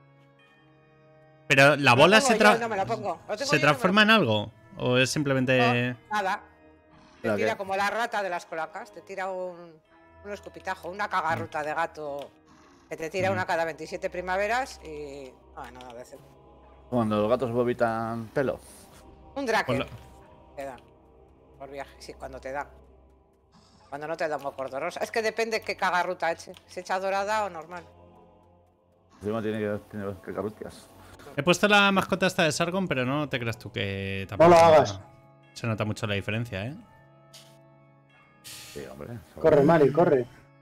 Pero la bola Lo pongo yo, no me la se pongo. Lo tengo yo y no me la transforma en algo. ¿O es simplemente...? pongo. Nada. Te ¿La tira qué? como la rata de las colacas. Te tira un escupitajo, una cagarruta de gato. Que te tira una cada 27 primaveras y. No, nada de hacer. Cuando los gatos vomitan pelo. Un draken. Hola. Te da. Por viaje, sí, cuando te da. Cuando no te da un mocordorosa. Es que depende qué cagarruta eche. Si echa dorada o normal. Encima tiene que carrutias. He puesto la mascota esta de Sargon, pero no te creas tú que... No lo hagas. Se nota mucho la diferencia, ¿eh? Sí, hombre. Corre, Mari, corre.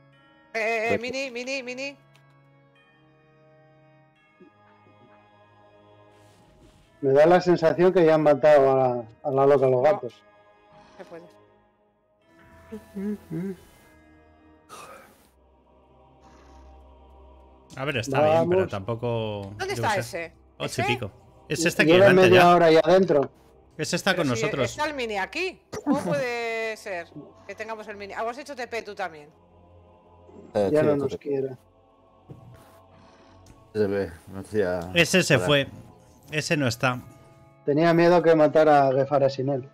Mini. Me da la sensación que ya han matado a la loca los gatos. Se puede. A ver, está bien, pero Vamos. tampoco. ¿Dónde yo está qué sé. ese? 8 y ¿Ese? pico. Es este aquí Lleva delante media ya. hora ahí adentro. Ese está Pero con si nosotros. está el mini aquí. ¿Cómo puede ser que tengamos el mini? Ah, ¿has hecho TP tú también? Ya Sí, no esto nos quiere. se ve, no hacía... Ese se Hola. fue. Ese no está. Tenía miedo que matara a Gefara sin él.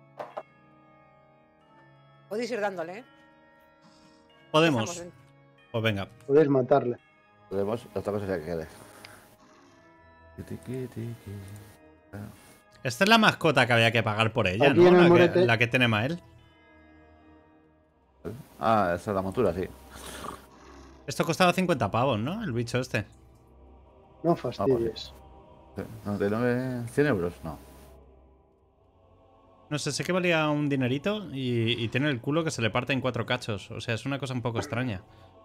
Podéis ir dándole, ¿eh? Podemos. Estamos en- Pues venga. Podéis matarle. Podemos, la otra cosa es que quede. Tiki, tiki. Esta es la mascota que había que pagar por ella, Aquí ¿no? en el La murete. la que tiene Mael. Ah, esa es la montura, sí. Esto costaba 50 pavos, ¿no? El bicho este. No fastidies. Sí, 99, 100 euros, no. No sé, sé que valía un dinerito y tiene el culo que se le parte en 4 cachos. O sea, es una cosa un poco extraña.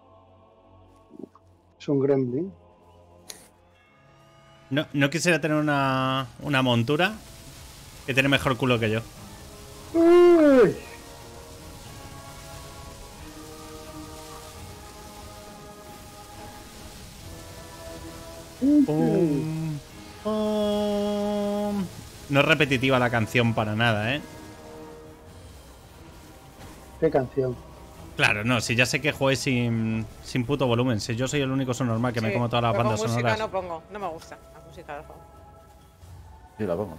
Es un gremlin. No quisiera tener una montura que tiene mejor culo que yo. Uy. Pum, pum. No es repetitiva la canción para nada, ¿eh? Qué canción. Claro, no, si ya sé que jugué sin puto volumen. Si yo soy el único subnormal que me Sí, como todas las pero con bandas música sonoras. no pongo, no me gusta la música del juego. Sí, la pongo.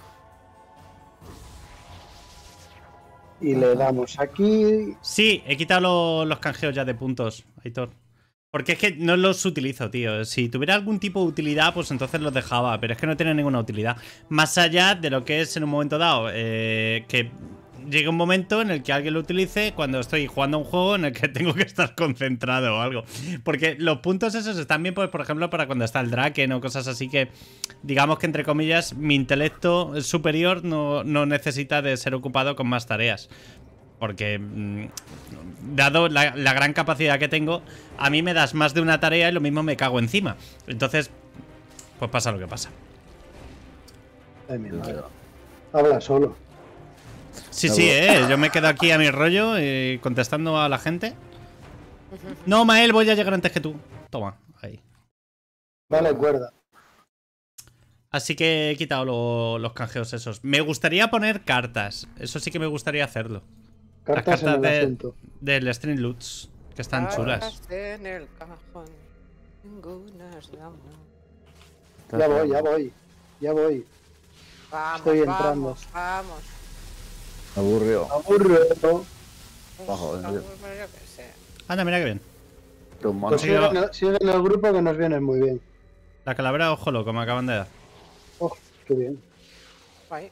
Y le damos aquí. Sí, he quitado los canjeos ya de puntos, Aitor. Porque es que no los utilizo, tío. Si tuviera algún tipo de utilidad, pues entonces los dejaba. Pero es que no tiene ninguna utilidad. Más allá de lo que es en un momento dado. Que llegue un momento en el que alguien lo utilice cuando estoy jugando a un juego en el que tengo que estar concentrado o algo. Porque los puntos esos están bien, pues, por ejemplo, para cuando está el Draken o cosas así que, digamos que, entre comillas, mi intelecto superior no necesita de ser ocupado con más tareas. Porque, dado la gran capacidad que tengo, a mí me das más de una tarea y lo mismo me cago encima. Entonces, pues pasa lo que pasa. Ay, mi madre. Habla solo. Sí, yo me quedo aquí a mi rollo contestando a la gente. No, Mael, voy a llegar antes que tú. Toma, ahí. Dale cuerda. Así que he quitado los canjeos esos. Me gustaría poner cartas. Eso sí que me gustaría hacerlo. Cartas en el asunto. Del Stream Loots, que están chulas. Cartas en el cajón, ninguna es la mano. Ya voy, ya voy. Ya voy. Vamos, Estoy entrando. vamos. Me aburrió. Aburrido. Bajo, en serio. Pues yo qué sé. Anda, mira que bien. Un mono. Pues Consigo- sigue en el grupo que nos viene muy bien. La calavera ojo loco me acaban de dar. Oh, qué bien. Ahí.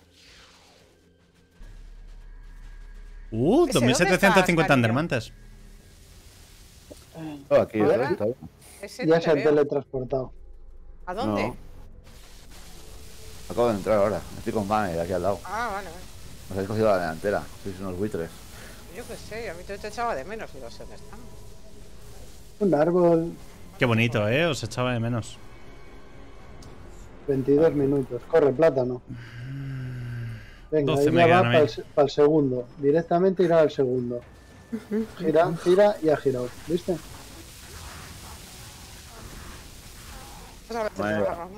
¿Ese dónde 2750 estás, cariño? Endermantes. Oh, aquí, ¿Ahora? aquí está. Ese Ya no se le ha veo. teletransportado. ¿A dónde? No. Acabo de entrar ahora. Estoy con Vane aquí al lado. Ah, vale. Nos habéis cogido la delantera. Sois unos buitres. Yo qué sé, a mí te echaba de menos y no sé dónde están. Un árbol, Qué bonito, os echaba de menos. 22 minutos. Corre, plátano. Venga, 12 ahí me ya quedan va a para mí. el segundo. Directamente irá al segundo. Gira, gira y ha girado. ¿Viste? Pues a ver, Vale, te va. Ramón.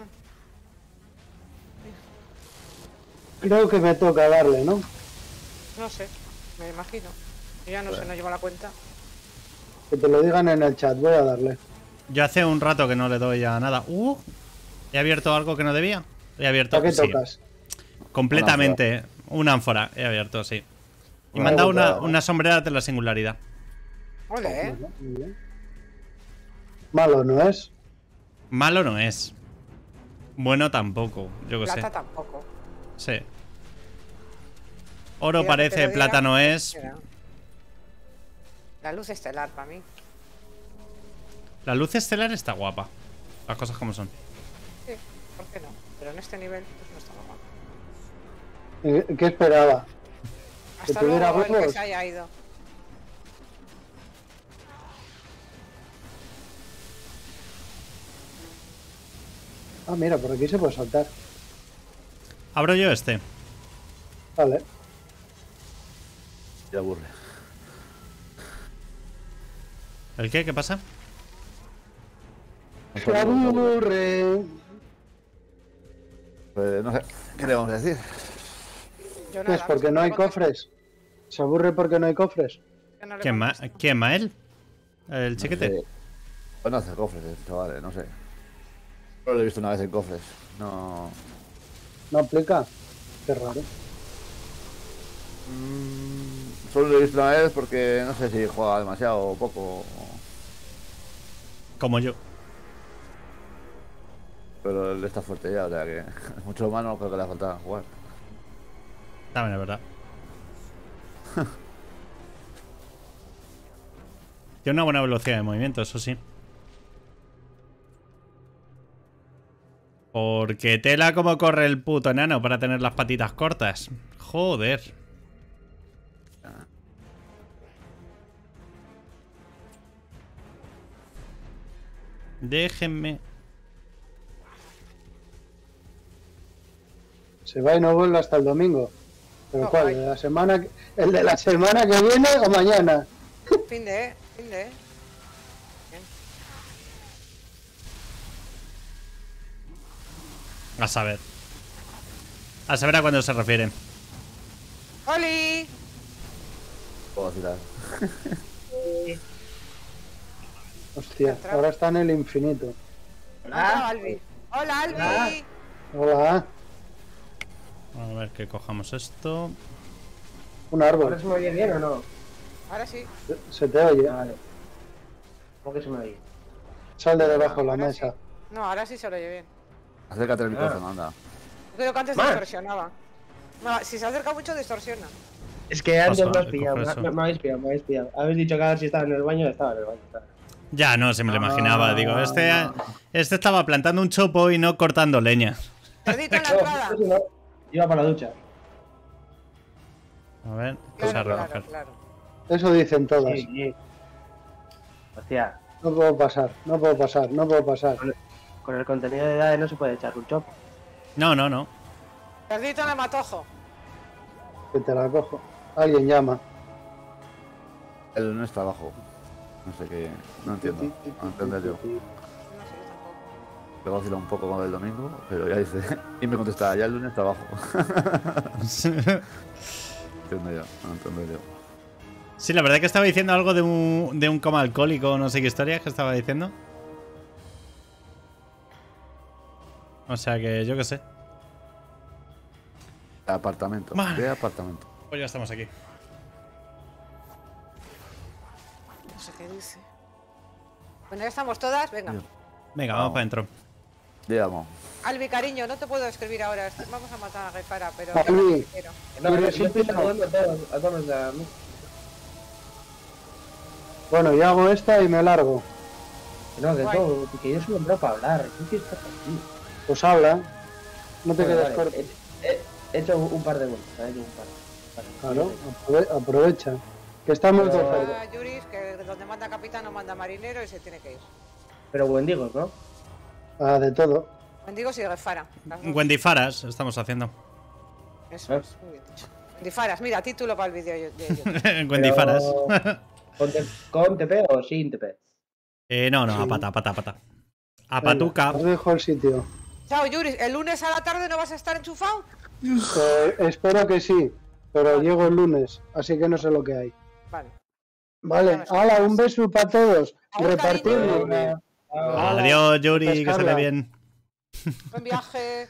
Creo que me toca darle, ¿no? No sé, me imagino. Yo ya no sé, no llevo la cuenta. Que te lo digan en el chat. Voy a darle. Yo hace un rato que no le doy a nada. He abierto algo que no debía. He abierto. ¿A qué Sí, tocas? completamente. Una ánfora. He abierto, sí. Y me Una han dado ánfora, una sombrera de la singularidad. Ole, Bueno, muy bien. Malo no es. Malo no es. Bueno tampoco. Yo qué sé. Plata tampoco. Sí. Oro Mira, que te parece, lo plata diga. no es. Mira. La luz estelar para mí. La luz estelar está guapa. Las cosas como son. Sí, ¿por qué no? Pero en este nivel pues no está mal. ¿Qué esperaba? Hasta tuviera luego el que huevos. se haya ido. Ah, mira, por aquí se puede saltar. Abro yo este. Vale. Te aburre. ¿El qué? ¿Qué pasa? Se aburre. Pues no sé, ¿qué le vamos a decir? Yo Pues nada, porque no hay contesto, cofres. Se aburre porque no hay cofres. que no le ¿Quién más? contesto. ¿Quién más él? ¿El chiquete? No sé. Pues no hace cofres, chavales, no sé. Solo lo he visto una vez en cofres. No. No aplica. Qué raro. Solo lo he visto una vez porque no sé si juega demasiado o poco. Como yo. Pero él está fuerte ya, o sea que mucho más no creo que le falta jugar. También es verdad. Tiene una buena velocidad de movimiento, eso sí. Porque tela como corre el puto enano para tener las patitas cortas. Joder. Déjenme. Se va y no vuelve hasta el domingo. ¿Pero No, cuál? ay. ¿El de la semana que viene o mañana? Fin de. Bien. A saber. A saber a cuándo se refieren. ¡Oli! Puedo vacilar. Hostia, ahora está en el infinito. Hola, Albi. Hola, Albi. Hola, A ver que cojamos esto. un ¿Ahora árbol. se me oye bien o no? Ahora sí. Se te oye. Vale. ¿Cómo que se me oye? Sal de debajo de la Ahora mesa. sí. No, ahora sí se lo oye bien. Acércate al micrófono, anda. Creo que antes Más. distorsionaba. No, si se acerca mucho, distorsiona. Es que antes Pasa, me has pillado, coge eso. me habéis pillado. Habéis dicho que a ver si estaba en el baño, estaba en el baño. Ya, no, se me lo imaginaba. Digo, este estaba plantando un chopo y no cortando leña. Cerdito en la entrada. No, no, iba para la ducha. A ver, que se va a Claro, recoger. claro. Eso dicen todas. Sí, sí. Hostia, No puedo pasar, no puedo pasar, no puedo pasar. con el contenido de edades no se puede echar un chop. No, no, no. Cerdito en el matojo. Que te la cojo. Alguien llama. El lunes trabajo. No sé qué. No entiendo. No entiendo yo. No sé, yo tampoco. Luego vacilo un poco con el domingo, pero ya dice. Y me contesta, ya el lunes trabajo. Entiendo yo, no entiendo yo. Sí, la verdad que estaba diciendo algo de un coma alcohólico, no sé qué historia que estaba diciendo. O sea que yo qué sé. De apartamento. Vale. De apartamento. Pues ya estamos aquí. No sé qué dice. Bueno, ya estamos todas. Venga. Dios. Venga, Vamos. vamos para adentro. Digamos. Albi, cariño, no te puedo escribir ahora. Vamos a matar a Gefara, pero. Albi. quiero. No, yo estoy saludando a todos los de la mesa. Bueno, yo hago esta y me largo. No, de Guay. todo, que yo soy un bro para hablar. ¿Qué estás aquí? Pues habla. No te quedes corto. He hecho un par de vueltas, he hecho un par. Claro, aprovecha. Que estamos de Pero- oferta. Ah, Yuris, que donde manda capitán no manda marinero y se tiene que ir. Pero Wendigos, ¿no? Ah, de todo. Mendigos y Gefara. las dos. Wendy Faras estamos haciendo. Eso es, muy bien dicho. Wendifaras, mira, título para el vídeo de YouTube. Wendy Faras. ¿Con TP o sin TP? No, a pata, a pata, a pata. A patuca. Os dejo el sitio. Chao, Yuris, ¿el lunes a la tarde no vas a estar enchufado? Espero que sí, pero llego el lunes, así que no sé lo que hay. Vale. Vale, hala, un beso para todos. Aún, Repartirlo. cariño. Adiós, Yuri, que se Pescarla. le bien. Buen viaje.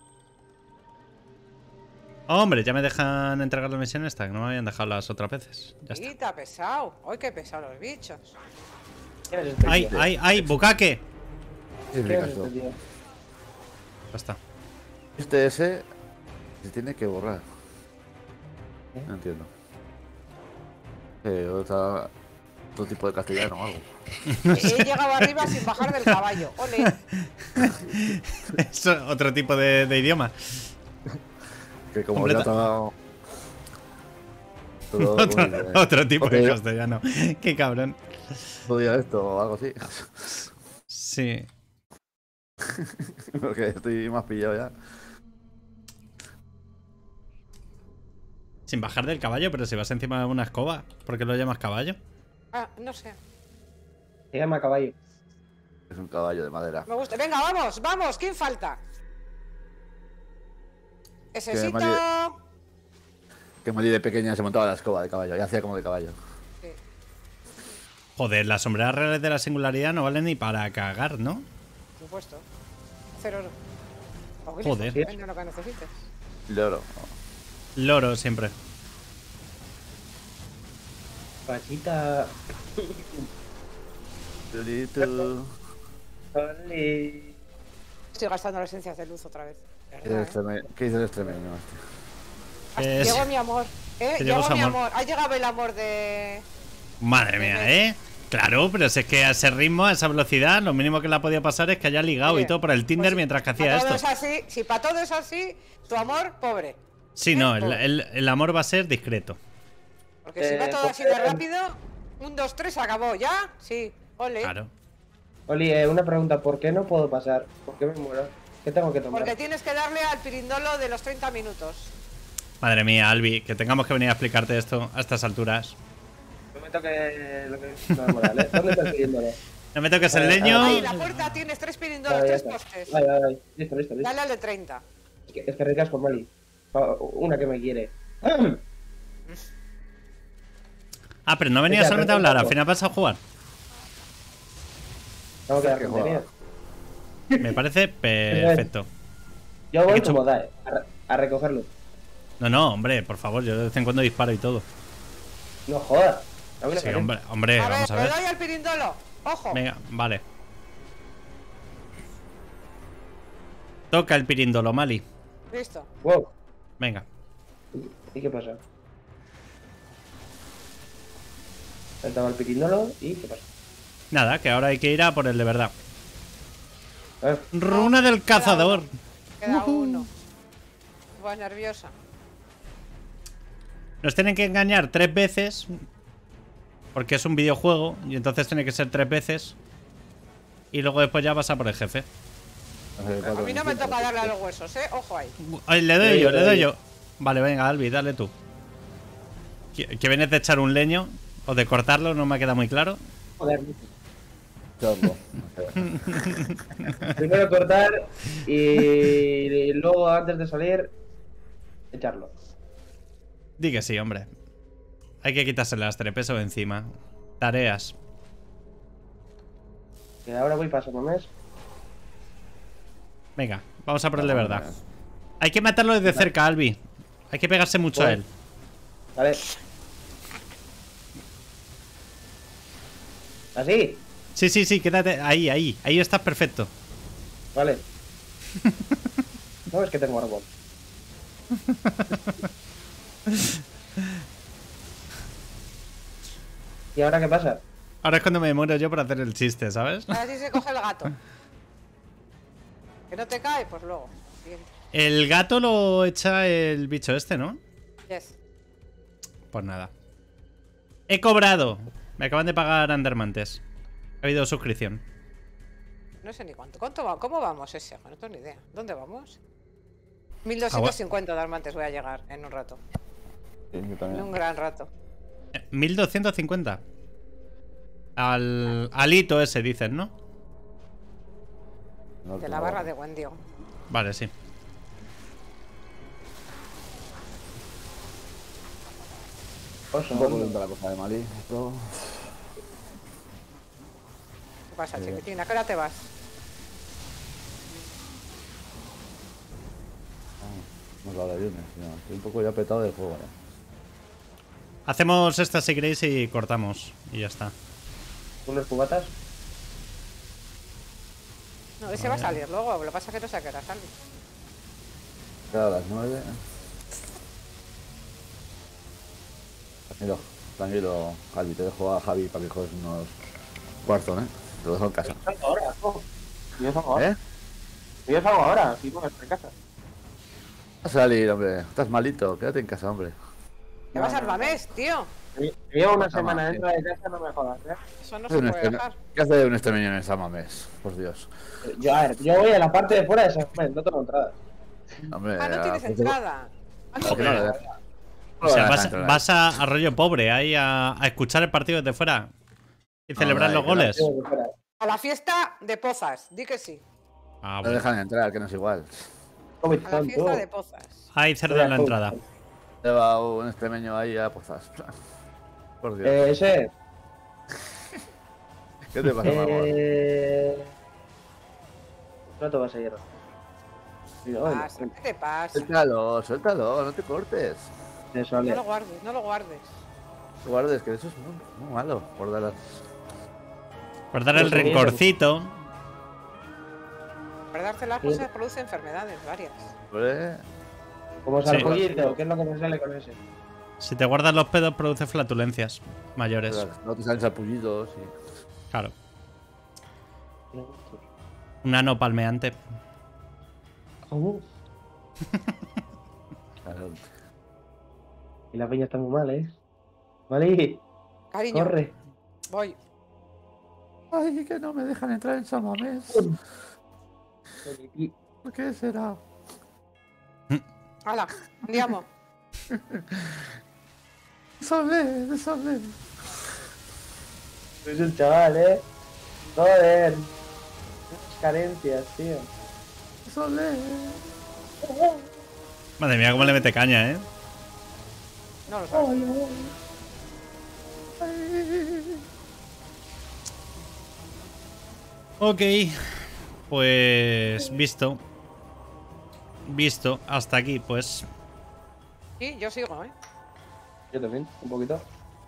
Hombre, ya me dejan entregar la misión esta, que no me habían dejado las otras veces. Ya está. Quita, pesado. Hoy qué pesado los bichos. ¿Quién es este ¡Ay, tío? ay, ay! ¡Bukake! ¿Qué ¿Quién es explicas este tú? tío? Ya está. Este ese se tiene que borrar. No entiendo. Otro tipo de castellano o algo. He llegado arriba sin bajar del caballo. Ole. Es otro tipo de idioma. Que como Completa- ya te ha dado. Todo, Otro tipo de Ok. castellano. Qué cabrón. Podía esto o algo así. Sí. Porque estoy más pillado ya. Sin bajar del caballo, pero si vas encima de una escoba, ¿por qué lo llamas caballo? Ah, no sé. Se llama caballo. Es un caballo de madera. Me gusta. Venga, vamos, vamos. ¿Quién falta? Necesito... Que Mali de pequeña se montaba la escoba de caballo y hacía como de caballo. Sí. Joder, las sombreras reales de la singularidad no valen ni para cagar, ¿no? Por supuesto. 0 oro. O grifo, Joder. depende de lo que necesites. Loro. Loro siempre. Pasita. Lorito. Ole. Estoy gastando las esencias de luz otra vez. ¿Qué ¿Verdad, dices de extremeño? Es- Llegó mi amor. Que llegó Llegó su mi amor. amor. Ha llegado el amor de... Madre mía, ¿eh? Claro, pero si es que a ese ritmo, a esa velocidad, lo mínimo que le ha podido pasar es que haya ligado Oye, y todo por el Tinder pues, mientras que para hacía todo esto. es así, si para todo es así, tu amor, pobre. Sí, no, Pobre. el amor va a ser discreto. Porque si va todo así de rápido, 1, 2, 3, acabó. ¿Ya? Sí. Ole. Claro. Oli, una pregunta, ¿por qué no puedo pasar? ¿Por qué me muero? ¿Qué tengo que tomar? Porque tienes que darle al pirindolo de los 30 minutos. Madre mía, Albi, que tengamos que venir a explicarte esto a estas alturas. No me toque lo que no es moral, ¿eh? ¿Dónde estás pidiéndolo? No me toques el leño. Ahí, la puerta tienes 3 pirindolos, Vale, ya 3 está. postes. Vale. Listo. Dale al de 30. Es que ricas con Mali. Una que me quiere. Ah, pero no venía Venga, solamente a hablar, al poco. final vas a jugar. Tengo que dar Que contenido. Me parece perfecto. Yo voy Hay que como da, a recogerlo. No, hombre, por favor, yo de vez en cuando disparo y todo. No jodas. A mí no Sí, me hombre, A ver, vamos a le ver. doy al pirindolo. Ojo. Venga, vale. Toca el pirindolo, Mali. Listo. Wow. Venga. ¿Y qué pasa? Saltaba el pirindolo y ¿qué pasa? Nada, que ahora hay que ir a por el de verdad. A ver, Runa del cazador. Queda uno. Voy nerviosa. Nos tienen que engañar 3 veces. Porque es un videojuego. Y entonces tiene que ser 3 veces. Y luego después ya vas a por el jefe. A mí no me toca darle a los huesos, Ojo ahí. Ay, le doy yo. Vale, venga, Albi, dale tú. ¿Que vienes de echar un leño? ¿O de cortarlo? No me queda muy claro. joder. Chorro. Primero cortar y luego antes de salir echarlo. Di que sí, hombre. Hay que quitarse las trepeso encima. Tareas. Que ahora voy paso mes. Venga, vamos a por el de verdad. Hay que matarlo desde cerca, Albi. Hay que pegarse mucho a él. A ver. ¿Así? Sí, quédate ahí. Ahí estás perfecto. Vale. No, es que tengo árbol. ¿Y ahora qué pasa? Ahora es cuando me muero yo por hacer el chiste, ¿sabes? Ahora sí se coge el gato. Que no te cae, pues luego. Bien. El gato lo echa el bicho este, ¿no? Yes. Pues nada. He cobrado. Me acaban de pagar Andermantes. Ha habido suscripción. No sé ni cuánto. ¿Cómo vamos ese? No tengo ni idea. ¿Dónde vamos? 1250 dalmantes voy a llegar en un rato. Sí, yo En un también. gran rato. 1250. Al hito ese, dicen, ¿no? No, De la barra de Wendigo. Vale, sí. Oso, Un poco ¿no? lenta la cosa de Mali. Esto... ¿Qué pasa, chiquitina? ¿A qué hora te vas? No es la hora de viernes, no. Estoy un poco ya petado del juego, Hacemos esta si queréis y cortamos. Y ya está. Unos cubatas. No, ese va a salir luego. Lo que pasa es que no sé a qué hora sale. Queda a las 9. Tranquilo, Javi, te dejo a Javi para que juegues unos cuartos, ¿eh? Te lo dejo en casa. Salgo ahora, ¿no? Yo salgo ahora. ¿Eh? Yo salgo ahora, si no estoy en casa. Vas a salir, hombre. Estás malito, quédate en casa, hombre. ¿Qué vas al Mamés, tío? Llevo una Ah, semana sí. dentro de casa, no me jodas, ¿eh? Eso no ¿Qué se hace un puede extreme- dejar. ¿Qué hace un extremeño en el Samamés? Por Dios. Yo, a ver, yo voy a la parte de fuera de San Juan, no tengo entrada. Hombre, Ah, no tienes pues, entrada. Ah, no, ¿por qué no le no. dejas? O sea, No le vas, dejas entrar vas a rollo pobre ahí a escuchar el partido desde fuera y celebrar no, los que no. goles. Tengo que fuera. A la fiesta de Pozas, di que sí. Ah, No bueno. dejan entrar, que no es igual. ¿Cómo A la están fiesta todos? de Pozas. Hay cerdo en la entrada. Lleva un extremeño ahí a pozas. Por Dios. Ese. ¿Qué te pasa, mamón? No te vas a hierro. Mira, ¿Qué te pasa? Suéltalo, suéltalo, no te cortes. Eso, No lo guardes, no lo guardes. No guardes, que eso es muy malo. Por dar Por dar el rencorcito. Guardarte las cosas produce enfermedades varias. Como Sí. sarpollito, ¿qué es lo que me sale con ese? Si te guardas los pedos, produce flatulencias mayores. No te salen sapullidos y... Claro. Un ano palmeante. ¿Cómo? Claro. Y la peña está muy mal, ¿eh? Vale, Cariño, corre. voy. Ay, que no me dejan entrar en San Mamés. ¿Por qué será? ¡Hala! Andiamo. Desolé. Es el chaval, ¿eh? Joder. Muchas carencias, tío. Desolé. Madre mía, cómo le mete caña, ¿eh? No lo sabes. Ok. Pues visto. Visto. Hasta aquí, pues. Sí, yo sigo, ¿eh? Yo también, un poquito.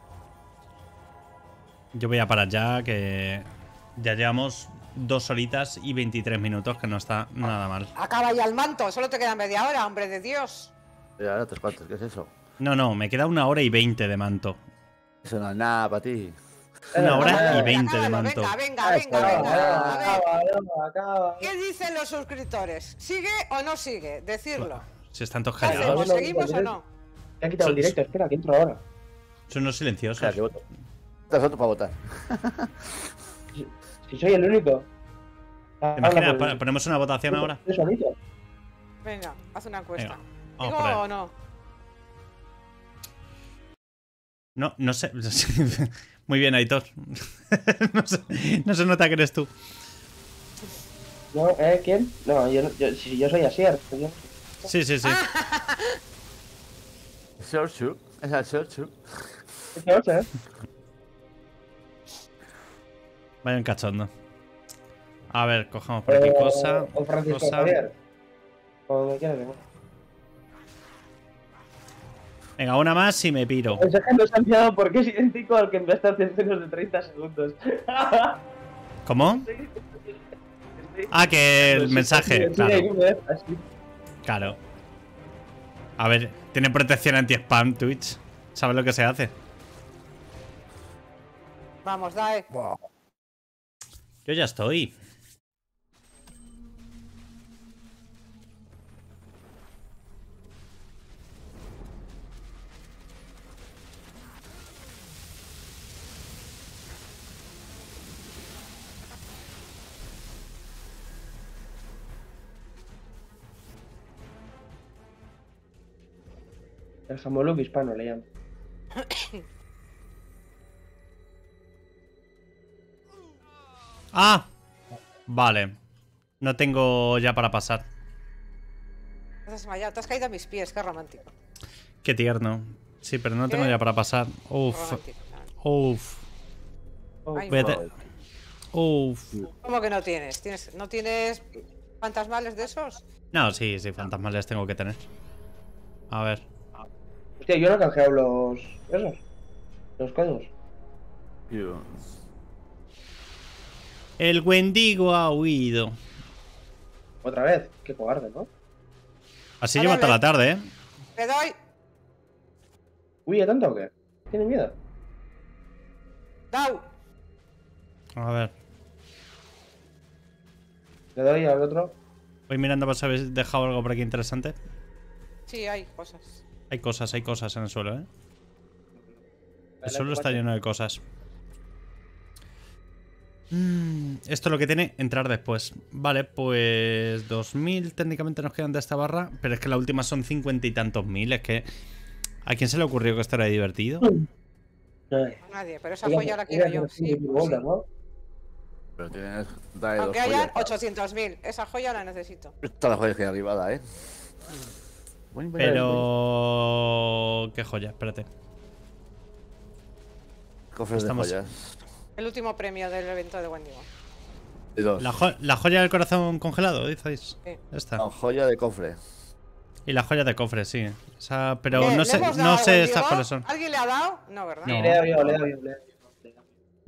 Yo voy a parar ya, que ya llevamos 2 horitas y 23 minutos, que no está nada mal. Acaba ya el manto, solo te queda media hora, hombre de Dios. Y ahora otros cuantos, ¿qué es eso? No, me queda 1 hora y 20 de manto. Eso no es nada para ti. 1 hora y Acábalo, 20 de manto. Venga. A ver, Acaba. ¿qué dicen los suscriptores? ¿Sigue o no sigue? Decirlo. Si están todos ¿Qué callados. hacemos? ¿Seguimos o no? Te ha quitado el directo, espera, que entro ahora. Son unos silenciosos. O sea, que voto. Estás otro para votar. Si soy el único. ¿Te imaginas? Ponemos una votación ahora. Estoy solito. Venga, haz una encuesta. Venga, vamos ¿Digo por ahí. o no? No sé. Muy bien, Aitor. no se nota que eres tú. No, ¿quién? No, si yo soy Asier. Yo... Sí. Shortshu. Es el Shortshu. ¿Qué pasa, Vaya un cachondo. A ver, cojamos por aquí cosa. O Francisco cosa. Javier. O me quieras, ¿no? Venga, una más y me piro. El mensaje nos ha enviado porque es idéntico al que enviaste hace menos de 30 segundos. ¿Cómo? Ah, que el mensaje, claro. Claro. A ver, tiene protección anti-spam Twitch. ¿Sabes lo que se hace? Vamos, Dae. Yo ya estoy. El Jamoluk hispano le llaman. Ah, vale. No tengo ya para pasar. Te has desmayado, te has caído a mis pies, qué romántico. Qué tierno. Sí, pero no tengo ¿Qué? ya para pasar. Uf. Romántico. Uf. Ay, Voy a te- Uf. ¿Cómo que no tienes? ¿No tienes fantasmales de esos? No, sí, fantasmales tengo que tener. A ver. Hostia, yo no he canjeado los... esos. Los códigos. El Wendigo ha huido. Otra vez. Qué cobarde, ¿no? Así Vale, lleva hasta vale. la tarde, ¿eh? Te doy. ¿Huye tanto o qué? ¿Tiene miedo? Dau. A ver. Le doy al otro. Voy mirando para saber si he dejado algo por aquí interesante. Sí, hay cosas. Hay cosas en el suelo, ¿eh? El Vale, suelo está cuatro. lleno de cosas. Esto es lo que tiene entrar después. Vale, pues 2000 técnicamente nos quedan de esta barra. Pero es que la última son 50 y tantos mil. Es que... ¿A quién se le ocurrió que esto era divertido? Ay. A nadie, pero esa joya la quiero yo. Sí, ¿no? Pero tienes. Trae Aunque dos hayan joyas. 800.000. Esa joya la necesito. Está la joya que hay arribada, Pero... ¿Qué joya? Espérate. Cofres de estamos- joyas. El último premio del evento de Wendigo. Y dos. La joya del corazón congelado, dices. Sí. Esta. No, joya de cofre. Y la joya de cofre, sí. Esa, pero ¿Le no sé, hemos dado no a sé Wendigo? estas cuáles son. ¿Alguien le ha dado? No, ¿verdad? No. Le he dado yo, le he dado yo, le he dado yo.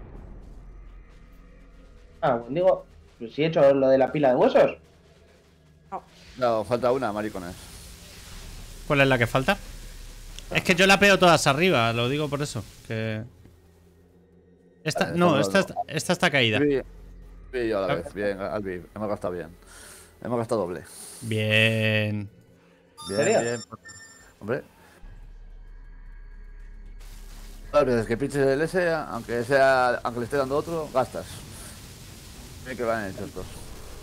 Ah, bueno, digo, pues si he hecho lo de la pila de huesos. No, falta una, maricones. ¿Cuál es la que falta? Es que yo la pego todas arriba, lo digo por eso. Que... Esta, Vale, no, estamos esta está caída. Sí, sí, yo a la vez. Bien, Albi. Hemos gastado bien. Hemos gastado doble. Bien. Bien, ¿Serio? bien. Hombre. Las veces que pinches el S, aunque le esté dando otro, gastas. Bien que van hechos estos.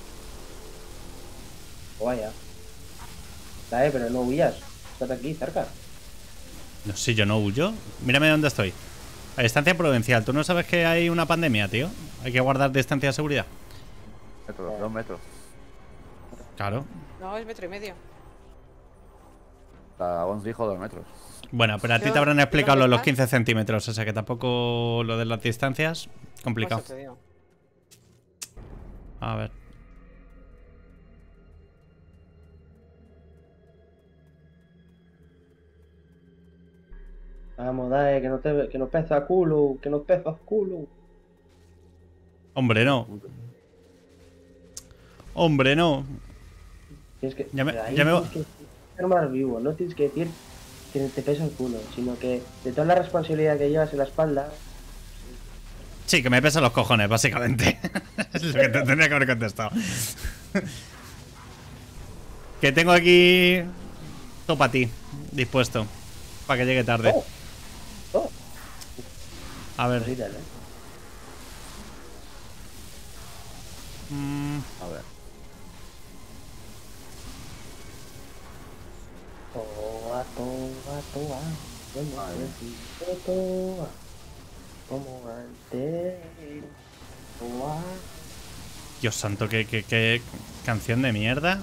O vaya. Dale, pero no huyas. Estás aquí, cerca. No sé, yo no huyo. Mírame dónde estoy. A distancia prudencial. ¿Tú no sabes que hay una pandemia, tío? Hay que guardar distancia de seguridad. Metros, 2 metros. Claro. No, es 1,5 metros. La ONS dijo 2 metros. Bueno, pero a ti Yo- te habrán explicado lo de los ¿dónde 15 centímetros. O sea que tampoco lo de las distancias. Complicado. Por eso te digo. A ver. Vamos, dale, que nos pesa culo, que nos pesa culo. Hombre, no. Hombre, no. Tienes que, Ya me- pero ahí ya me tienes va- que ser más vivo, no tienes que decir que te pesa el culo, sino que de toda la responsabilidad que llevas en la espalda, Sí, que me pesan los cojones, básicamente. Es lo que te tendría que haber contestado. Que tengo aquí todo para ti, dispuesto. Para que llegue tarde. oh, A ver. cositas, ¿eh? A ver. Toa, toa, toa, como antes, toa, como antes, toa. Dios santo, qué canción de mierda.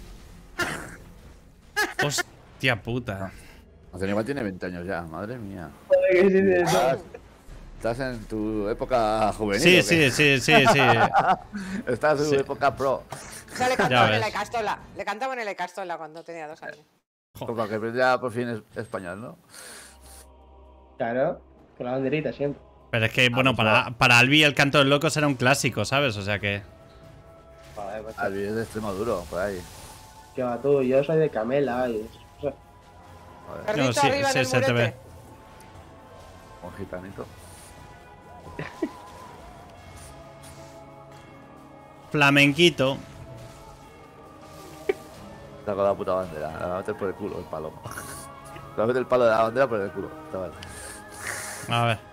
Hostia puta. Hace igual tiene 20 años ya, madre mía. Joder, que sí, de eso. Estás en tu época juvenil. Sí, ¿o qué? sí. Estás en tu Sí. época pro. O sea, le cantaba en ves. el Castola. Le cantaba en el Castola cuando tenía 2 años. Como para que aprenda por fin español, ¿no? Claro, con la banderita siempre. Pero es que, bueno, para Albi el canto del loco será un clásico, ¿sabes? O sea que... Joder, pues, Albi es de Extremadura, por ahí. ¿qué va tú? Yo soy de Camela y o sea, Joder, Carlito No, sí, arriba en sí, el se te murete. ve. un gitanito. Flamenquito. Está con la puta bandera. La va a meter por el culo, el palo. Le va a meter el palo de la bandera por el culo. Chaval. A ver.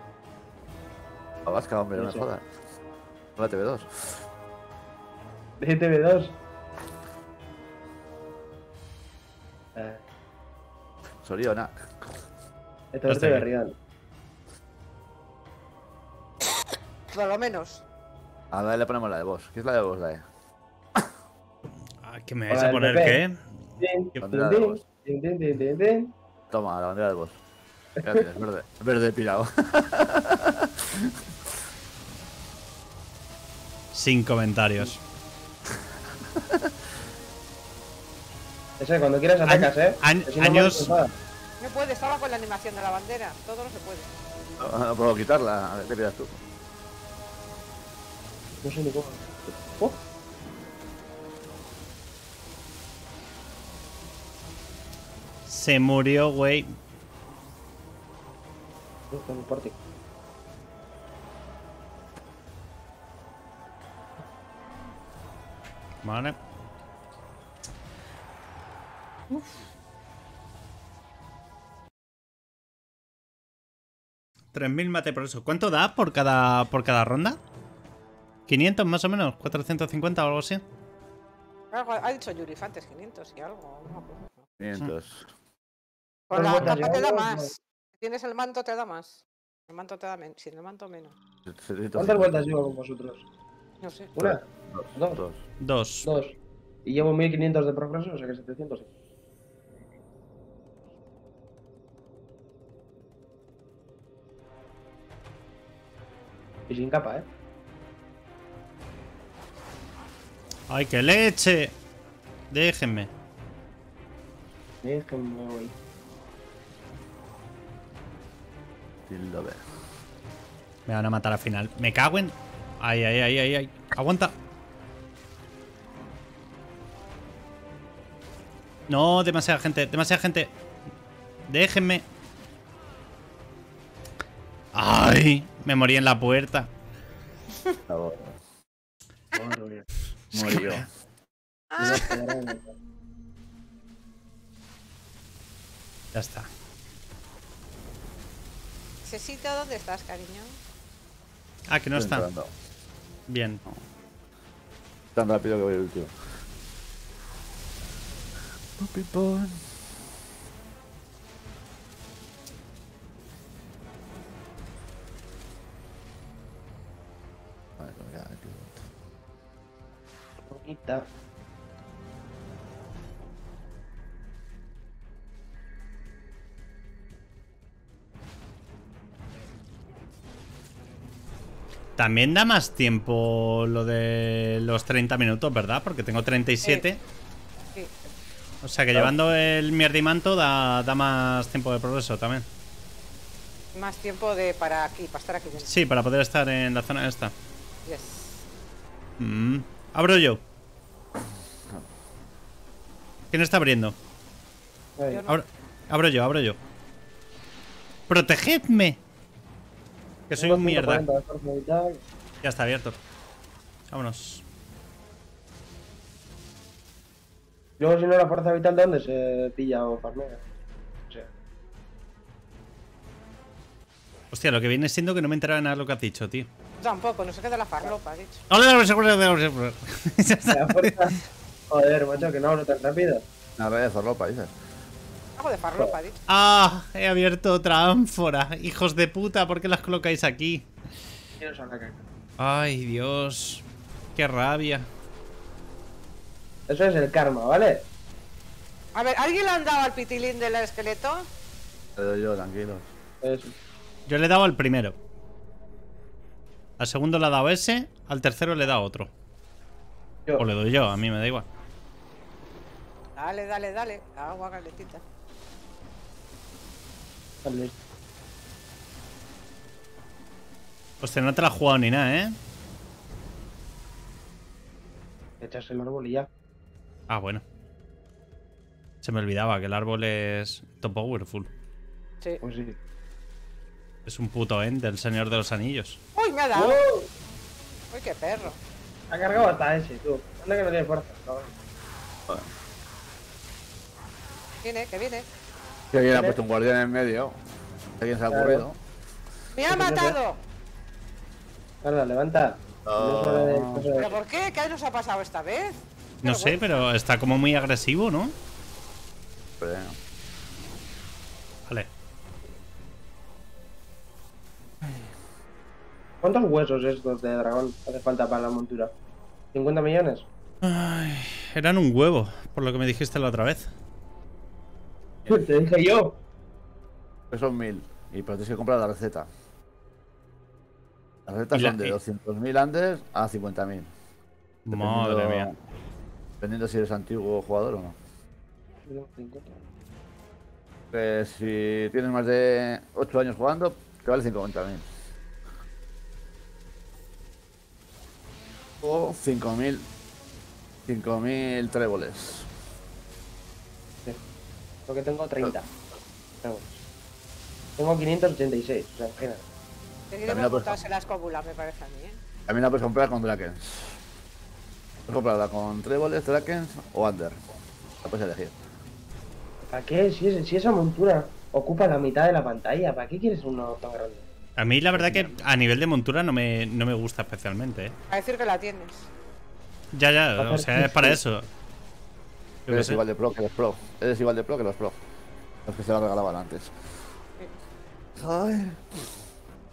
La vasca, hombre, no me Sí. jodas. La TV2. de TV2. Soriona. Esto es Está de bien. Berrión. Por lo menos. A la le ponemos la de vos. ¿Qué es la de vos, la de? Ah, ¿qué me vais Hola, a el poner PP. qué? Din, Yo- Bandera de din, vos. din, din, din, din, din. Toma, la bandera de vos. Ya tienes, verde. Verde pirado. Sin comentarios. Ese, cuando quieras atacas, ¿eh? Que si no, Años... me vas No puede, estaba con la animación de la bandera. Todo no se puede. No puedo quitarla. A ver, ¿qué pidas tú? no sé ni cómo. Oh, Se murió, güey. no tengo porte. Vale. 3000 mate por eso. ¿Cuánto da por cada ronda? 500 más o menos, 450 o algo así. Algo ha dicho Yuri antes, 500 y algo. No me acuerdo. 500. Con la Pues bueno, capa te da llegamos, más. Si tienes el manto, te da más. El manto te da menos. Sin el manto menos. 750. ¿Cuántas vueltas llevo con vosotros? No sé. ¿Una? Dos. ¿Dos? 2. Dos. Y llevo 1500 de progreso, o sea que 700. Y sin capa, ¿eh? ¡Ay, qué leche! Déjenme. Déjenme, güey. Tildo B. Me van a matar al final. Me cago en... Ay, ay, ay, ay, ay. Aguanta. No, demasiada gente, demasiada gente. Déjenme. Ay, me morí en la puerta. Ahora. Madre mía. Murió. Ya está. Necesito, ¿dónde estás, cariño? Ah, que no Estoy está. entrando. Bien. Tan rápido que voy el último. Vale, me queda aquí. Bonita. También da más tiempo lo de los 30 minutos, ¿verdad? Porque tengo 37. Sí. O sea que llevando el mierdimanto da más tiempo de progreso también. Más tiempo de para estar aquí dentro. Sí, para poder estar en la zona esta. Yes. Abro yo. ¿Quién está abriendo? Ahí. Yo no. Abro yo. ¡Protegedme! Que soy un mierda. 140 de fuerza vital. Ya está abierto. Vámonos. Luego, si no, la fuerza vital, ¿de dónde se pilla o farmea? O sea, Hostia, lo que viene siendo que no me enteraba de nada de lo que has dicho, tío. Tampoco, no se queda la farlopa, dicho. Ya está. la fuerza. Joder, macho, que no hablo tan rápido. Una red de zorropa, dices. Algo de farlopa, dicho. Ah, he abierto otra ánfora. Hijos de puta, ¿por qué las colocáis aquí? Quiero sacar caca. Ay, Dios. Qué rabia. Eso es el karma, ¿vale? A ver, ¿alguien le han dado al pitilín del esqueleto? Te doy yo, tranquilos. Eso. Yo le he dado al primero. Al segundo le he dado ese. Al tercero le he dado otro. Yo. O le doy yo, a mí me da igual. Dale, dale, dale. Agua calentita. Vale. Hostia, no te la has jugado ni nada, ¿eh? Echas el árbol y ya. Ah, bueno. Se me olvidaba que el árbol es top powerful. Sí. Pues sí. Es un puto end del Señor de los Anillos. ¡Uy, me ha dado! ¡Oh! ¡Uy, qué perro! Ha cargado hasta ese, tú. Anda que no tiene fuerza, cabrón. Viene, que viene. Si alguien ha puesto un guardián en medio. ¿Alguien se ha Claro. ocurrido? ¡Me ha matado! Anda, levanta. No es hora de cosas de- ¿Pero por qué? ¿Qué nos ha pasado esta vez? No sé, pero está como muy agresivo, ¿no? Pero, Vale. ¿Cuántos huesos estos de dragón hace falta para la montura? ¿50 millones? Ay, eran un huevo, por lo que me dijiste la otra vez. Te dije yo. pues son 1000. Y pero tienes que comprar la receta. Las recetas Y la- son de y- 200.000 antes a 50.000. Madre mía. Dependiendo si eres antiguo jugador o no. Pues si tienes más de 8 años jugando, te vale 50.000. O 5.000 tréboles. Lo que tengo 30. Tengo 586, o sea, imagínate. Seguiremos También la montados en la escóbula, me parece a mí, ¿eh? También la puedes comprar con Drakens. Puedes comprarla con tréboles, Drakens o Under. La puedes elegir. ¿Para qué? Si esa montura ocupa la mitad de la pantalla, ¿para qué quieres uno tan grande? A mí la verdad que a nivel de montura no me gusta especialmente, ¿eh? A decir que la tienes. Ya, o sea, es para eso. Yo qué Eres sé. igual de pro que los pro. Eres igual de pro que los pro. Los que se la regalaban antes. Ay.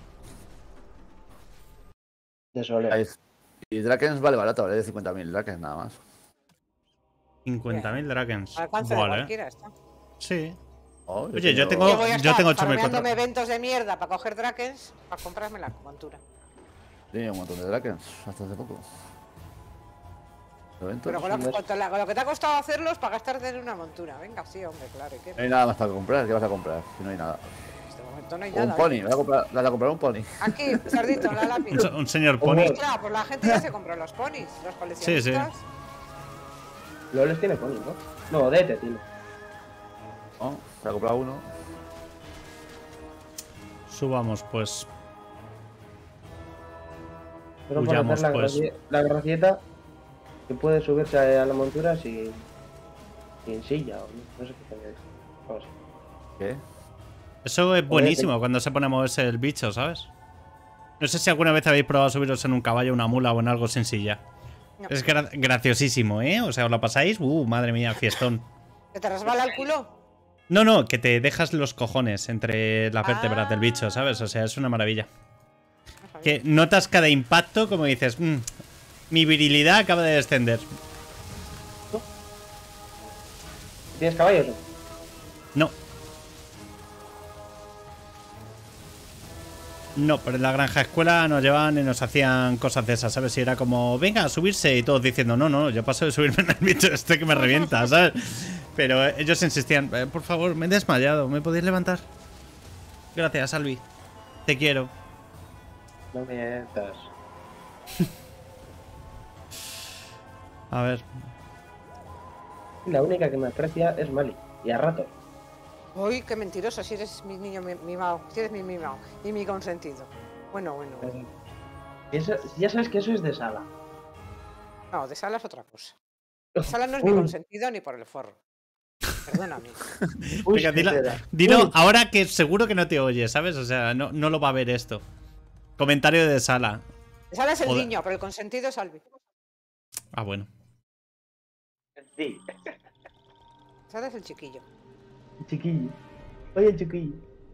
De Soler. Ahí es. Y Drakens vale barato, vale de 50.000 Drakens nada más. 50.000 Drakens. Al alcance de Vale. cualquiera está. Sí. Oh, Oye, yo tengo- tengo- voy a yo estar tengo 8.000 farmeándome eventos de mierda para coger Drakens para comprarme la montura. Tenía un montón de Drakens hasta hace poco. Eventos. Pero con lo que te ha costado hacerlos para gastarte en una montura. Venga, sí, hombre, claro. ¿y qué? No hay nada más para comprar. ¿Qué vas a comprar? Si no hay nada. En este momento no hay Un nada. pony. Vas a comprar un pony. Aquí, cerdito, en la lápida. Un señor pony. Claro, pues la gente ya se compró los ponis, los coleccionistas. Loles tiene pony, ¿no? No, Dete tiene. ¿No? Se ha comprado uno. Subamos, pues. Pero para Huyamos, hacer pues. la gracieta que puede subirse a la montura sin silla o no sé qué coño es. Vamos. ¿Qué? Eso es buenísimo cuando se pone a moverse el bicho, ¿sabes? No sé si alguna vez habéis probado subiros en un caballo, una mula o en algo sin silla. No. Es graciosísimo, ¿eh? O sea, ¿os lo pasáis? Madre mía, fiestón. ¿Que te resbala el culo? No, que te dejas los cojones entre las vértebras del bicho, ¿sabes? O sea, es una maravilla. No sabía. Que notas cada impacto como dices, mi virilidad acaba de descender. ¿Tienes caballos? No. No, pero en la granja escuela nos llevaban y nos hacían cosas de esas, ¿sabes? Y era como, venga, a subirse y todos diciendo, no, yo paso de subirme en el bicho este que me revienta, ¿sabes? Pero ellos insistían, por favor, me he desmayado, ¿me podéis levantar? Gracias, Albi. Te quiero. No mientas. A ver. La única que me aprecia es Mali. Y a ratos. Uy, qué mentiroso, si eres mi niño mimado, si eres mi mimado y mi consentido. Bueno. Ya sabes que eso es de sala. No, de Sala es otra cosa. De Sala no es mi consentido ni por el forro. Perdóname. Uy, Venga, espera. dilo Uy, ahora que seguro que no te oye, ¿sabes? O sea, no lo va a ver esto. Comentario de sala. De Sala es el Joder. niño, pero el consentido es Albi. Ah, bueno. sí. Sala es el chiquillo. Chiquillo. Oye, chiquillo.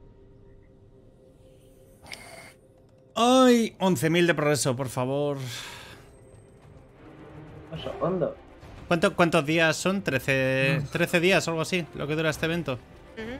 Ay, 11.000 de progreso, por favor. Oso, hondo. ¿Cuántos días son? 13 días o algo así, lo que dura este evento. Ujú.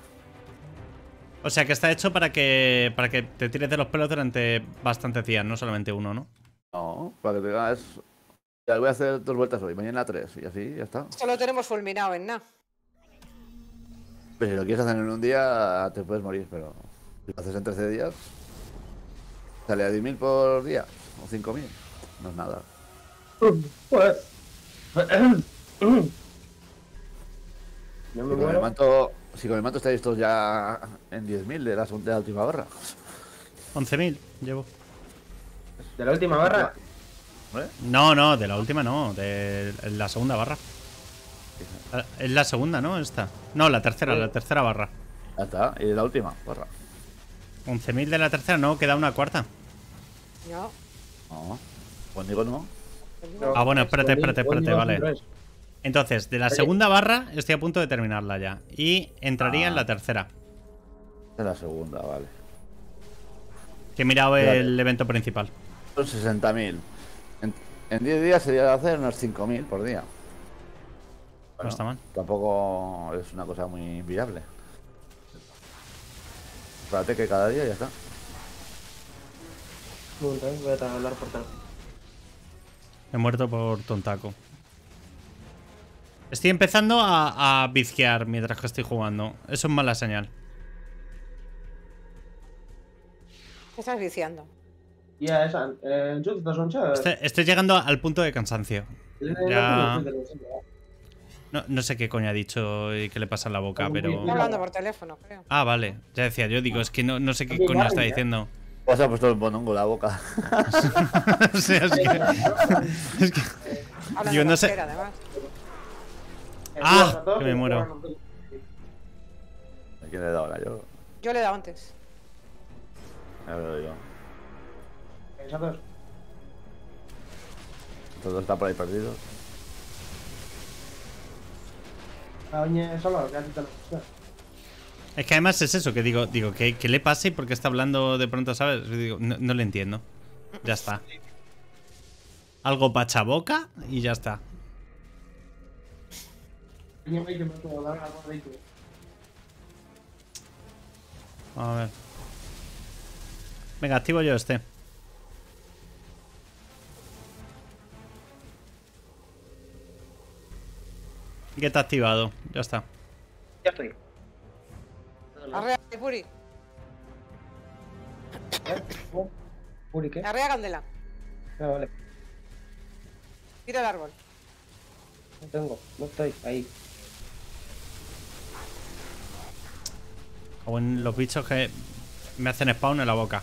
O sea que está hecho para que te tires de los pelos durante bastantes días, no solamente uno, ¿no? No, para que te hagas. Ya voy a hacer 2 vueltas hoy, mañana 3 y así ya está. Esto lo tenemos fulminado en nada. Pero si lo quieres hacer en un día, te puedes morir, pero si lo haces en 13 días, sale a 10.000 por día o 5.000. No es nada. Pues. No me Si con el muero. manto, si con el manto estáis todos ya en 10.000 de la última barra. 11.000 llevo. De la última barra. ¿Vale? No, de la última no, de la segunda barra. Es la segunda, ¿no? Esta. No, la tercera barra. Ya está, y de la última barra. 11.000 de la tercera, no, queda una cuarta. No. No, pues digo no. Ah, bueno, espérate, vale. Tres. Entonces, de la Oye. segunda barra estoy a punto de terminarla ya. Y entraría en la tercera. Es la segunda, vale. Que he mirado Vale. el evento principal. Son 60.000. En 10 días sería hacer unos 5.000 por día. No está mal. Tampoco es una cosa muy viable. Espérate que cada día ya está. Un momento, voy a hablar por teléfono. He muerto por tontaco. Estoy empezando a viciar mientras que estoy jugando. Eso es mala señal. ¿Qué estás viciando? Ja, das un chat. Estoy llegando al punto de cansancio. Ya. No sé qué coño ha dicho y qué le pasa en la boca, pero... Estoy hablando por teléfono, creo. Ah, vale. Ya decía yo, digo, es que no sé qué Oye, coño vale, está ya. diciendo. Pues ha puesto el bonongo en la boca. O sea, es que... Hablan Yo de no sé. Vasquera, además. Ah, que me muero. ¿A quién le he dado ahora? Yo. Yo le he dado antes. Ya lo digo. Exactos. Todos están por ahí perdidos. Oye, solo, que te lo Es que además es eso, que digo, ¿qué le pasa y por qué está hablando de pronto, ¿sabes? Digo, no le entiendo. Ya está. Algo pachaboca y ya está. A ver. Venga, activo yo este. Get activado. Ya está. Ya estoy. Arrea, Puri. ¿Puri qué? Arrea Candela. Ah, vale. Tira el árbol. No tengo. No estoy. Ahí. O en los bichos que me hacen spawn en la boca.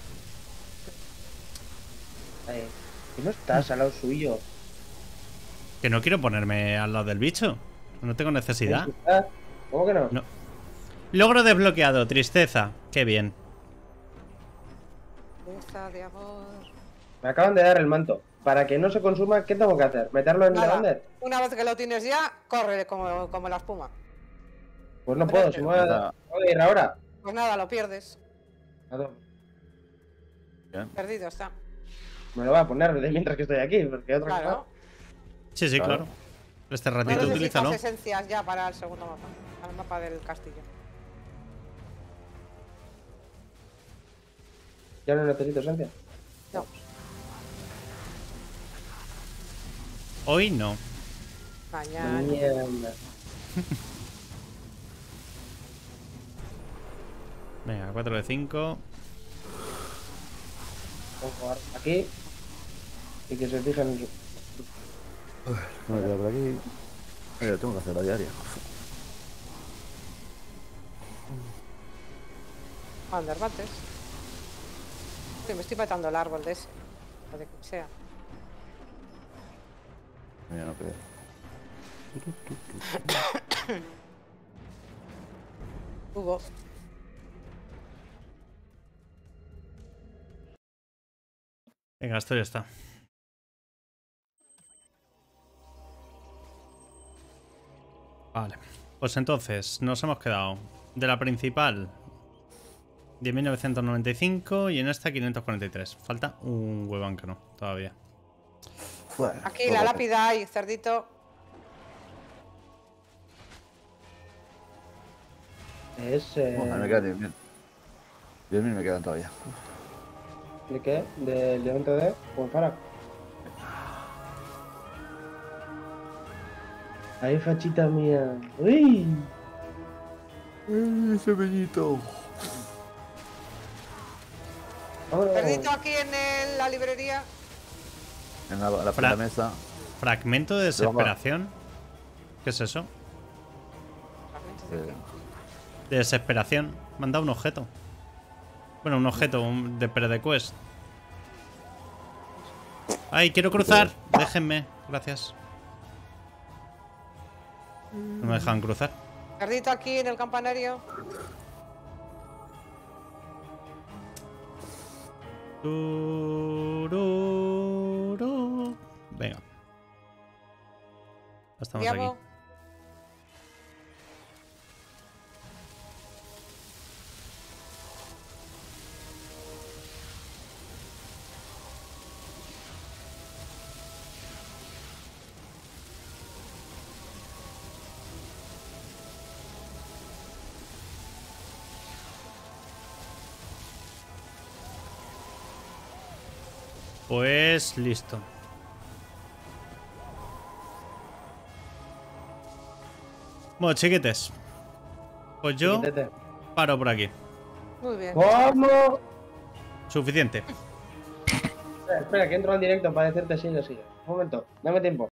Ahí. ¿Qué no estás al lado suyo? Que no quiero ponerme al lado del bicho. No tengo necesidad. ¿Cómo que no? No. Logro desbloqueado. Tristeza. Qué bien. Besa de amor. Me acaban de dar el manto. Para que no se consuma, ¿qué tengo que hacer? ¿Meterlo en el Nada. bander? Una vez que lo tienes ya, corre como la espuma. Pues no puedo, si me voy a ir ahora. Pues nada, lo pierdes. A ver, Bien. Perdido está. me lo voy a poner mientras que estoy aquí, porque otra Claro. Sí, sí, Claro. claro. Este No ratito necesitas utilízalo. esencias ya para el segundo mapa. Para el mapa del castillo. ya no necesito esencia. No. Hoy no. Mañana. Mierda. Venga, 4 de 5. Pongo aquí. Y que se fijen en su... No me quedo por aquí. Yo tengo que hacer la diaria. Vanderbates. Sí, me estoy matando el árbol de ese. O de quien sea. Ya no creo. Hugo. Venga, esto ya está. Vale. Pues entonces, nos hemos quedado de la principal 10.995 y en esta 543. Falta un huevón que no, todavía. Bueno, Aquí poco la a lápida hay, cerdito. Es... poco. Bueno, me quedan 10.000. 10.000 me quedan todavía. ¿De qué? ¿Del evento de Juanfara? Ahí, fachita mía. ¡Uy! ¡Ese bellito! Vámonos. Cerdito aquí en la librería. En la primera mesa. Fragmento de desesperación. ¿Qué es eso? De desesperación. Me han dado un objeto. Bueno, un objeto pero de quest. ¡Ay, quiero cruzar! Déjenme, gracias. No me dejan cruzar. Cerdito aquí en el campanario. Tururú. Venga. Estamos aquí. Diabo. Pues listo. Bueno, chiquetes. Pues yo Quítate. paro por aquí. Muy bien. ¿Cómo? Suficiente. Espera, que entro al directo para decirte sí o sí. Un momento, dame tiempo.